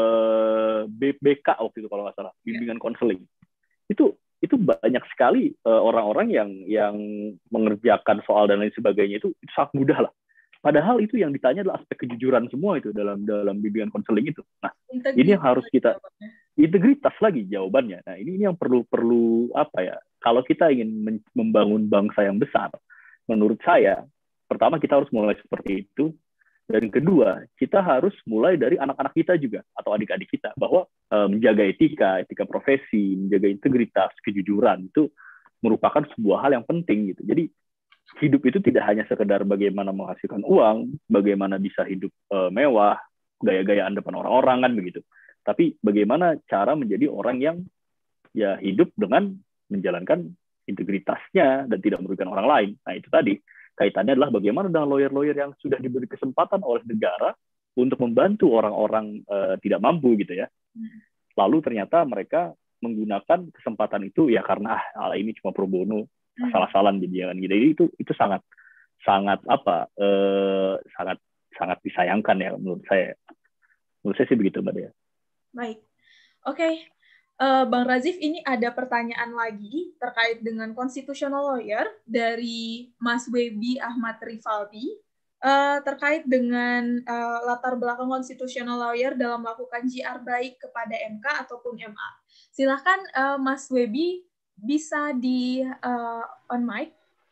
eh, B K waktu itu kalau nggak salah, bimbingan konseling. Itu itu banyak sekali uh, orang-orang yang yang mengerjakan soal dan lain sebagainya itu, itu sangat mudah lah. Padahal itu yang ditanya adalah aspek kejujuran semua itu dalam dalam bimbingan konseling itu. Nah, integritas ini yang harus kita jawabannya. Integritas lagi jawabannya. Nah, ini ini yang perlu perlu apa ya? Kalau kita ingin membangun bangsa yang besar, menurut saya pertama kita harus mulai seperti itu. Dan kedua, kita harus mulai dari anak-anak kita juga atau adik-adik kita bahwa uh, menjaga etika, etika profesi, menjaga integritas, kejujuran itu merupakan sebuah hal yang penting gitu. Jadi hidup itu tidak hanya sekedar bagaimana menghasilkan uang, bagaimana bisa hidup uh, mewah, gaya-gayaan depan orang-orang kan begitu. Tapi bagaimana cara menjadi orang yang ya hidup dengan menjalankan integritasnya dan tidak merugikan orang lain. Nah itu tadi kaitannya adalah bagaimana dengan lawyer-lawyer yang sudah diberi kesempatan oleh negara untuk membantu orang-orang uh, tidak mampu gitu ya. Lalu ternyata mereka menggunakan kesempatan itu ya karena ah ini cuma pro bono, asal-asalan jadi gitu. Jadi itu itu sangat sangat apa uh, sangat sangat disayangkan ya menurut saya. Menurut saya sih begitu Mbak Dea. Baik. Oke. Okay. Uh, Bang Razif, ini ada pertanyaan lagi terkait dengan constitutional lawyer dari Mas Webi Ahmad Rivaldi uh, terkait dengan uh, latar belakang constitutional lawyer dalam melakukan J R baik kepada M K ataupun M A. Silakan uh, Mas Webi bisa di uh, on mic.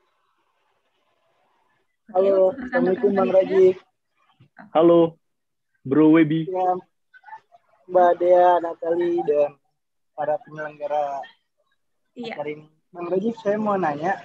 Halo, okay, Assalamualaikum Bang Razif. Halo, Bro Webi. Ya, Mbak Dea, Natali, dan para penyelenggara iya. acara ini. Bang Razif, saya mau nanya,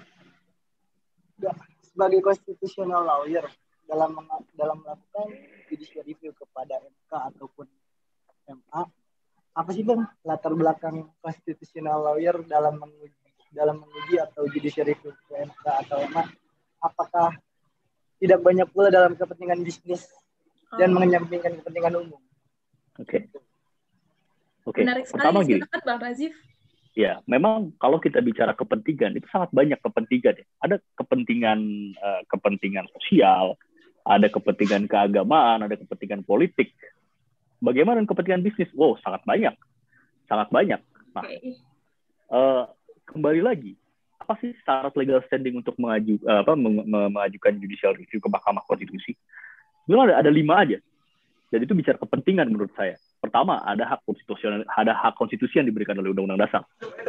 sebagai constitutional lawyer dalam dalam melakukan judicial review kepada M K ataupun M A, apa sih Bang latar belakang constitutional lawyer dalam menguji dalam menguji atau judicial review ke M K atau M A? Apakah tidak banyak pula dalam kepentingan bisnis oh. dan mengenyampingkan kepentingan umum? Oke. Okay. Oke, menarik sekali, pertama gini. Silakan Bang Razif. Ya, memang kalau kita bicara kepentingan itu sangat banyak kepentingan ya. Ada kepentingan uh, kepentingan sosial, ada kepentingan keagamaan, ada kepentingan politik. Bagaimana dengan kepentingan bisnis? Wow, sangat banyak, sangat banyak. Nah, okay. uh, kembali lagi, apa sih syarat legal standing untuk mengaju, uh, apa, mengajukan judicial review ke Mahkamah Konstitusi? Sebenarnya ada, ada lima aja. Dan itu bicara kepentingan menurut saya. Pertama, ada hak konstitusional, ada hak konstitusi yang diberikan oleh Undang-Undang Dasar.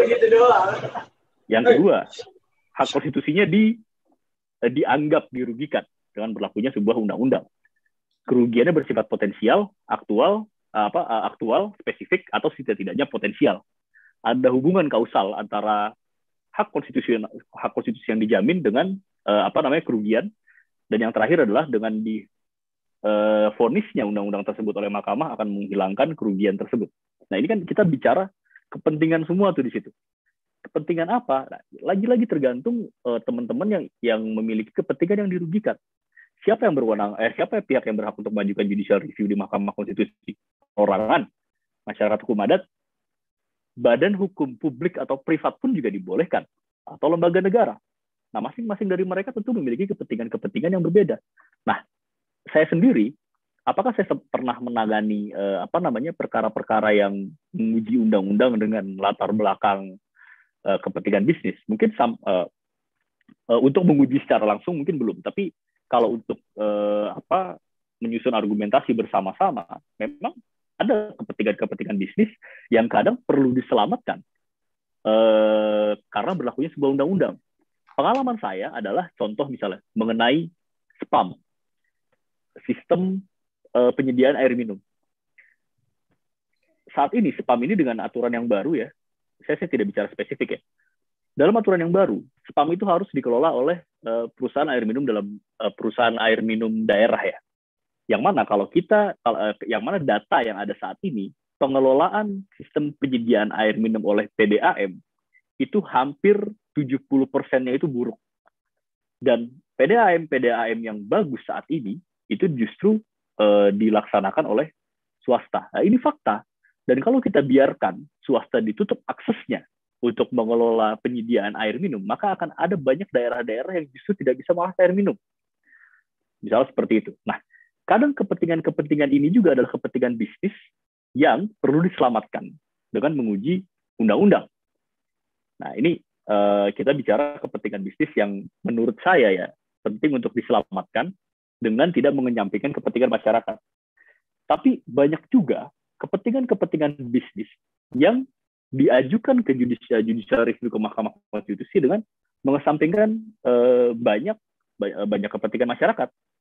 Yang kedua, hak konstitusinya di eh, dianggap dirugikan dengan berlakunya sebuah undang-undang. Kerugiannya bersifat potensial, aktual, apa aktual, spesifik, atau setidak-tidaknya potensial. Ada hubungan kausal antara hak konstitusi hak konstitusi yang dijamin dengan eh, apa namanya kerugian, dan yang terakhir adalah dengan di Uh, vonisnya undang-undang tersebut oleh mahkamah akan menghilangkan kerugian tersebut. Nah ini kan kita bicara kepentingan semua tuh di situ. Kepentingan apa? Nah, lagi-lagi tergantung uh, teman-teman yang yang memiliki kepentingan yang dirugikan. Siapa yang berwenang? Eh, siapa pihak yang berhak untuk mengajukan judicial review di Mahkamah Konstitusi? Orangan, masyarakat hukum adat, badan hukum publik atau privat pun juga dibolehkan, atau lembaga negara. Nah masing-masing dari mereka tentu memiliki kepentingan-kepentingan yang berbeda. Nah saya sendiri, apakah saya pernah menangani eh, apa namanya perkara-perkara yang menguji undang-undang dengan latar belakang eh, kepentingan bisnis? Mungkin sam, eh, eh, untuk menguji secara langsung mungkin belum, tapi kalau untuk eh, apa menyusun argumentasi bersama-sama, memang ada kepentingan-kepentingan bisnis yang kadang perlu diselamatkan eh, karena berlakunya sebuah undang-undang. Pengalaman saya adalah contoh misalnya mengenai spam. Sistem uh, penyediaan air minum. Saat ini, spam ini dengan aturan yang baru ya, saya, saya tidak bicara spesifik ya. Dalam aturan yang baru, spam itu harus dikelola oleh uh, perusahaan air minum dalam uh, perusahaan air minum daerah ya. Yang mana kalau kita, uh, yang mana data yang ada saat ini, pengelolaan sistem penyediaan air minum oleh P D A M itu hampir tujuh puluh persennya itu buruk. Dan P D A M P D A M yang bagus saat ini itu justru uh, dilaksanakan oleh swasta. Nah, ini fakta. Dan kalau kita biarkan swasta ditutup aksesnya untuk mengelola penyediaan air minum, maka akan ada banyak daerah-daerah yang justru tidak bisa mengakses air minum. Misalnya seperti itu. Nah, kadang kepentingan-kepentingan ini juga adalah kepentingan bisnis yang perlu diselamatkan dengan menguji undang-undang. Nah, ini uh, kita bicara kepentingan bisnis yang menurut saya ya penting untuk diselamatkan dengan tidak mengenyampingkan kepentingan masyarakat. Tapi banyak juga kepentingan-kepentingan bisnis yang diajukan ke judicial, judicial review ke Mahkamah Konstitusi dengan mengesampingkan eh, banyak banyak kepentingan masyarakat.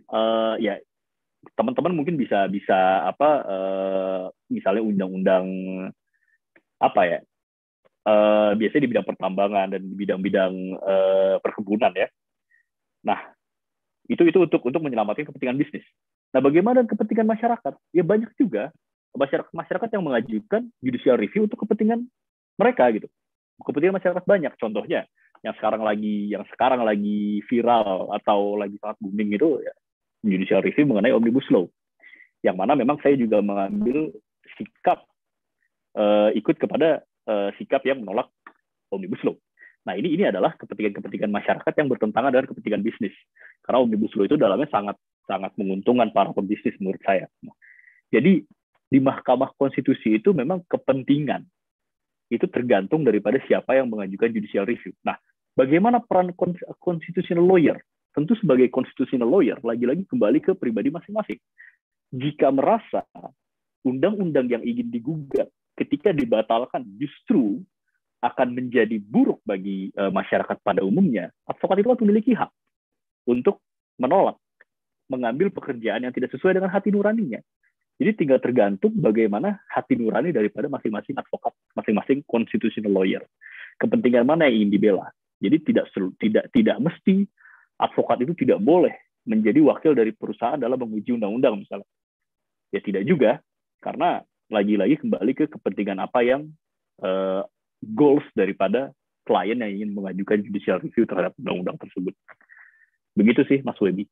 uh, ya teman-teman mungkin bisa bisa apa uh, misalnya undang-undang apa ya uh, biasanya di bidang pertambangan dan di bidang-bidang uh, perkebunan ya. Nah itu itu untuk untuk menyelamatkan kepentingan bisnis. Nah bagaimana kepentingan masyarakat? Ya banyak juga masyarakat masyarakat yang mengajukan judicial review untuk kepentingan mereka gitu. Kepentingan masyarakat banyak. Contohnya yang sekarang lagi yang sekarang lagi viral atau lagi sangat booming itu ya, judicial review mengenai omnibus law. Yang mana memang saya juga mengambil sikap uh, ikut kepada uh, sikap yang menolak omnibus law. Nah ini ini adalah kepentingan-kepentingan masyarakat yang bertentangan dengan kepentingan bisnis. Karena omnibus law itu dalamnya sangat sangat menguntungkan para pebisnis menurut saya. Jadi di Mahkamah Konstitusi itu memang kepentingan itu tergantung daripada siapa yang mengajukan judicial review. Nah, bagaimana peran constitutional lawyer? Tentu sebagai constitutional lawyer, lagi-lagi kembali ke pribadi masing-masing. Jika merasa undang-undang yang ingin digugat ketika dibatalkan justru akan menjadi buruk bagi uh, masyarakat pada umumnya, advokat itu memiliki hak untuk menolak, mengambil pekerjaan yang tidak sesuai dengan hati nuraninya. Jadi tinggal tergantung bagaimana hati nurani daripada masing-masing advokat, masing-masing constitutional lawyer. Kepentingan mana yang ingin dibela. Jadi tidak tidak tidak mesti advokat itu tidak boleh menjadi wakil dari perusahaan dalam menguji undang-undang misalnya. Ya tidak juga, karena lagi-lagi kembali ke kepentingan apa yang uh, goals daripada klien yang ingin mengajukan judicial review terhadap undang-undang tersebut. Begitu sih, Mas Webi.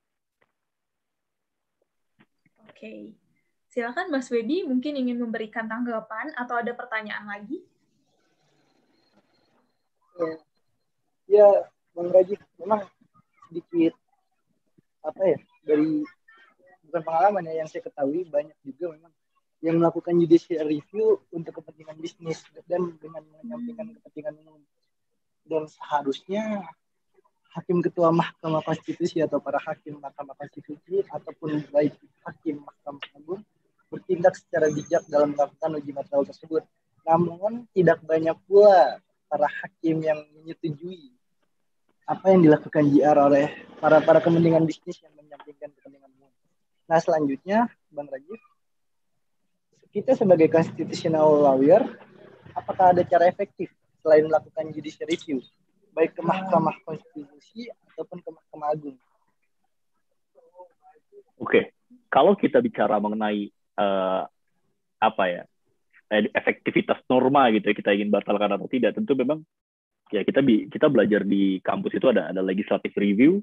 Oke, silakan Mas Webi mungkin ingin memberikan tanggapan atau ada pertanyaan lagi? Ya, ya Bang Raji, memang sedikit apa ya dari bukan pengalaman ya yang saya ketahui banyak juga memang yang melakukan judicial review untuk kepentingan bisnis dan dengan menyampingkan kepentingan umum. Dan seharusnya hakim ketua Mahkamah Konstitusi atau para hakim Mahkamah Konstitusi ataupun baik hakim Mahkamah Agung bertindak secara bijak dalam melakukan uji material tersebut. Namun tidak banyak pula para hakim yang menyetujui apa yang dilakukan J R oleh para para kepentingan bisnis yang menyampingkan kepentingan umum. Nah selanjutnya, Bang Rajif, kita sebagai constitutional lawyer, apakah ada cara efektif selain melakukan judicial review, baik ke Mahkamah Konstitusi ataupun ke Mahkamah Agung? Oke, kalau kita bicara mengenai uh, apa ya efektivitas norma gitu, ya, kita ingin batalkan atau tidak, tentu memang ya kita bi kita belajar di kampus itu ada ada legislative review,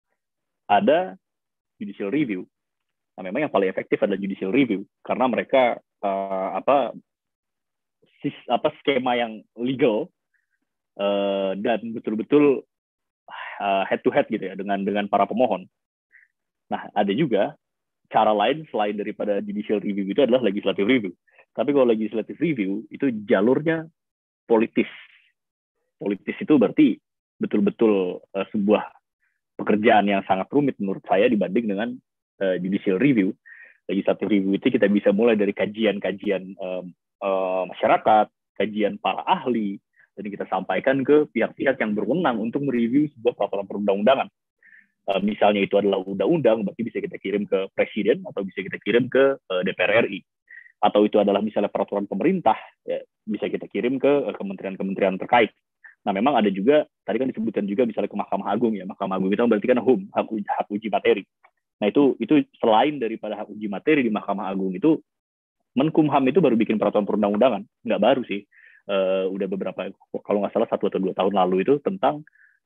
ada judicial review. Nah, memang yang paling efektif adalah judicial review karena mereka uh, apa sis, apa skema yang legal uh, dan betul-betul uh, head to head gitu ya dengan dengan para pemohon. Nah, ada juga cara lain selain daripada judicial review itu adalah legislative review. Tapi kalau legislative review itu jalurnya politis. Politis itu berarti betul-betul uh, sebuah pekerjaan yang sangat rumit menurut saya dibanding dengan uh, judicial review. Legislative review itu kita bisa mulai dari kajian-kajian uh, uh, masyarakat, kajian para ahli, dan kita sampaikan ke pihak-pihak yang berwenang untuk mereview sebuah peraturan perundang-undangan. Uh, misalnya itu adalah undang-undang, berarti bisa kita kirim ke presiden atau bisa kita kirim ke uh, D P R R I. Atau itu adalah misalnya peraturan pemerintah, ya, bisa kita kirim ke uh, kementerian-kementerian terkait. Nah, memang ada juga, tadi kan disebutkan juga misalnya ke Mahkamah Agung ya. Mahkamah Agung itu berarti kan H U M, hak uji, hak uji materi. Nah, itu itu selain daripada hak uji materi di Mahkamah Agung itu, Menkumham itu baru bikin peraturan perundang-undangan. Nggak baru sih. Uh, udah beberapa, kalau nggak salah satu atau dua tahun lalu itu tentang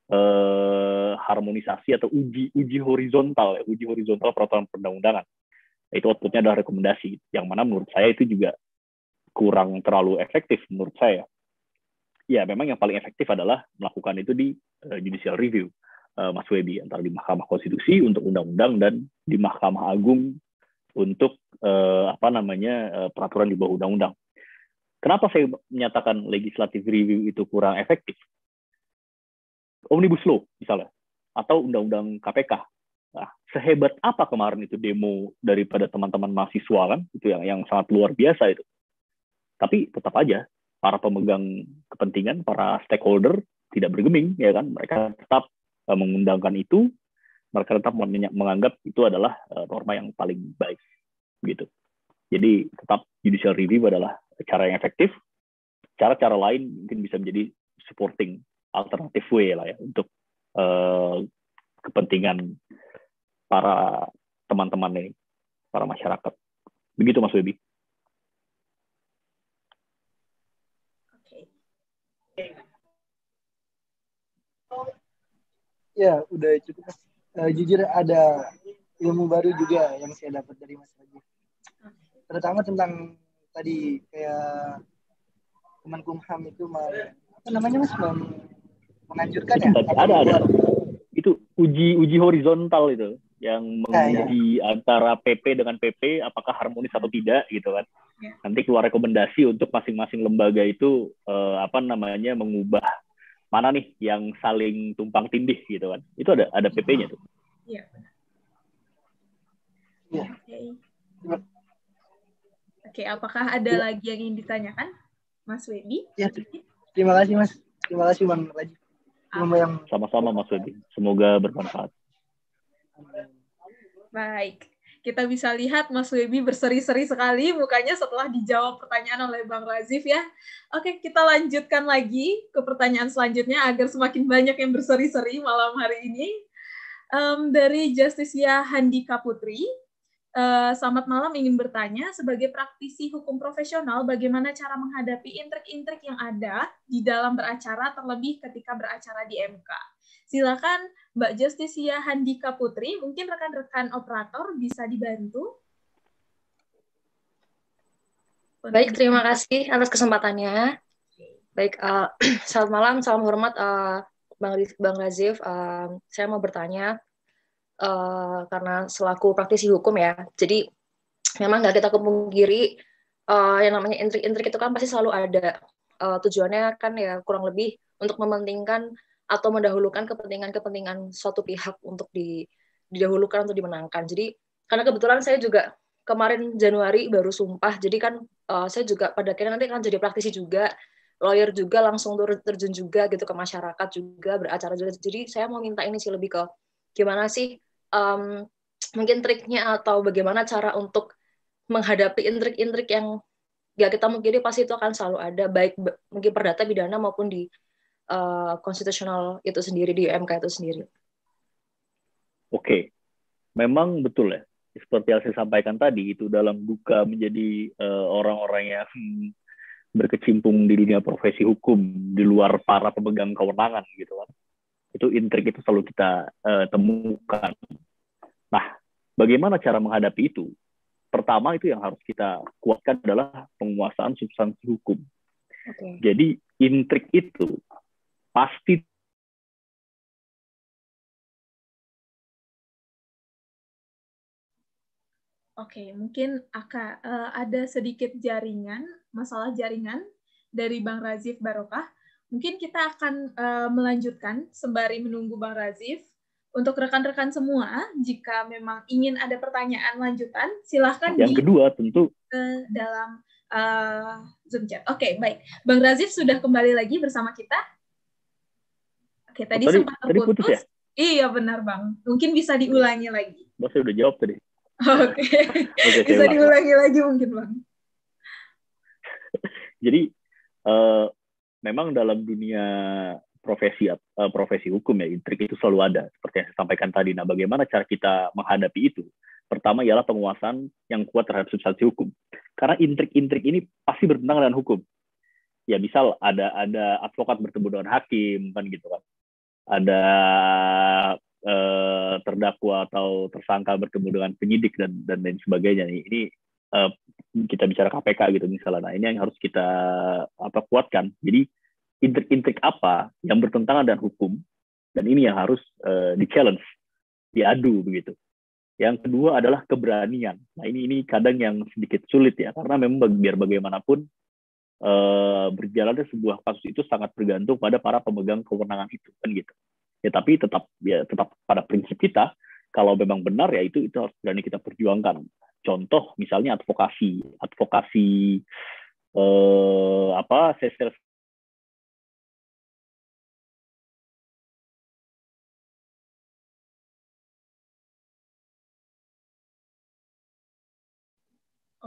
uh, harmonisasi atau uji uji horizontal, ya, uji horizontal peraturan perundang-undangan. Nah, itu outputnya adalah rekomendasi, yang mana menurut saya itu juga kurang terlalu efektif menurut saya. Ya, memang yang paling efektif adalah melakukan itu di uh, judicial review, uh, Mas Webi, antara di Mahkamah Konstitusi untuk undang-undang dan di Mahkamah Agung untuk uh, apa namanya uh, peraturan di bawah undang-undang. Kenapa saya menyatakan legislative review itu kurang efektif? Omnibus Law misalnya, atau undang-undang K P K. Nah, sehebat apa kemarin itu demo daripada teman-teman mahasiswa kan, itu yang yang sangat luar biasa itu. Tapi tetap aja para pemegang kepentingan, para stakeholder tidak bergeming, ya kan? Mereka tetap uh, mengundangkan itu mereka tetap menganggap itu adalah uh, norma yang paling baik gitu. Jadi tetap judicial review adalah cara yang efektif. Cara-cara lain mungkin bisa menjadi supporting alternative way lah ya untuk uh, kepentingan para teman-teman ini, para masyarakat. Begitu Mas Webi. Ya, udah cukup. Uh, jujur ada ilmu baru juga yang saya dapat dari Mas Raji. Terutama tentang tadi kayak Kemenkumham itu apa namanya Mas menganjurkan ya? Ada ada. Itu uji uji horizontal itu yang menguji ya, ya. antara P P dengan P P apakah harmonis atau tidak gitu kan. Ya. Nanti keluar rekomendasi untuk masing-masing lembaga itu eh, apa namanya mengubah mana nih yang saling tumpang tindih gitu kan. Itu ada ada P P-nya tuh. Iya. Iya. Oke. Oke, apakah ada ya. lagi yang ingin ditanyakan, Mas Webi? Ya. Terima kasih Mas. Terima kasih Bang Raji. Yang... Sama-sama Mas Webi. Semoga bermanfaat. Baik. Kita bisa lihat Mas Webi berseri-seri sekali mukanya setelah dijawab pertanyaan oleh Bang Razif ya. Oke, kita lanjutkan lagi ke pertanyaan selanjutnya agar semakin banyak yang berseri-seri malam hari ini. Um, dari Justisia Handika Putri, uh, selamat malam, ingin bertanya, sebagai praktisi hukum profesional, bagaimana cara menghadapi intrik-intrik yang ada di dalam beracara, terlebih ketika beracara di M K? Silakan Mbak Justisia Handika Putri, mungkin rekan-rekan operator bisa dibantu. Baik, terima kasih atas kesempatannya. Baik, uh, selamat malam, salam hormat uh, Bang, Bang Razif. Uh, saya mau bertanya, uh, karena selaku praktisi hukum ya, jadi memang nggak kita kepungkiri, uh, yang namanya intrik-intrik itu kan pasti selalu ada. Uh, tujuannya kan ya kurang lebih untuk mementingkan atau mendahulukan kepentingan-kepentingan suatu pihak untuk di, didahulukan untuk dimenangkan. Jadi karena kebetulan saya juga kemarin Januari baru sumpah, jadi kan uh, saya juga pada akhirnya nanti akan jadi praktisi juga, lawyer juga, langsung turun terjun juga gitu ke masyarakat juga, beracara juga. Jadi saya mau minta ini sih lebih ke gimana sih um, mungkin triknya atau bagaimana cara untuk menghadapi intrik-intrik yang gak kita mungkin pasti itu akan selalu ada, baik mungkin perdata pidana maupun di uh, konstitusional itu sendiri, di M K itu sendiri. Oke, memang betul ya. Seperti yang saya sampaikan tadi, itu dalam duka menjadi uh, orang-orang yang berkecimpung di dunia profesi hukum di luar para pemegang kewenangan gitu kan. Itu intrik itu selalu kita uh, temukan. Nah, bagaimana cara menghadapi itu? Pertama itu yang harus kita kuatkan adalah penguasaan substansi hukum. Okay. Jadi intrik itu pasti Oke, mungkin akan uh, ada sedikit jaringan, masalah jaringan dari Bang Razif Barokah. Mungkin kita akan uh, melanjutkan sembari menunggu Bang Razif. Untuk rekan-rekan semua, jika memang ingin ada pertanyaan lanjutan, silahkan yang di kedua tentu ke dalam uh, Zoom chat. Oke, baik. Bang Razif sudah kembali lagi bersama kita. Oke, tadi, oh, tadi sempat terputus. Tadi putus ya? Iya, benar Bang. Mungkin bisa diulangi lagi. Mas udah jawab tadi. Oke, okay. Bisa diulangi lagi mungkin Bang. Jadi uh, memang dalam dunia profesi uh, profesi hukum ya intrik itu selalu ada seperti yang saya sampaikan tadi. Nah, bagaimana cara kita menghadapi itu? Pertama ialah penguasaan yang kuat terhadap substansi hukum. Karena intrik-intrik ini pasti bertentangan dengan hukum. Ya misal ada ada advokat bertemu dengan hakim kan gitu kan. Ada Eh, terdakwa atau tersangka bertemu dengan penyidik dan dan lain sebagainya. Ini eh, kita bicara K P K gitu misalnya. Nah, ini yang harus kita apa kuatkan. Jadi intrik-intrik apa yang bertentangan dengan hukum dan ini yang harus eh, di-challenge, diadu begitu. Yang kedua adalah keberanian. Nah, ini ini kadang yang sedikit sulit ya karena memang biar bagaimanapun eh, berjalannya sebuah kasus itu sangat bergantung pada para pemegang kewenangan itu kan gitu. Ya tapi tetap ya tetap pada prinsip kita kalau memang benar ya itu itu harus berani kita perjuangkan. Contoh misalnya advokasi, advokasi eh, apa sales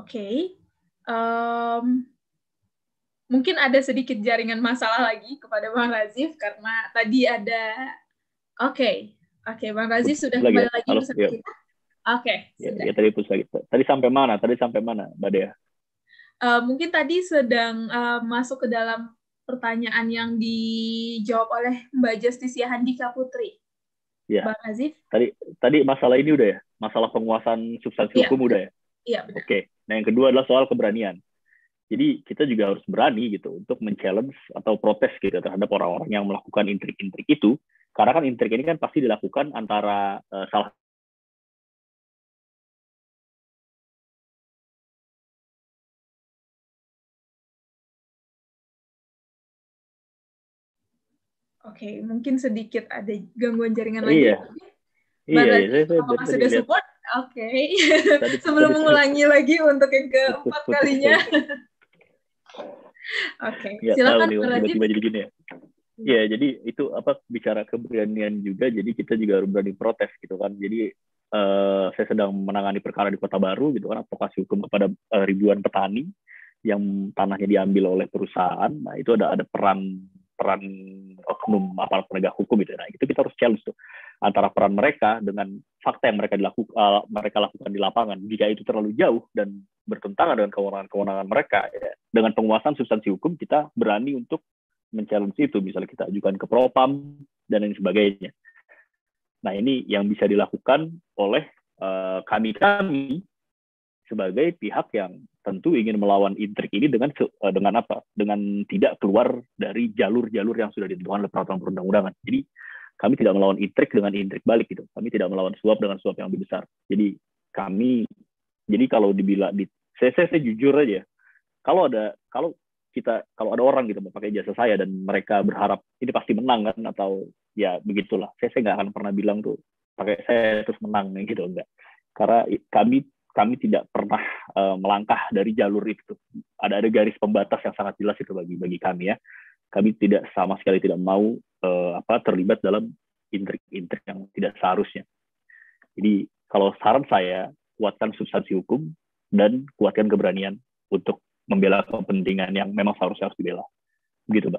Oke. Um, mungkin ada sedikit jaringan masalah lagi kepada Bang Razif karena tadi ada. Oke, okay. oke, okay, Bang Razif sudah lagi kembali ya? lagi Halo? bersama Ya. kita. Oke, okay, ya, sudah. Ya, tadi putus lagi. Tadi sampai mana? Tadi sampai mana, Mbak Dea? Uh, mungkin tadi sedang uh, masuk ke dalam pertanyaan yang dijawab oleh Mbak Justisia Handika Putri. Ya. Bang Razif. Tadi tadi masalah ini udah ya? Masalah penguasaan substansi ya, hukum udah ya? Iya, benar. Oke. Nah, yang kedua adalah soal keberanian. Jadi kita juga harus berani gitu untuk men-challenge atau protes gitu terhadap orang-orang yang melakukan intrik-intrik itu. Karena kan intrik ini kan pasti dilakukan antara uh, salah Oke, okay, mungkin sedikit ada gangguan jaringan iya. lagi. Iya, iya, saya, saya apakah sudah lihat. support? Oke. Okay. Sebelum tadi, mengulangi tadi, lagi untuk yang keempat putus, kalinya. Oke, okay. Silakan tiba-tiba jadi gini ya. Iya, jadi itu apa bicara keberanian juga, jadi kita juga harus berani protes gitu kan. Jadi uh, saya sedang menangani perkara di Kota Baru gitu kan, advokasi hukum kepada uh, ribuan petani yang tanahnya diambil oleh perusahaan. Nah, itu ada ada peran peran oknum aparat penegak hukum itu. Nah, itu kita harus challenge tuh antara peran mereka dengan fakta yang mereka dilakukan uh, mereka lakukan di lapangan. Jika itu terlalu jauh dan bertentangan dengan kewenangan-kewenangan mereka, ya, dengan penguasaan substansi hukum kita berani untuk men-challenge itu, misalnya kita ajukan ke Propam dan lain sebagainya. Nah, ini yang bisa dilakukan oleh uh, kami-kami sebagai pihak yang tentu ingin melawan intrik ini dengan uh, dengan apa? Dengan tidak keluar dari jalur-jalur yang sudah ditentukan oleh peraturan perundang-undangan. Jadi kami tidak melawan intrik dengan intrik balik gitu. Kami tidak melawan suap dengan suap yang lebih besar. Jadi kami, jadi kalau dibilang, di, saya, saya, saya jujur aja, kalau ada, kalau kita, kalau ada orang gitu mau pakai jasa saya dan mereka berharap ini pasti menang kan, atau ya begitulah, saya, saya nggak akan pernah bilang tuh pakai saya terus menang gitu, enggak. Karena kami, kami tidak pernah uh, melangkah dari jalur itu. Ada ada garis pembatas yang sangat jelas itu bagi bagi kami ya. Kami tidak sama sekali tidak mau uh, apa terlibat dalam intrik-intrik yang tidak seharusnya. Jadi kalau saran saya, kuatkan substansi hukum dan kuatkan keberanian untuk membela kepentingan yang memang seharusnya harus dibela. Begitu, Mbak.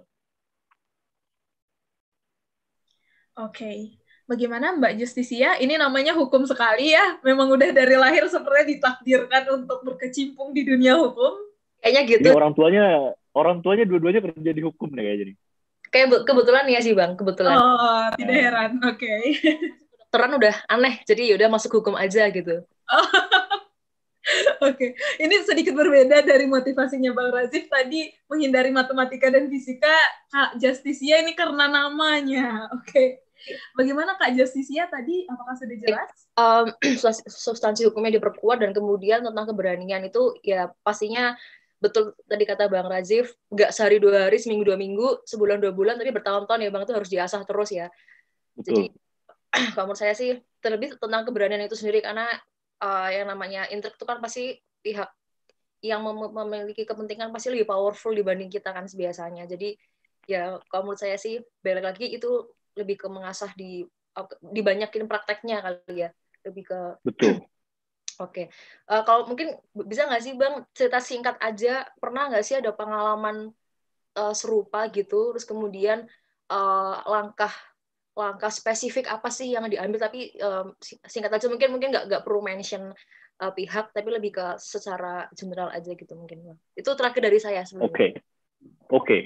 Oke. Okay. Bagaimana Mbak Justisia? Ini namanya hukum sekali ya. Memang udah dari lahir sepertinya ditakdirkan untuk berkecimpung di dunia hukum. Kayaknya gitu. Ini orang tuanya, orang tuanya dua-duanya kerja di hukum nih kayaknya nih. Kayak kebetulan ya sih Bang, kebetulan. Oh, tidak heran. Oke. Okay. Kedokteran udah aneh, jadi yaudah masuk hukum aja gitu. Oh. Oke, okay. Ini sedikit berbeda dari motivasinya Bang Razif tadi menghindari matematika dan fisika. Kak Justisia ini karena namanya. Oke. Okay. Bagaimana Kak Justisia tadi? Apakah sudah jelas? Um, substansi hukumnya diperkuat dan kemudian tentang keberanian itu ya pastinya betul tadi kata Bang Razif, nggak sehari dua hari, seminggu dua minggu, sebulan dua bulan, tapi bertahun-tahun ya Bang, itu harus diasah terus ya. Betul. Jadi kalau menurut saya sih terlebih tentang keberanian itu sendiri karena uh, yang namanya intrik itu kan pasti pihak yang mem- memiliki kepentingan pasti lebih powerful dibanding kita kan biasanya. Jadi ya kalau menurut saya sih balik lagi itu lebih ke mengasah di dibanyakin prakteknya kali ya, lebih ke betul. Oke, okay. uh, kalau mungkin bisa nggak sih Bang cerita singkat aja, pernah nggak sih ada pengalaman uh, serupa gitu, terus kemudian uh, langkah langkah spesifik apa sih yang diambil, tapi um, singkat aja mungkin mungkin nggak nggak perlu mention uh, pihak, tapi lebih ke secara general aja gitu mungkin Bang. Itu terakhir dari saya sebelumnya. Oke, okay. oke, okay.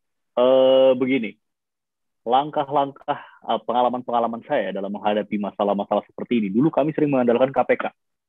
uh, begini. Langkah-langkah uh, pengalaman-pengalaman saya dalam menghadapi masalah-masalah seperti ini. Dulu kami sering mengandalkan K P K.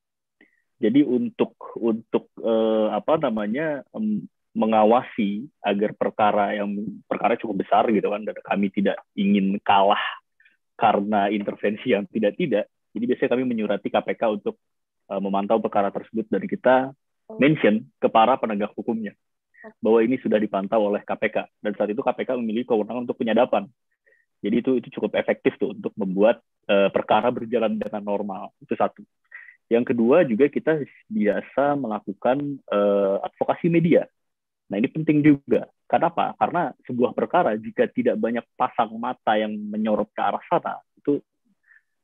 Jadi untuk untuk uh, apa namanya um, mengawasi agar perkara yang perkara cukup besar gitu kan, dan kami tidak ingin kalah karena intervensi yang tidak-tidak. Jadi biasanya kami menyurati K P K untuk uh, memantau perkara tersebut dan kita mention ke para penegak hukumnya bahwa ini sudah dipantau oleh K P K, dan saat itu K P K memiliki kewenangan untuk penyadapan. Jadi itu itu cukup efektif tuh untuk membuat uh, perkara berjalan dengan normal. Itu satu. Yang kedua juga kita biasa melakukan uh, advokasi media. Nah ini penting juga. Kenapa? Karena sebuah perkara jika tidak banyak pasang mata yang menyorot ke arah sana, itu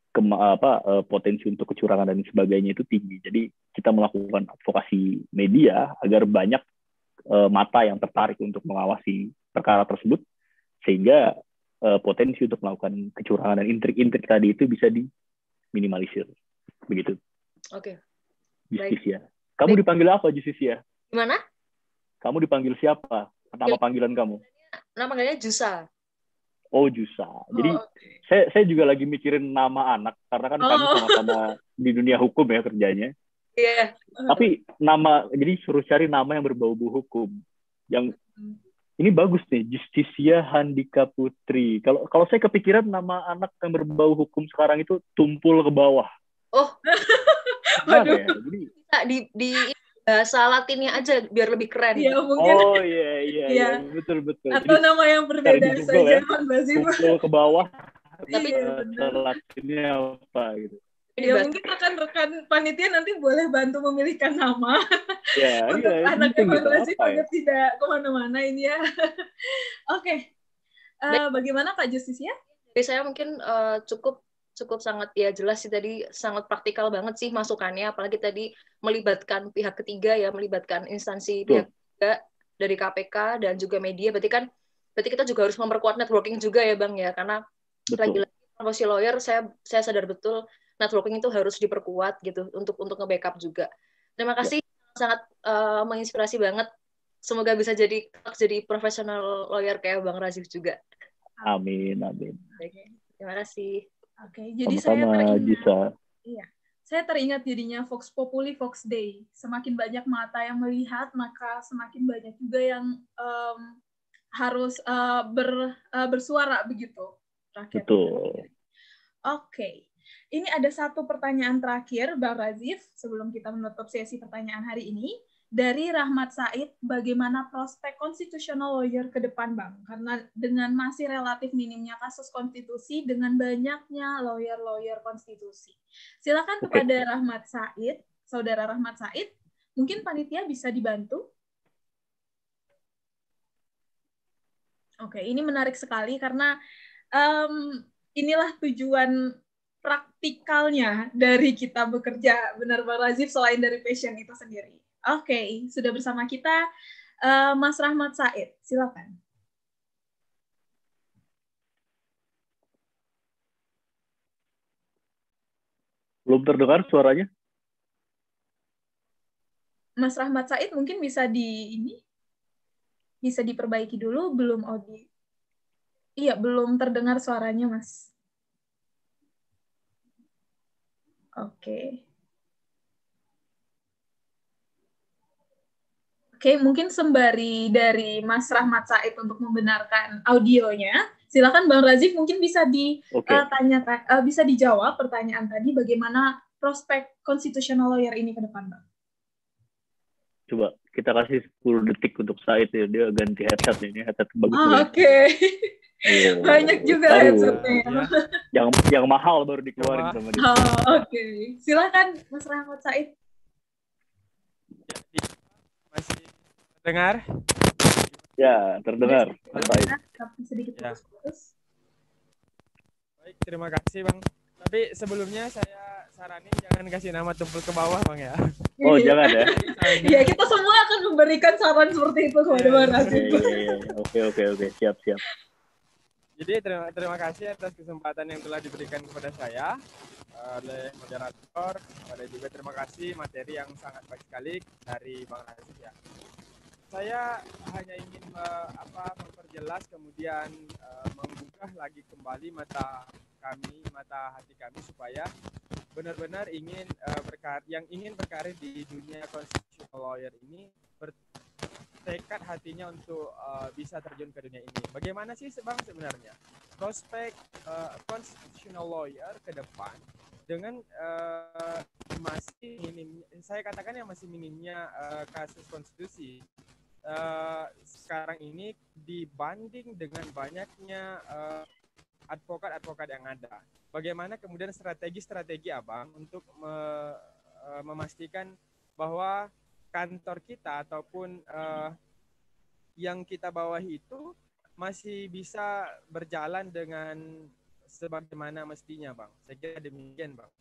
kema, apa uh, potensi untuk kecurangan dan sebagainya itu tinggi. Jadi kita melakukan advokasi media agar banyak uh, mata yang tertarik untuk mengawasi perkara tersebut, sehingga uh, potensi untuk melakukan kecurangan dan intrik-intrik tadi itu bisa diminimalisir. Begitu. Oke. Justisia. Kamu Baik. dipanggil apa, Justisia? Gimana? Kamu dipanggil siapa? Nama panggilan kamu? Nama panggilannya Jusa. Oh, Jusa. Jadi oh, okay. saya saya juga lagi mikirin nama anak karena kan oh. kami sama-sama di dunia hukum ya kerjanya. Iya. Yeah. Tapi nama, jadi suruh cari nama yang berbau-bau hukum. Yang ini bagus nih, Justisia Handika Putri. Kalau kalau saya kepikiran nama anak yang berbau hukum sekarang itu Tumpul ke Bawah. Oh. Waduh. Ya? Jadi di di bahasa Latinnya aja biar lebih keren. Iya, mungkin. Oh iya iya iya betul betul. Atau jadi, nama yang berbeda saja, Bang Bazif. Tumpul ke bawah. Tapi uh, Latinnya apa gitu. Ya mungkin rekan-rekan panitia nanti boleh bantu memilihkan nama. Ya, untuk iya, anaknya Bang gitu, Bazif agar ya? Tidak kemana-mana ini ya. Oke. Okay. Uh, bagaimana Kak Justisia? Jadi saya mungkin uh, cukup cukup sangat ya jelas sih tadi, sangat praktikal banget sih masukannya, apalagi tadi melibatkan pihak ketiga ya, melibatkan instansi Betul. pihak ketiga dari K P K dan juga media. Berarti kan berarti kita juga harus memperkuat networking juga ya Bang ya, karena lagi-lagi profesi lawyer saya saya sadar betul networking itu harus diperkuat gitu untuk untuk nge-backup juga. Terima kasih ya. sangat uh, menginspirasi banget. Semoga bisa jadi jadi profesional lawyer kayak Bang Razif juga. Amin amin. Oke, terima kasih. Oke, jadi Sama-sama, saya teringat, Jisa. iya, saya teringat jadinya Vox Populi, Vox Day. Semakin banyak mata yang melihat, maka semakin banyak juga yang um, harus uh, ber, uh, bersuara begitu. Rakyat. Betul. Oke, ini ada satu pertanyaan terakhir, Bang Razif, sebelum kita menutup sesi pertanyaan hari ini. Dari Rahmat Said, bagaimana prospek constitutional lawyer ke depan, Bang? Karena dengan masih relatif minimnya kasus konstitusi, dengan banyaknya lawyer-lawyer konstitusi. Silakan okay. kepada Rahmat Said, Saudara Rahmat Said, mungkin panitia bisa dibantu? Oke, okay, ini menarik sekali karena um, inilah tujuan praktikalnya dari kita bekerja, benar Bang Razif, selain dari passion itu sendiri. Oke, okay, sudah bersama kita uh, Mas Rahmat Said. Silakan. Belum terdengar suaranya? Mas Rahmat Said mungkin bisa di ini bisa diperbaiki dulu, belum audio. Iya, belum terdengar suaranya, Mas. Oke. Okay. Oke, mungkin sembari dari Mas Rahmat Said untuk membenarkan audionya, silakan Bang Razif mungkin bisa ditanya, okay. uh, bisa dijawab pertanyaan tadi, bagaimana prospek constitutional lawyer ini ke depan, Bang? Coba kita kasih sepuluh detik untuk Said ya, dia ganti headset ini, headset bagus. Oh, oke. Okay. Oh, banyak juga headsetnya. Ya. yang yang mahal baru dikeluarin sama dia. Oh, oke. Okay. Silakan Mas Rahmat Said. Masih terdengar? Ya, terdengar. Terdengar, tapi sedikit ya. putus-putus. Baik, terima kasih Bang. Tapi sebelumnya saya saranin jangan kasih nama Tumpul ke Bawah Bang ya. Oh, jangan ya? Iya, kita semua akan memberikan saran seperti itu kepada Bang Razif. Oke, oke, oke. Siap, siap. Jadi terima, terima kasih atas kesempatan yang telah diberikan kepada saya oleh moderator. Pada juga terima kasih materi yang sangat baik sekali dari Bang Razif ya. Saya hanya ingin uh, apa memperjelas kemudian uh, menggugah lagi kembali mata kami, mata hati kami supaya benar-benar ingin uh, berkarir, yang ingin berkarir di dunia constitutional lawyer ini bertekad hatinya untuk uh, bisa terjun ke dunia ini. Bagaimana sih Bang sebenarnya prospek uh, constitutional lawyer ke depan dengan uh, masih minim, saya katakan yang masih minimnya uh, kasus konstitusi uh, sekarang ini dibanding dengan banyaknya uh, advokat-advokat yang ada. Bagaimana kemudian strategi-strategi Abang untuk me, uh, memastikan bahwa kantor kita ataupun uh, yang kita bawahi itu masih bisa berjalan dengan sebagaimana mestinya, Bang. Saya kira demikian, Bang.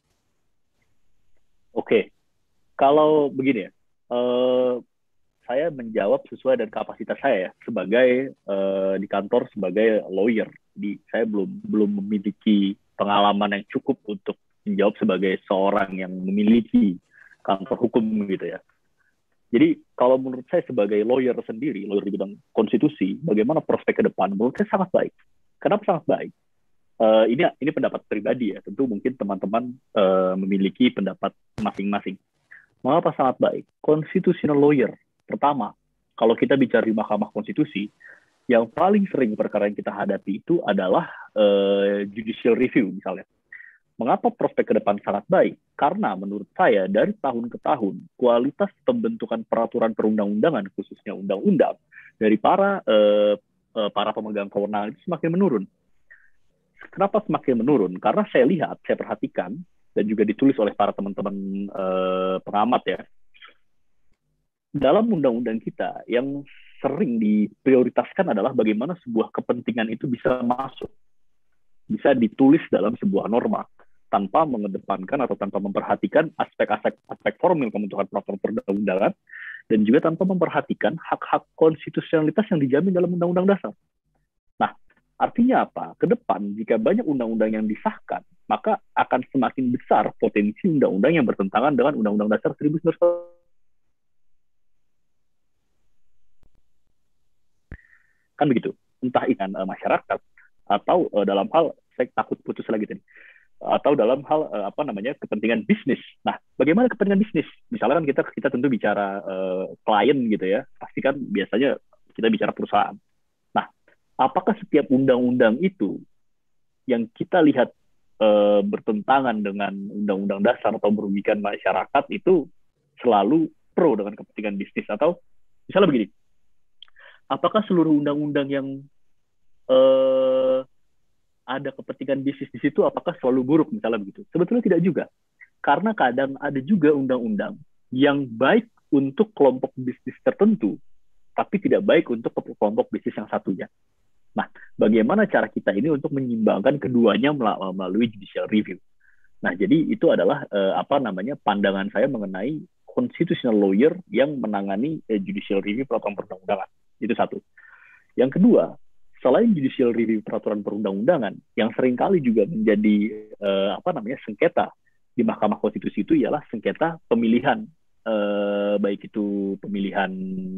Oke, kalau begini ya, uh, saya menjawab sesuai dengan kapasitas saya ya, sebagai uh, di kantor sebagai lawyer. Jadi saya belum belum memiliki pengalaman yang cukup untuk menjawab sebagai seorang yang memiliki kantor hukum gitu ya. Jadi kalau menurut saya sebagai lawyer sendiri, lawyer di bidang konstitusi, bagaimana prospek ke depan? Menurut saya sangat baik. Kenapa sangat baik? Uh, ini ini pendapat pribadi ya. Tentu mungkin teman-teman uh, memiliki pendapat masing-masing. Mengapa sangat baik? Constitutional lawyer. Pertama, kalau kita bicara di Mahkamah Konstitusi, yang paling sering perkara yang kita hadapi itu adalah uh, judicial review misalnya. Mengapa prospek ke depan sangat baik? Karena menurut saya dari tahun ke tahun, kualitas pembentukan peraturan perundang-undangan, khususnya undang-undang, dari para uh, uh, para pemegang kewenangan itu semakin menurun. Kenapa semakin menurun? Karena saya lihat, saya perhatikan, dan juga ditulis oleh para teman-teman uh, pengamat ya, dalam undang-undang kita yang sering diprioritaskan adalah bagaimana sebuah kepentingan itu bisa masuk, bisa ditulis dalam sebuah norma tanpa mengedepankan atau tanpa memperhatikan aspek-aspek aspek formil pembentukan peraturan perundang-undangan dan juga tanpa memperhatikan hak-hak konstitusionalitas yang dijamin dalam undang-undang dasar. Nah, artinya apa? Ke depan jika banyak undang-undang yang disahkan, maka akan semakin besar potensi undang-undang yang bertentangan dengan Undang-Undang Dasar seribu sembilan ratus kan begitu, entah ikan uh, masyarakat atau uh, dalam hal saya takut putus lagi tadi, atau dalam hal uh, apa namanya kepentingan bisnis. Nah, bagaimana kepentingan bisnis? Misalnya kan kita kita tentu bicara uh, klien gitu ya, pasti kan biasanya kita bicara perusahaan. Nah, apakah setiap undang-undang itu yang kita lihat uh, bertentangan dengan Undang-Undang Dasar atau merugikan masyarakat itu selalu pro dengan kepentingan bisnis? Atau misalnya begini, apakah seluruh undang-undang yang uh, ada kepentingan bisnis di situ, apakah selalu buruk misalnya begitu? Sebetulnya tidak juga. Karena kadang ada juga undang-undang yang baik untuk kelompok bisnis tertentu, tapi tidak baik untuk kelompok bisnis yang satunya. Nah, bagaimana cara kita ini untuk menyimbangkan keduanya melalui judicial review? Nah, jadi itu adalah uh, apa namanya pandangan saya mengenai constitutional lawyer yang menangani uh, judicial review peraturan perundang-undangan. Itu satu. Yang kedua, selain judicial review peraturan perundang-undangan, yang seringkali juga menjadi eh, apa namanya sengketa di Mahkamah Konstitusi itu ialah sengketa pemilihan, eh, baik itu pemilihan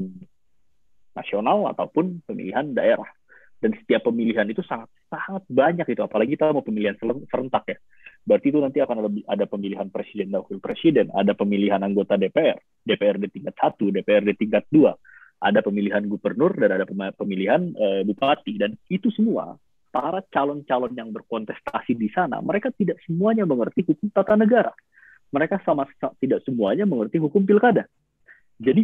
nasional ataupun pemilihan daerah. Dan setiap pemilihan itu sangat sangat banyak itu, apalagi kita mau pemilihan serentak ya. Berarti itu nanti akan lebih ada pemilihan presiden dan wakil presiden, ada pemilihan anggota D P R, D P R D tingkat satu, D P R D tingkat dua. Ada pemilihan gubernur dan ada pemilihan uh, bupati, dan itu semua para calon-calon yang berkontestasi di sana mereka tidak semuanya mengerti hukum tata negara, mereka sama tidak semuanya mengerti hukum pilkada. Jadi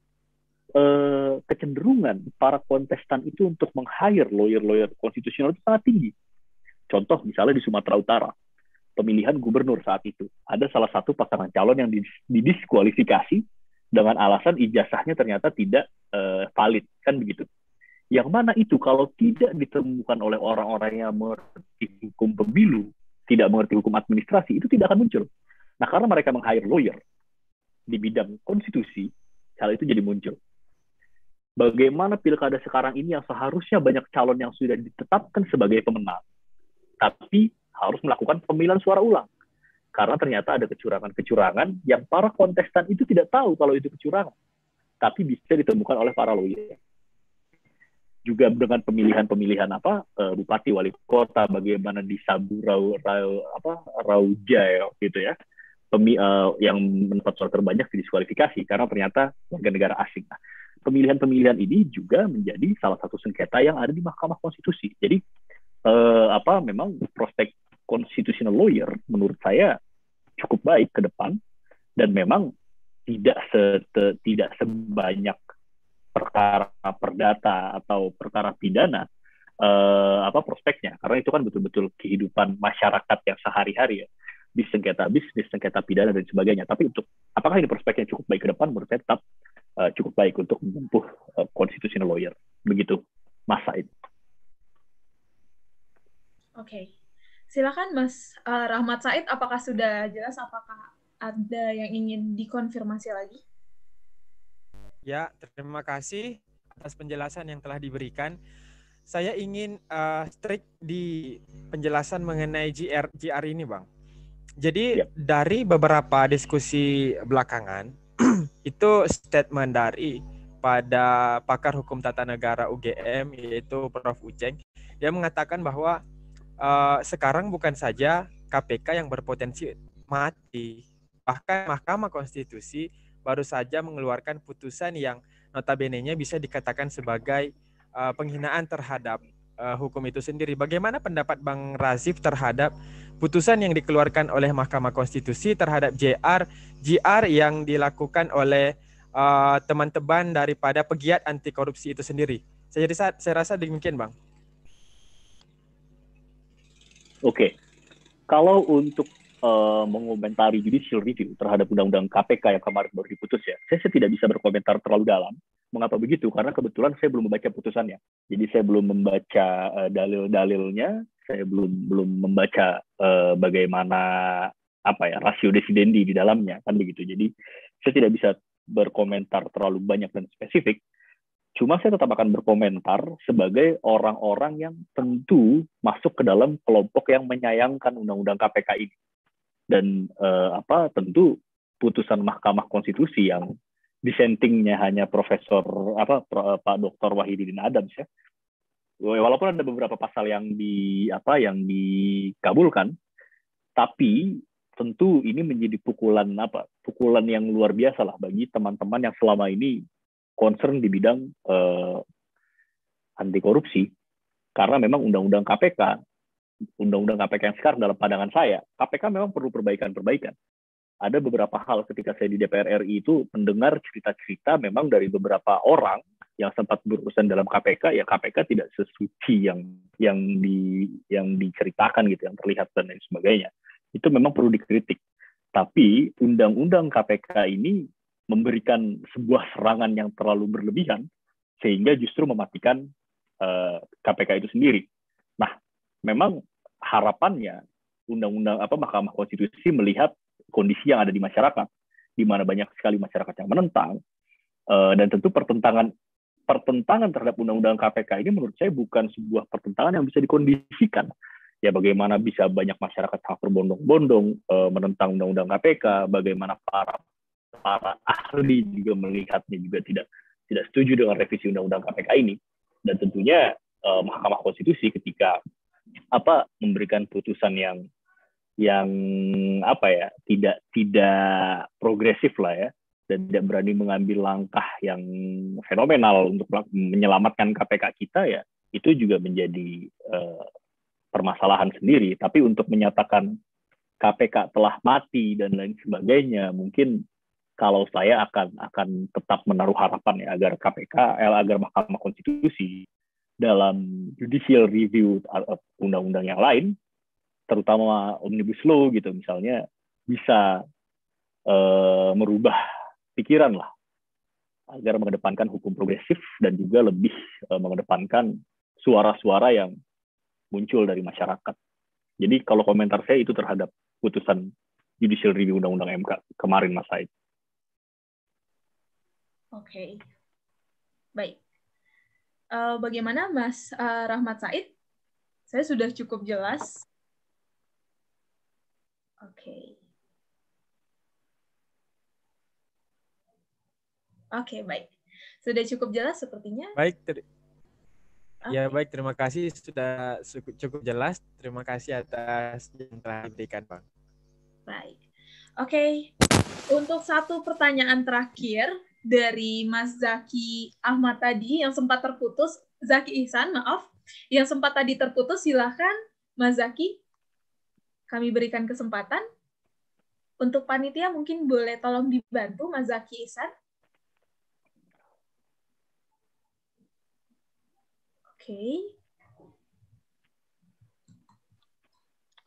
uh, kecenderungan para kontestan itu untuk meng-hire lawyer-lawyer konstitusional itu sangat tinggi. Contoh misalnya di Sumatera Utara, pemilihan gubernur saat itu ada salah satu pasangan calon yang didiskualifikasi dengan alasan ijazahnya ternyata tidak uh, valid, kan begitu. Yang mana itu kalau tidak ditemukan oleh orang-orang yang mengerti hukum pemilu, tidak mengerti hukum administrasi, itu tidak akan muncul. Nah, karena mereka meng-hire lawyer di bidang konstitusi, hal itu jadi muncul. Bagaimana pilkada sekarang ini yang seharusnya banyak calon yang sudah ditetapkan sebagai pemenang, tapi harus melakukan pemilihan suara ulang. Karena ternyata ada kecurangan-kecurangan yang para kontestan itu tidak tahu kalau itu kecurangan, tapi bisa ditemukan oleh para lawyer. Juga dengan pemilihan-pemilihan apa uh, bupati, wali kota, bagaimana di Sabu Rau, Rau apa Raujaya gitu ya, Pemi, uh, yang mendapat suara terbanyak didiskualifikasi karena ternyata warga negara asing. Nah, pemilihan-pemilihan ini juga menjadi salah satu sengketa yang ada di Mahkamah Konstitusi. Jadi uh, apa memang prospek constitutional lawyer menurut saya cukup baik ke depan, dan memang tidak se, tidak sebanyak perkara perdata atau perkara pidana eh, apa prospeknya, karena itu kan betul-betul kehidupan masyarakat yang sehari-hari ya, di sengketa bisnis, sengketa pidana dan sebagainya. Tapi untuk apakah ini prospeknya cukup baik ke depan, menurut saya tetap uh, cukup baik untuk menempuh uh, constitutional lawyer. Begitu Mas Said. Oke. Okay. Silakan Mas uh, Rahmat Said, apakah sudah jelas? Apakah ada yang ingin dikonfirmasi lagi? Ya, terima kasih atas penjelasan yang telah diberikan. Saya ingin uh, strict di penjelasan mengenai G R G R ini, Bang. Jadi Yep. dari beberapa diskusi belakangan, itu statement dari pada pakar hukum tata negara U G M, yaitu Profesor Uceng, dia mengatakan bahwa Uh, sekarang bukan saja K P K yang berpotensi mati, bahkan Mahkamah Konstitusi baru saja mengeluarkan putusan yang notabene-nya bisa dikatakan sebagai uh, penghinaan terhadap uh, hukum itu sendiri. Bagaimana pendapat Bang Razif terhadap putusan yang dikeluarkan oleh Mahkamah Konstitusi terhadap J R G R yang dilakukan oleh uh, teman-teman daripada pegiat anti korupsi itu sendiri? Saya, saya rasa demikian, Bang. Oke, okay. Kalau untuk uh, mengomentari judicial review terhadap undang-undang K P K yang kemarin baru diputus ya, saya, saya tidak bisa berkomentar terlalu dalam. Mengapa begitu? Karena kebetulan saya belum membaca putusannya. Jadi saya belum membaca uh, dalil-dalilnya, saya belum belum membaca uh, bagaimana apa ya rasio decidendi di dalamnya, kan begitu. Jadi saya tidak bisa berkomentar terlalu banyak dan spesifik. Cuma saya tetap akan berkomentar sebagai orang-orang yang tentu masuk ke dalam kelompok yang menyayangkan undang-undang K P K ini. Dan eh, apa tentu putusan Mahkamah Konstitusi yang dissentingnya hanya Profesor apa Pak Doktor Wahidin Adams ya. Walaupun ada beberapa pasal yang di apa yang dikabulkan, tapi tentu ini menjadi pukulan apa? Pukulan yang luar biasa lah bagi teman-teman yang selama ini concern di bidang uh, anti korupsi, karena memang undang-undang K P K, undang-undang K P K yang sekarang dalam pandangan saya, K P K memang perlu perbaikan-perbaikan. Ada beberapa hal ketika saya di D P R R I itu mendengar cerita-cerita memang dari beberapa orang yang sempat berurusan dalam K P K, ya K P K tidak sesuci yang yang di yang diceritakan gitu, yang terlihat dan lain sebagainya. Itu memang perlu dikritik. Tapi undang-undang K P K ini memberikan sebuah serangan yang terlalu berlebihan sehingga justru mematikan uh, K P K itu sendiri. Nah, memang harapannya undang-undang apa Mahkamah Konstitusi melihat kondisi yang ada di masyarakat, di mana banyak sekali masyarakat yang menentang, uh, dan tentu pertentangan pertentangan terhadap undang-undang K P K ini menurut saya bukan sebuah pertentangan yang bisa dikondisikan. Ya bagaimana bisa banyak masyarakat sangat berbondong-bondong uh, menentang undang-undang K P K, bagaimana para para ahli juga melihatnya juga tidak tidak setuju dengan revisi undang-undang K P K ini, dan tentunya uh, Mahkamah Konstitusi ketika apa memberikan putusan yang yang apa ya tidak tidak progresif lah ya, dan tidak berani mengambil langkah yang fenomenal untuk menyelamatkan K P K kita, ya itu juga menjadi uh, permasalahan sendiri. Tapi untuk menyatakan K P K telah mati dan lain sebagainya, mungkin kalau saya akan akan tetap menaruh harapan ya agar K P K, agar Mahkamah Konstitusi dalam judicial review undang-undang yang lain, terutama Omnibus Law gitu misalnya, bisa uh, merubah pikiran lah, agar mengedepankan hukum progresif dan juga lebih uh, mengedepankan suara-suara yang muncul dari masyarakat. Jadi kalau komentar saya itu terhadap putusan judicial review undang-undang M K kemarin, Mas Said. Oke, okay. Baik. Uh, bagaimana Mas uh, Rahmat Said? Saya sudah cukup jelas. Oke. Okay. Oke, okay, baik. Sudah cukup jelas sepertinya. Baik, ter- okay. Ya baik, terima kasih sudah cukup jelas. Terima kasih atas yang telah diberikan, Bang. Baik. Oke, okay. Untuk satu pertanyaan terakhir dari Mas Zaki Ahmad tadi yang sempat terputus, Zaki Ihsan, maaf, yang sempat tadi terputus, silakan Mas Zaki, kami berikan kesempatan. Untuk panitia mungkin boleh tolong dibantu Mas Zaki Ihsan. Oke. Okay.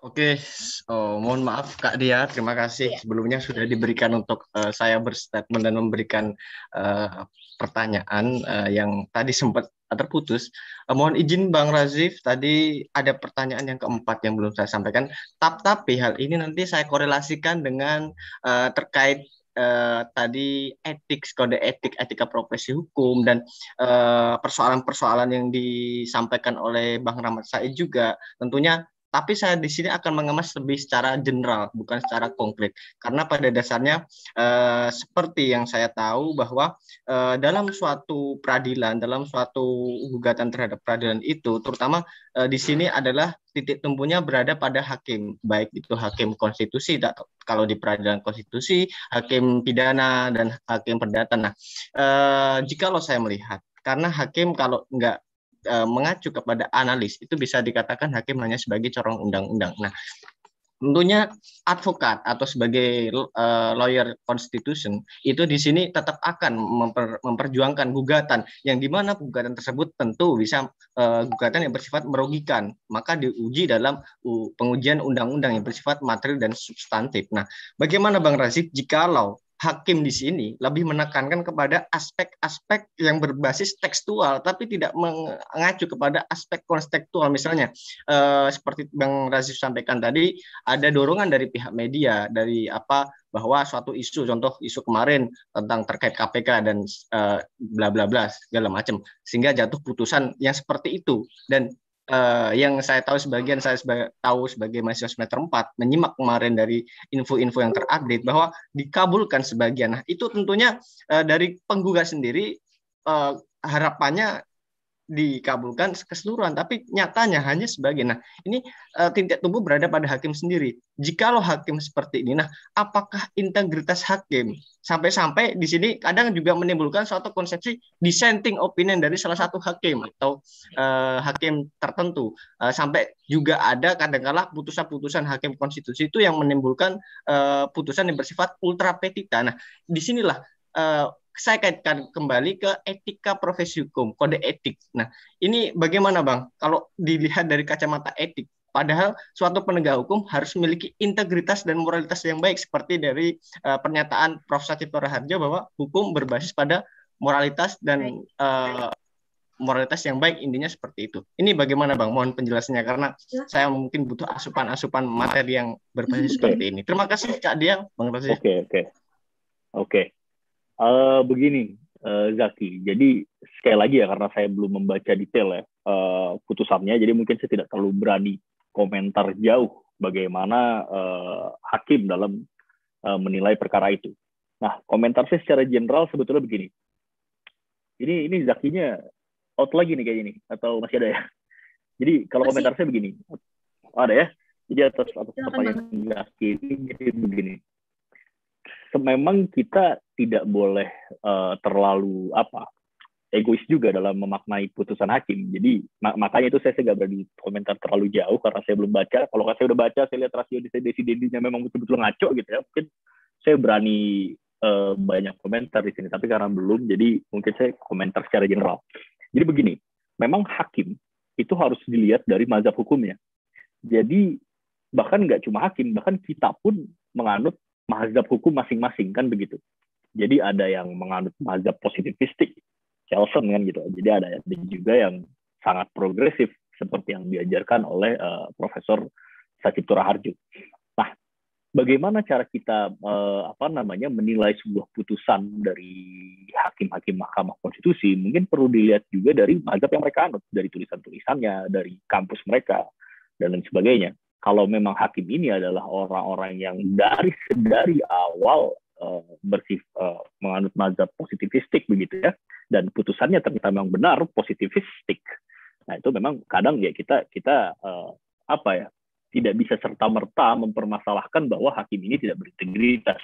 Oke, oh, mohon maaf Kak Dia, terima kasih Iya. sebelumnya sudah diberikan untuk uh, saya berstatement dan memberikan uh, pertanyaan uh, yang tadi sempat terputus. Uh, mohon izin Bang Razif, tadi ada pertanyaan yang keempat yang belum saya sampaikan. Tapi hal ini nanti saya korelasikan dengan uh, terkait uh, tadi etik, kode etik, etika profesi hukum, dan uh, persoalan-persoalan yang disampaikan oleh Bang Rahmat Said juga. Tentunya tapi saya di sini akan mengemas lebih secara general, bukan secara konkret. Karena pada dasarnya eh, seperti yang saya tahu bahwa eh, dalam suatu peradilan, dalam suatu gugatan terhadap peradilan itu, terutama eh, di sini adalah titik tumpunya berada pada hakim, baik itu hakim konstitusi, kalau di peradilan konstitusi, hakim pidana dan hakim perdata. Nah, eh, jikalau saya melihat, karena hakim kalau nggak mengacu kepada analis, itu bisa dikatakan hakim hanya sebagai corong undang-undang. Nah, tentunya advokat atau sebagai uh, lawyer constitution itu di sini tetap akan memper, memperjuangkan gugatan yang dimana gugatan tersebut tentu bisa uh, gugatan yang bersifat merugikan, maka diuji dalam uh, pengujian undang-undang yang bersifat material dan substantif. Nah, bagaimana Bang Razif jikalau hakim di sini lebih menekankan kepada aspek-aspek yang berbasis tekstual, tapi tidak mengacu kepada aspek konstekstual. Misalnya, eh, seperti Bang Razif sampaikan tadi, ada dorongan dari pihak media, dari apa bahwa suatu isu, contoh isu kemarin tentang terkait K P K dan eh, bla bla bla segala macam, sehingga jatuh putusan yang seperti itu. Dan Uh, yang saya tahu sebagian saya sebagai, tahu sebagai mahasiswa semester empat menyimak kemarin dari info-info yang terupdate bahwa dikabulkan sebagian. Nah, itu tentunya uh, dari penggugat sendiri uh, harapannya dikabulkan keseluruhan, tapi nyatanya hanya sebagian. Nah, ini uh, titik tumbuh berada pada hakim sendiri. Jikalau hakim seperti ini, nah apakah integritas hakim sampai-sampai di sini kadang juga menimbulkan suatu konsepsi dissenting opinion dari salah satu hakim atau uh, hakim tertentu, uh, sampai juga ada kadang-kala putusan-putusan hakim konstitusi itu yang menimbulkan uh, putusan yang bersifat ultra petita. Nah, disinilah uh, saya kaitkan kembali ke etika profesi hukum, kode etik. Nah, ini bagaimana Bang? Kalau dilihat dari kacamata etik, padahal suatu penegak hukum harus memiliki integritas dan moralitas yang baik, seperti dari uh, pernyataan Profesor Cipto Raharjo bahwa hukum berbasis pada moralitas dan uh, moralitas yang baik, intinya seperti itu. Ini bagaimana Bang? Mohon penjelasannya, karena saya mungkin butuh asupan-asupan materi yang berbasis okay. seperti ini. Terima kasih Kak Dia, Bang Razif. Oke, oke. Oke. Uh, begini, uh, Zaki. Jadi sekali lagi ya, karena saya belum membaca detail ya uh, putusannya, jadi mungkin saya tidak terlalu berani komentar jauh bagaimana uh, hakim dalam uh, menilai perkara itu. Nah, komentar saya secara general sebetulnya begini. Ini ini Zakinya out lagi nih kayaknya nih, atau masih ada ya? Jadi kalau masih. Komentar saya begini, oh, ada ya? Jadi atas atas pertanyaan Zaki ini jadi begini. Memang kita tidak boleh uh, terlalu apa egois juga dalam memaknai putusan hakim. Jadi mak makanya itu saya nggak berani komentar terlalu jauh karena saya belum baca. Kalau saya udah baca, saya lihat rasio desidendinya memang betul-betul ngaco gitu ya. Mungkin saya berani uh, banyak komentar di sini. Tapi karena belum, jadi mungkin saya komentar secara general. Jadi begini, memang hakim itu harus dilihat dari mazhab hukumnya. Jadi bahkan nggak cuma hakim, bahkan kita pun menganut mazhab hukum masing-masing, kan begitu. Jadi ada yang menganut mazhab positivistik, Kelsen kan gitu. Jadi ada, ada juga yang sangat progresif seperti yang diajarkan oleh uh, Profesor Cipto Raharjo. Nah, bagaimana cara kita uh, apa namanya menilai sebuah putusan dari hakim-hakim Mahkamah Konstitusi? Mungkin perlu dilihat juga dari mazhab yang mereka anut, dari tulisan-tulisannya, dari kampus mereka dan lain sebagainya. Kalau memang hakim ini adalah orang-orang yang dari dari awal uh, bersif uh, menganut mazhab positivistik begitu ya, dan putusannya ternyata memang benar positivistik, nah itu memang kadang ya kita kita uh, apa ya tidak bisa serta merta mempermasalahkan bahwa hakim ini tidak berintegritas.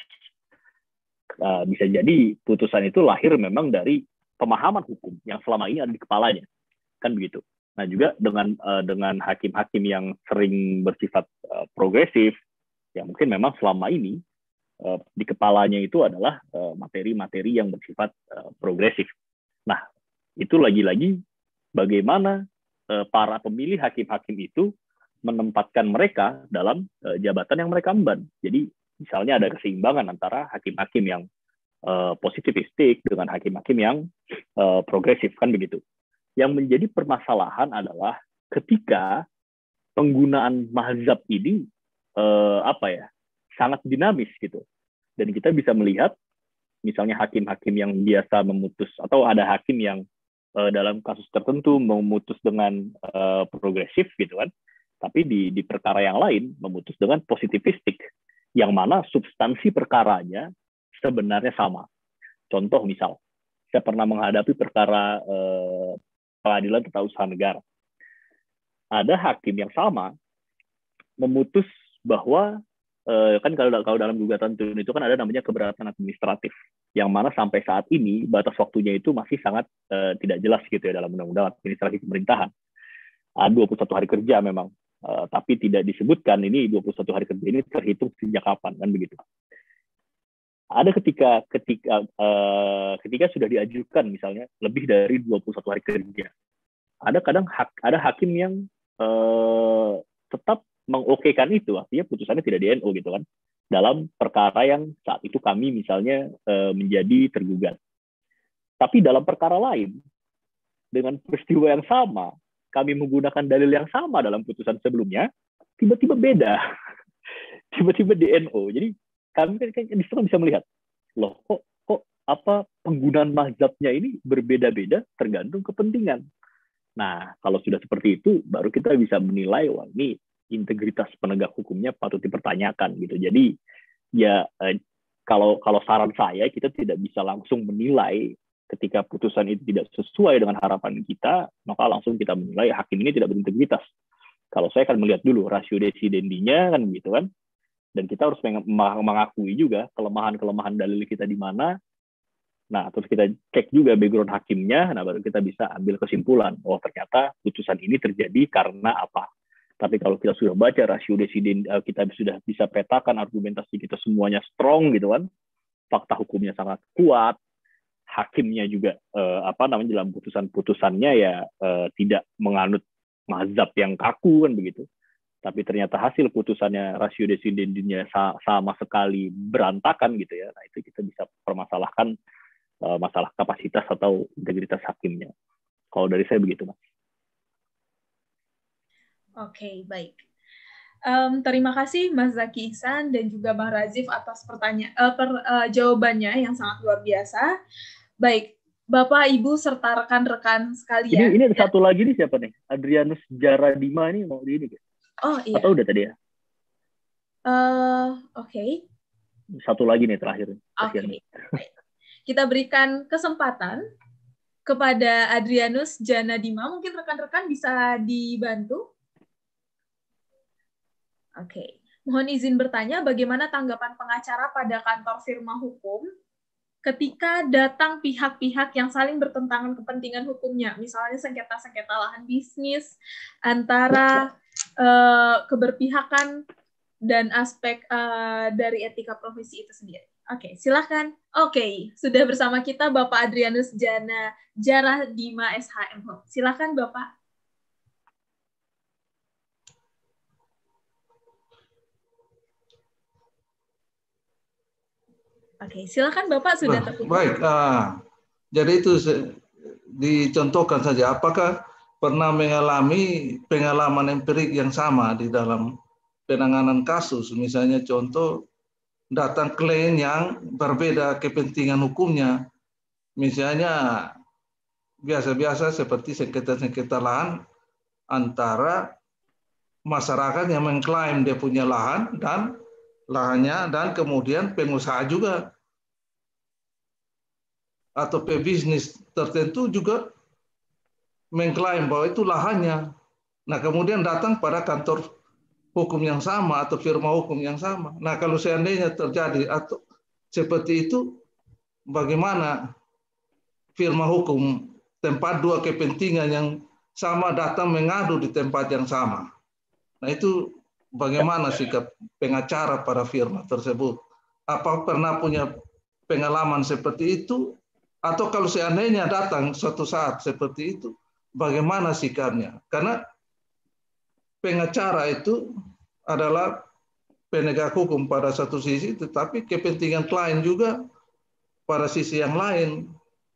Uh, bisa jadi putusan itu lahir memang dari pemahaman hukum yang selama ini ada di kepalanya, kan begitu. Nah juga dengan uh, dengan hakim-hakim yang sering bersifat uh, progresif, ya mungkin memang selama ini uh, di kepalanya itu adalah materi-materi uh, yang bersifat uh, progresif. Nah itu lagi-lagi bagaimana uh, para pemilih hakim-hakim itu menempatkan mereka dalam uh, jabatan yang mereka emban. Jadi misalnya ada keseimbangan antara hakim-hakim yang uh, positivistik dengan hakim-hakim yang uh, progresif, kan begitu. Yang menjadi permasalahan adalah ketika penggunaan mazhab ini uh, apa ya sangat dinamis gitu. Dan kita bisa melihat misalnya hakim-hakim yang biasa memutus, atau ada hakim yang uh, dalam kasus tertentu memutus dengan uh, progresif gitu kan, tapi di, di perkara yang lain memutus dengan positivistik, yang mana substansi perkaranya sebenarnya sama. Contoh misal, saya pernah menghadapi perkara uh, pengadilan tata usaha negara. Ada hakim yang sama memutus bahwa kan kalau kalau dalam gugatan turun itu kan ada namanya keberatan administratif, yang mana sampai saat ini batas waktunya itu masih sangat uh, tidak jelas gitu ya dalam undang-undang administrasi pemerintahan. Ada dua puluh satu hari kerja memang, uh, tapi tidak disebutkan ini dua puluh satu hari kerja ini terhitung sejak kapan, kan begitu. Ada ketika ketika uh, ketika sudah diajukan misalnya lebih dari dua puluh satu hari kerja, ada kadang hak, ada hakim yang uh, tetap mengokekan itu, artinya putusannya tidak di N O gitu kan, dalam perkara yang saat itu kami misalnya e, menjadi tergugat. Tapi dalam perkara lain, dengan peristiwa yang sama, kami menggunakan dalil yang sama dalam putusan sebelumnya, tiba-tiba beda. Tiba-tiba di N O. Jadi kami kan di situ bisa melihat, loh kok kok apa penggunaan mazhabnya ini berbeda-beda tergantung kepentingan. Nah, kalau sudah seperti itu, baru kita bisa menilai, wah ini integritas penegak hukumnya patut dipertanyakan gitu. Jadi ya eh, kalau kalau saran saya, kita tidak bisa langsung menilai ketika putusan itu tidak sesuai dengan harapan kita, maka langsung kita menilai hakim ini tidak berintegritas. Kalau saya akan melihat dulu rasio desidendinya kan gitu kan, dan kita harus mengakui juga kelemahan-kelemahan dalil kita di mana. Nah, terus kita cek juga background hakimnya, nah baru kita bisa ambil kesimpulan, oh ternyata putusan ini terjadi karena apa. Tapi kalau kita sudah baca rasio desiden, kita sudah bisa petakan argumentasi kita semuanya strong gitu kan, fakta hukumnya sangat kuat, hakimnya juga eh, apa namanya dalam putusan-putusannya ya eh, tidak menganut mazhab yang kaku kan begitu. Tapi ternyata hasil putusannya rasio desidendinya sama sekali berantakan gitu ya. Nah itu kita bisa permasalahkan eh, masalah kapasitas atau integritas hakimnya. Kalau dari saya begitu, Mas. Oke, okay, baik. Um, terima kasih Mas Zaki Ihsan dan juga Bang Razif atas pertanyaan, uh, per, uh, jawabannya yang sangat luar biasa. Baik, Bapak, Ibu, serta rekan-rekan sekalian. Ini, ini ada satu lagi nih, siapa nih? Adrianus Jaradima ini mau di ini. Oh iya. Atau udah tadi ya? Uh, Oke. Okay. Satu lagi nih terakhir. Oke. Okay. Kita berikan kesempatan kepada Adrianus Janadima. Mungkin rekan-rekan bisa dibantu. Oke, okay. Mohon izin bertanya, bagaimana tanggapan pengacara pada kantor firma hukum ketika datang pihak-pihak yang saling bertentangan kepentingan hukumnya, misalnya sengketa-sengketa lahan bisnis antara uh, keberpihakan dan aspek uh, dari etika profesi itu sendiri. Oke, okay, silakan. Oke, okay. Sudah bersama kita Bapak Adrianus Jana Jaradima S H M. Silakan Bapak. Oke, silakan Bapak sudah tertutup. Baik, uh, jadi itu dicontohkan saja. Apakah pernah mengalami pengalaman empirik yang sama di dalam penanganan kasus? Misalnya contoh datang klien yang berbeda kepentingan hukumnya. Misalnya biasa-biasa seperti sengketa-sengketa lahan antara masyarakat yang mengklaim dia punya lahan dan lahannya, dan kemudian pengusaha juga atau pebisnis tertentu juga mengklaim bahwa itu lahannya. Nah, kemudian datang pada kantor hukum yang sama atau firma hukum yang sama. Nah, kalau seandainya terjadi atau seperti itu, bagaimana firma hukum tempat dua kepentingan yang sama datang mengadu di tempat yang sama? Nah, itu bagaimana sikap pengacara pada firma tersebut? Apa pernah punya pengalaman seperti itu? Atau kalau seandainya datang suatu saat seperti itu, bagaimana sikapnya? Karena pengacara itu adalah penegak hukum pada satu sisi, tetapi kepentingan klien juga pada sisi yang lain.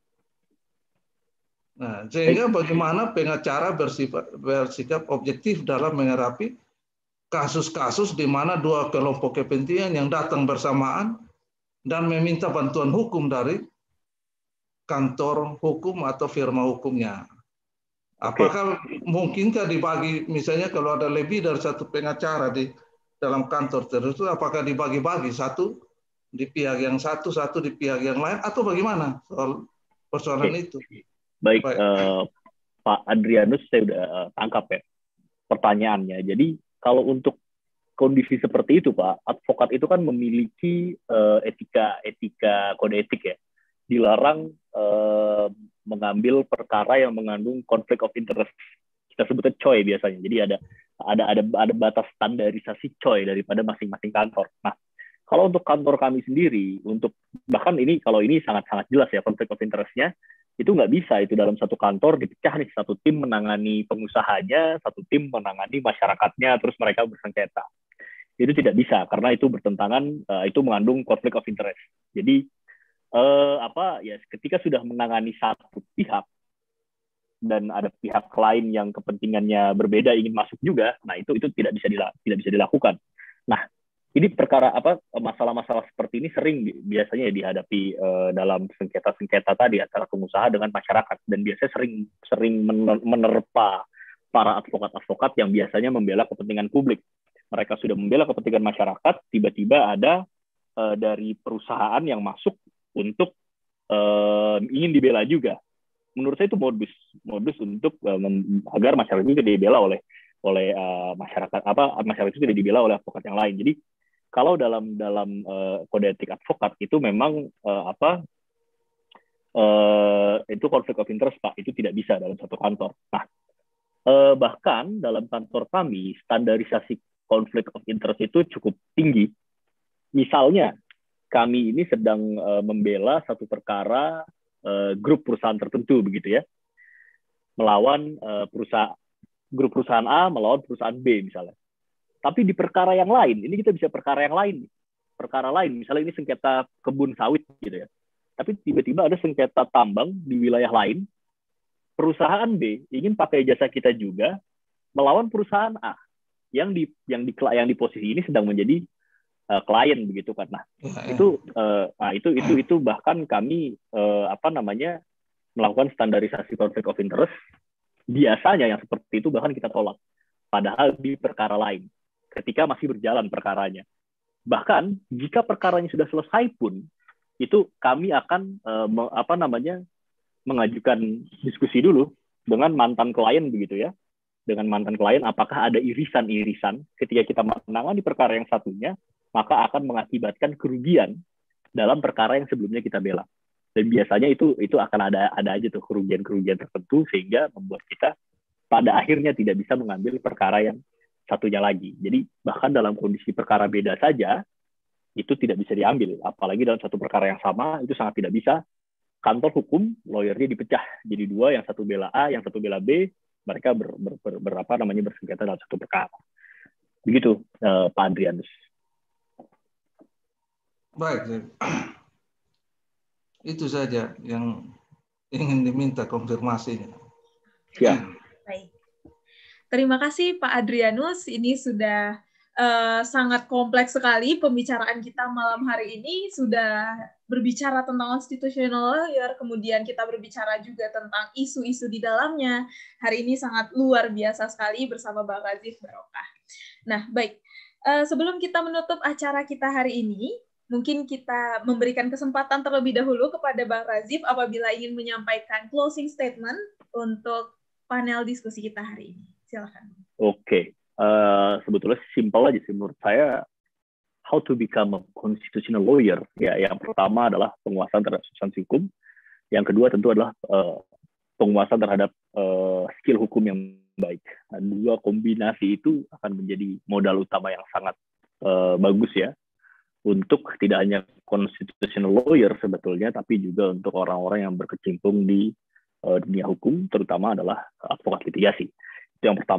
Nah, sehingga bagaimana pengacara bersifat, bersikap objektif dalam menghadapi kasus-kasus di mana dua kelompok kepentingan yang datang bersamaan dan meminta bantuan hukum dari kantor hukum atau firma hukumnya. Apakah okay. mungkinkah dibagi, misalnya kalau ada lebih dari satu pengacara di dalam kantor tertentu, apakah dibagi-bagi satu di pihak yang satu, satu di pihak yang lain, atau bagaimana soal persoalan okay. itu? Baik, Baik. Uh, Pak Adrianus, saya udah uh, tangkap ya pertanyaannya. Jadi kalau untuk kondisi seperti itu, Pak, advokat itu kan memiliki uh, etika, etika kode etik ya, dilarang uh, mengambil perkara yang mengandung konflik of interest. Kita sebutnya C O I biasanya. Jadi ada ada ada ada batas standarisasi C O I daripada masing-masing kantor. Nah, kalau untuk kantor kami sendiri, untuk bahkan ini kalau ini sangat-sangat jelas ya konflik of interest-nya, itu nggak bisa itu dalam satu kantor dipecah nih, satu tim menangani pengusahanya, satu tim menangani masyarakatnya, terus mereka bersengketa. Itu tidak bisa karena itu bertentangan, uh, itu mengandung konflik of interest. Jadi uh, apa ya, ketika sudah menangani satu pihak dan ada pihak lain yang kepentingannya berbeda ingin masuk juga, nah itu itu tidak bisa dila, tidak bisa dilakukan. Nah, ini perkara apa masalah-masalah seperti ini sering biasanya dihadapi uh, dalam sengketa-sengketa tadi antara pengusaha dengan masyarakat, dan biasanya sering sering menerpa para advokat-advokat yang biasanya membela kepentingan publik. Mereka sudah membela kepentingan masyarakat, tiba-tiba ada uh, dari perusahaan yang masuk untuk uh, ingin dibela juga. Menurut saya itu modus modus untuk uh, agar masyarakat juga dibela oleh oleh uh, masyarakat apa masyarakat itu tidak dibela oleh advokat yang lain. Jadi kalau dalam dalam uh, kode etik advokat itu memang uh, apa uh, itu konflik of interest, Pak, itu tidak bisa dalam satu kantor. Nah, uh, bahkan dalam kantor kami standarisasi konflik of interest itu cukup tinggi. Misalnya kami ini sedang uh, membela satu perkara uh, grup perusahaan tertentu begitu ya, melawan uh, perusahaan grup perusahaan A melawan perusahaan B misalnya. Tapi di perkara yang lain, ini kita bisa perkara yang lain. Perkara lain, misalnya ini sengketa kebun sawit gitu ya. Tapi tiba-tiba ada sengketa tambang di wilayah lain. Perusahaan B ingin pakai jasa kita juga melawan perusahaan A yang di yang di yang di posisi ini sedang menjadi uh, klien begitu kan. Nah, itu uh, nah itu itu itu bahkan kami uh, apa namanya melakukan standarisasi konflik of interest. Biasanya yang seperti itu bahkan kita tolak. Padahal di perkara lain, ketika masih berjalan perkaranya. Bahkan jika perkaranya sudah selesai pun, itu kami akan uh, me, apa namanya mengajukan diskusi dulu dengan mantan klien begitu ya, dengan mantan klien apakah ada irisan-irisan ketika kita menangani perkara yang satunya, maka akan mengakibatkan kerugian dalam perkara yang sebelumnya kita bela. Dan biasanya itu itu akan ada ada aja tuh kerugian-kerugian tertentu sehingga membuat kita pada akhirnya tidak bisa mengambil perkara yang satunya lagi. Jadi bahkan dalam kondisi perkara beda saja, itu tidak bisa diambil. Apalagi dalam satu perkara yang sama, itu sangat tidak bisa. Kantor hukum, lawyernya dipecah. Jadi dua, yang satu bela A, yang satu bela B, mereka ber, ber, ber, ber, apa namanya, bersengketa dalam satu perkara. Begitu, uh, Pak Adrianus. Baik. Itu saja yang ingin diminta konfirmasinya. Ya. Baik. Terima kasih Pak Adrianus, ini sudah uh, sangat kompleks sekali pembicaraan kita malam hari ini, sudah berbicara tentang constitutional lawyer, kemudian kita berbicara juga tentang isu-isu di dalamnya. Hari ini sangat luar biasa sekali bersama Bang Razif Barokah. Nah, baik. Uh, sebelum kita menutup acara kita hari ini, mungkin kita memberikan kesempatan terlebih dahulu kepada Bang Razif apabila ingin menyampaikan closing statement untuk panel diskusi kita hari ini. Silakan. Oke, okay. uh, sebetulnya simpel aja sih menurut saya. How to become a constitutional lawyer? Ya, yang pertama adalah penguasaan terhadap substansi hukum. Yang kedua tentu adalah uh, penguasaan terhadap uh, skill hukum yang baik. Nah, dua kombinasi itu akan menjadi modal utama yang sangat uh, bagus ya untuk tidak hanya constitutional lawyer sebetulnya, tapi juga untuk orang-orang yang berkecimpung di uh, dunia hukum, terutama adalah advokat litigasi. Itu yang pertama.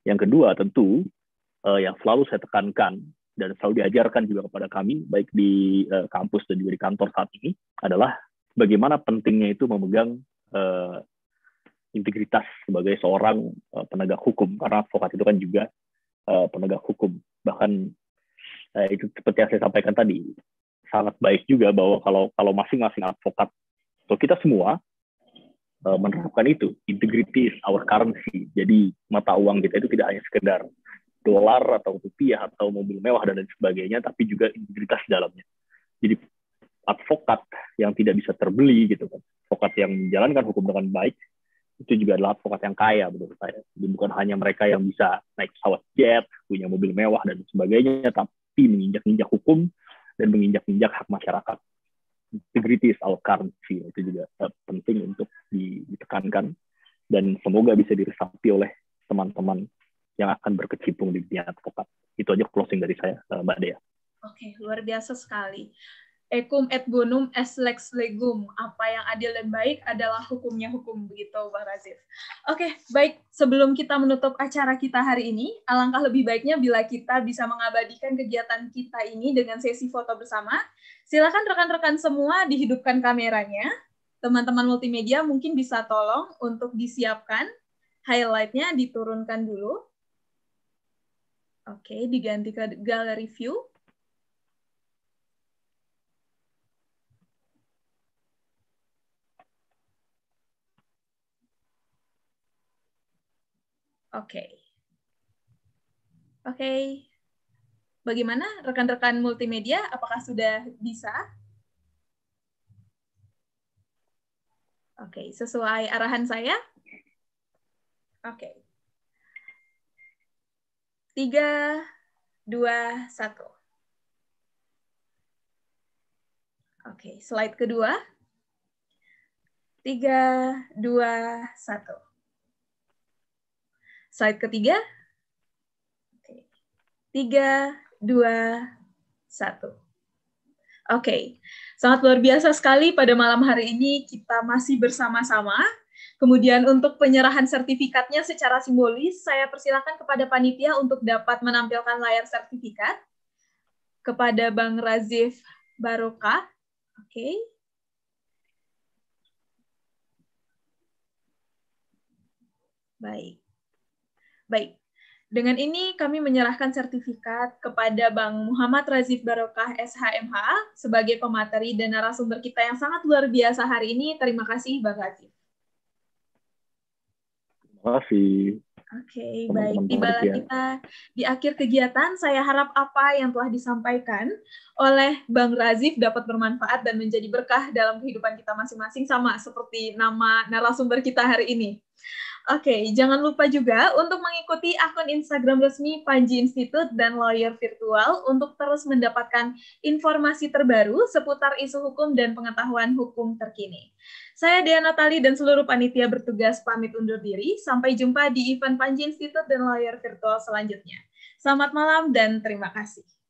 Yang kedua, tentu uh, yang selalu saya tekankan dan selalu diajarkan juga kepada kami, baik di uh, kampus dan juga di kantor saat ini, adalah bagaimana pentingnya itu memegang uh, integritas sebagai seorang uh, penegak hukum, karena advokat itu kan juga uh, penegak hukum. Bahkan uh, itu seperti yang saya sampaikan tadi, sangat baik juga bahwa kalau kalau masing-masing advokat atau kita semua uh, menerapkan itu, integrity is our currency. Jadi mata uang kita itu tidak hanya sekedar dolar atau rupiah atau mobil mewah dan lain sebagainya, tapi juga integritas dalamnya. Jadi advokat yang tidak bisa terbeli gitu kan, advokat yang menjalankan hukum dengan baik, itu juga adalah advokat yang kaya menurut saya. Jadi bukan hanya mereka yang bisa naik pesawat jet, punya mobil mewah dan sebagainya, tapi menginjak-injak hukum dan menginjak-injak hak masyarakat. Integrity is our currency, itu juga uh, penting untuk ditekankan, dan semoga bisa diresapi oleh teman-teman yang akan berkecimpung di dunia advokat. Itu aja closing dari saya, Mbak Dea. Oke, luar biasa sekali. Equum et bonum est lex legum. Apa yang adil dan baik adalah hukumnya hukum, begitu Bang Razif. Oke, baik. Sebelum kita menutup acara kita hari ini, alangkah lebih baiknya bila kita bisa mengabadikan kegiatan kita ini dengan sesi foto bersama. Silakan rekan-rekan semua dihidupkan kameranya. Teman-teman multimedia mungkin bisa tolong untuk disiapkan. Highlight-nya diturunkan dulu. Oke, diganti ke gallery view. Oke. Oke. Bagaimana rekan-rekan multimedia? Apakah sudah bisa? Oke, sesuai arahan saya. Oke. Tiga, dua, satu. Oke, slide kedua. Tiga, dua, satu. Slide ketiga. Oke. Tiga, dua, satu. Oke, sangat luar biasa sekali pada malam hari ini kita masih bersama-sama. Kemudian untuk penyerahan sertifikatnya secara simbolis, saya persilakan kepada panitia untuk dapat menampilkan layar sertifikat kepada Bang Razif Barokah. Oke. Baik. Baik. Dengan ini kami menyerahkan sertifikat kepada Bang Muhammad Razif Barokah S H M H sebagai pemateri dan narasumber kita yang sangat luar biasa hari ini. Terima kasih Bang Razif. Terima kasih. Oke, baik. Tibalah kita di akhir kegiatan. Saya harap apa yang telah disampaikan oleh Bang Razif dapat bermanfaat dan menjadi berkah dalam kehidupan kita masing-masing, sama seperti nama narasumber kita hari ini. Oke, jangan lupa juga untuk mengikuti akun Instagram resmi Panji Institute dan Lawyer Virtual untuk terus mendapatkan informasi terbaru seputar isu hukum dan pengetahuan hukum terkini. Saya Dea Natali dan seluruh panitia bertugas pamit undur diri. Sampai jumpa di event Panji Institute dan Lawyer Virtual selanjutnya. Selamat malam dan terima kasih.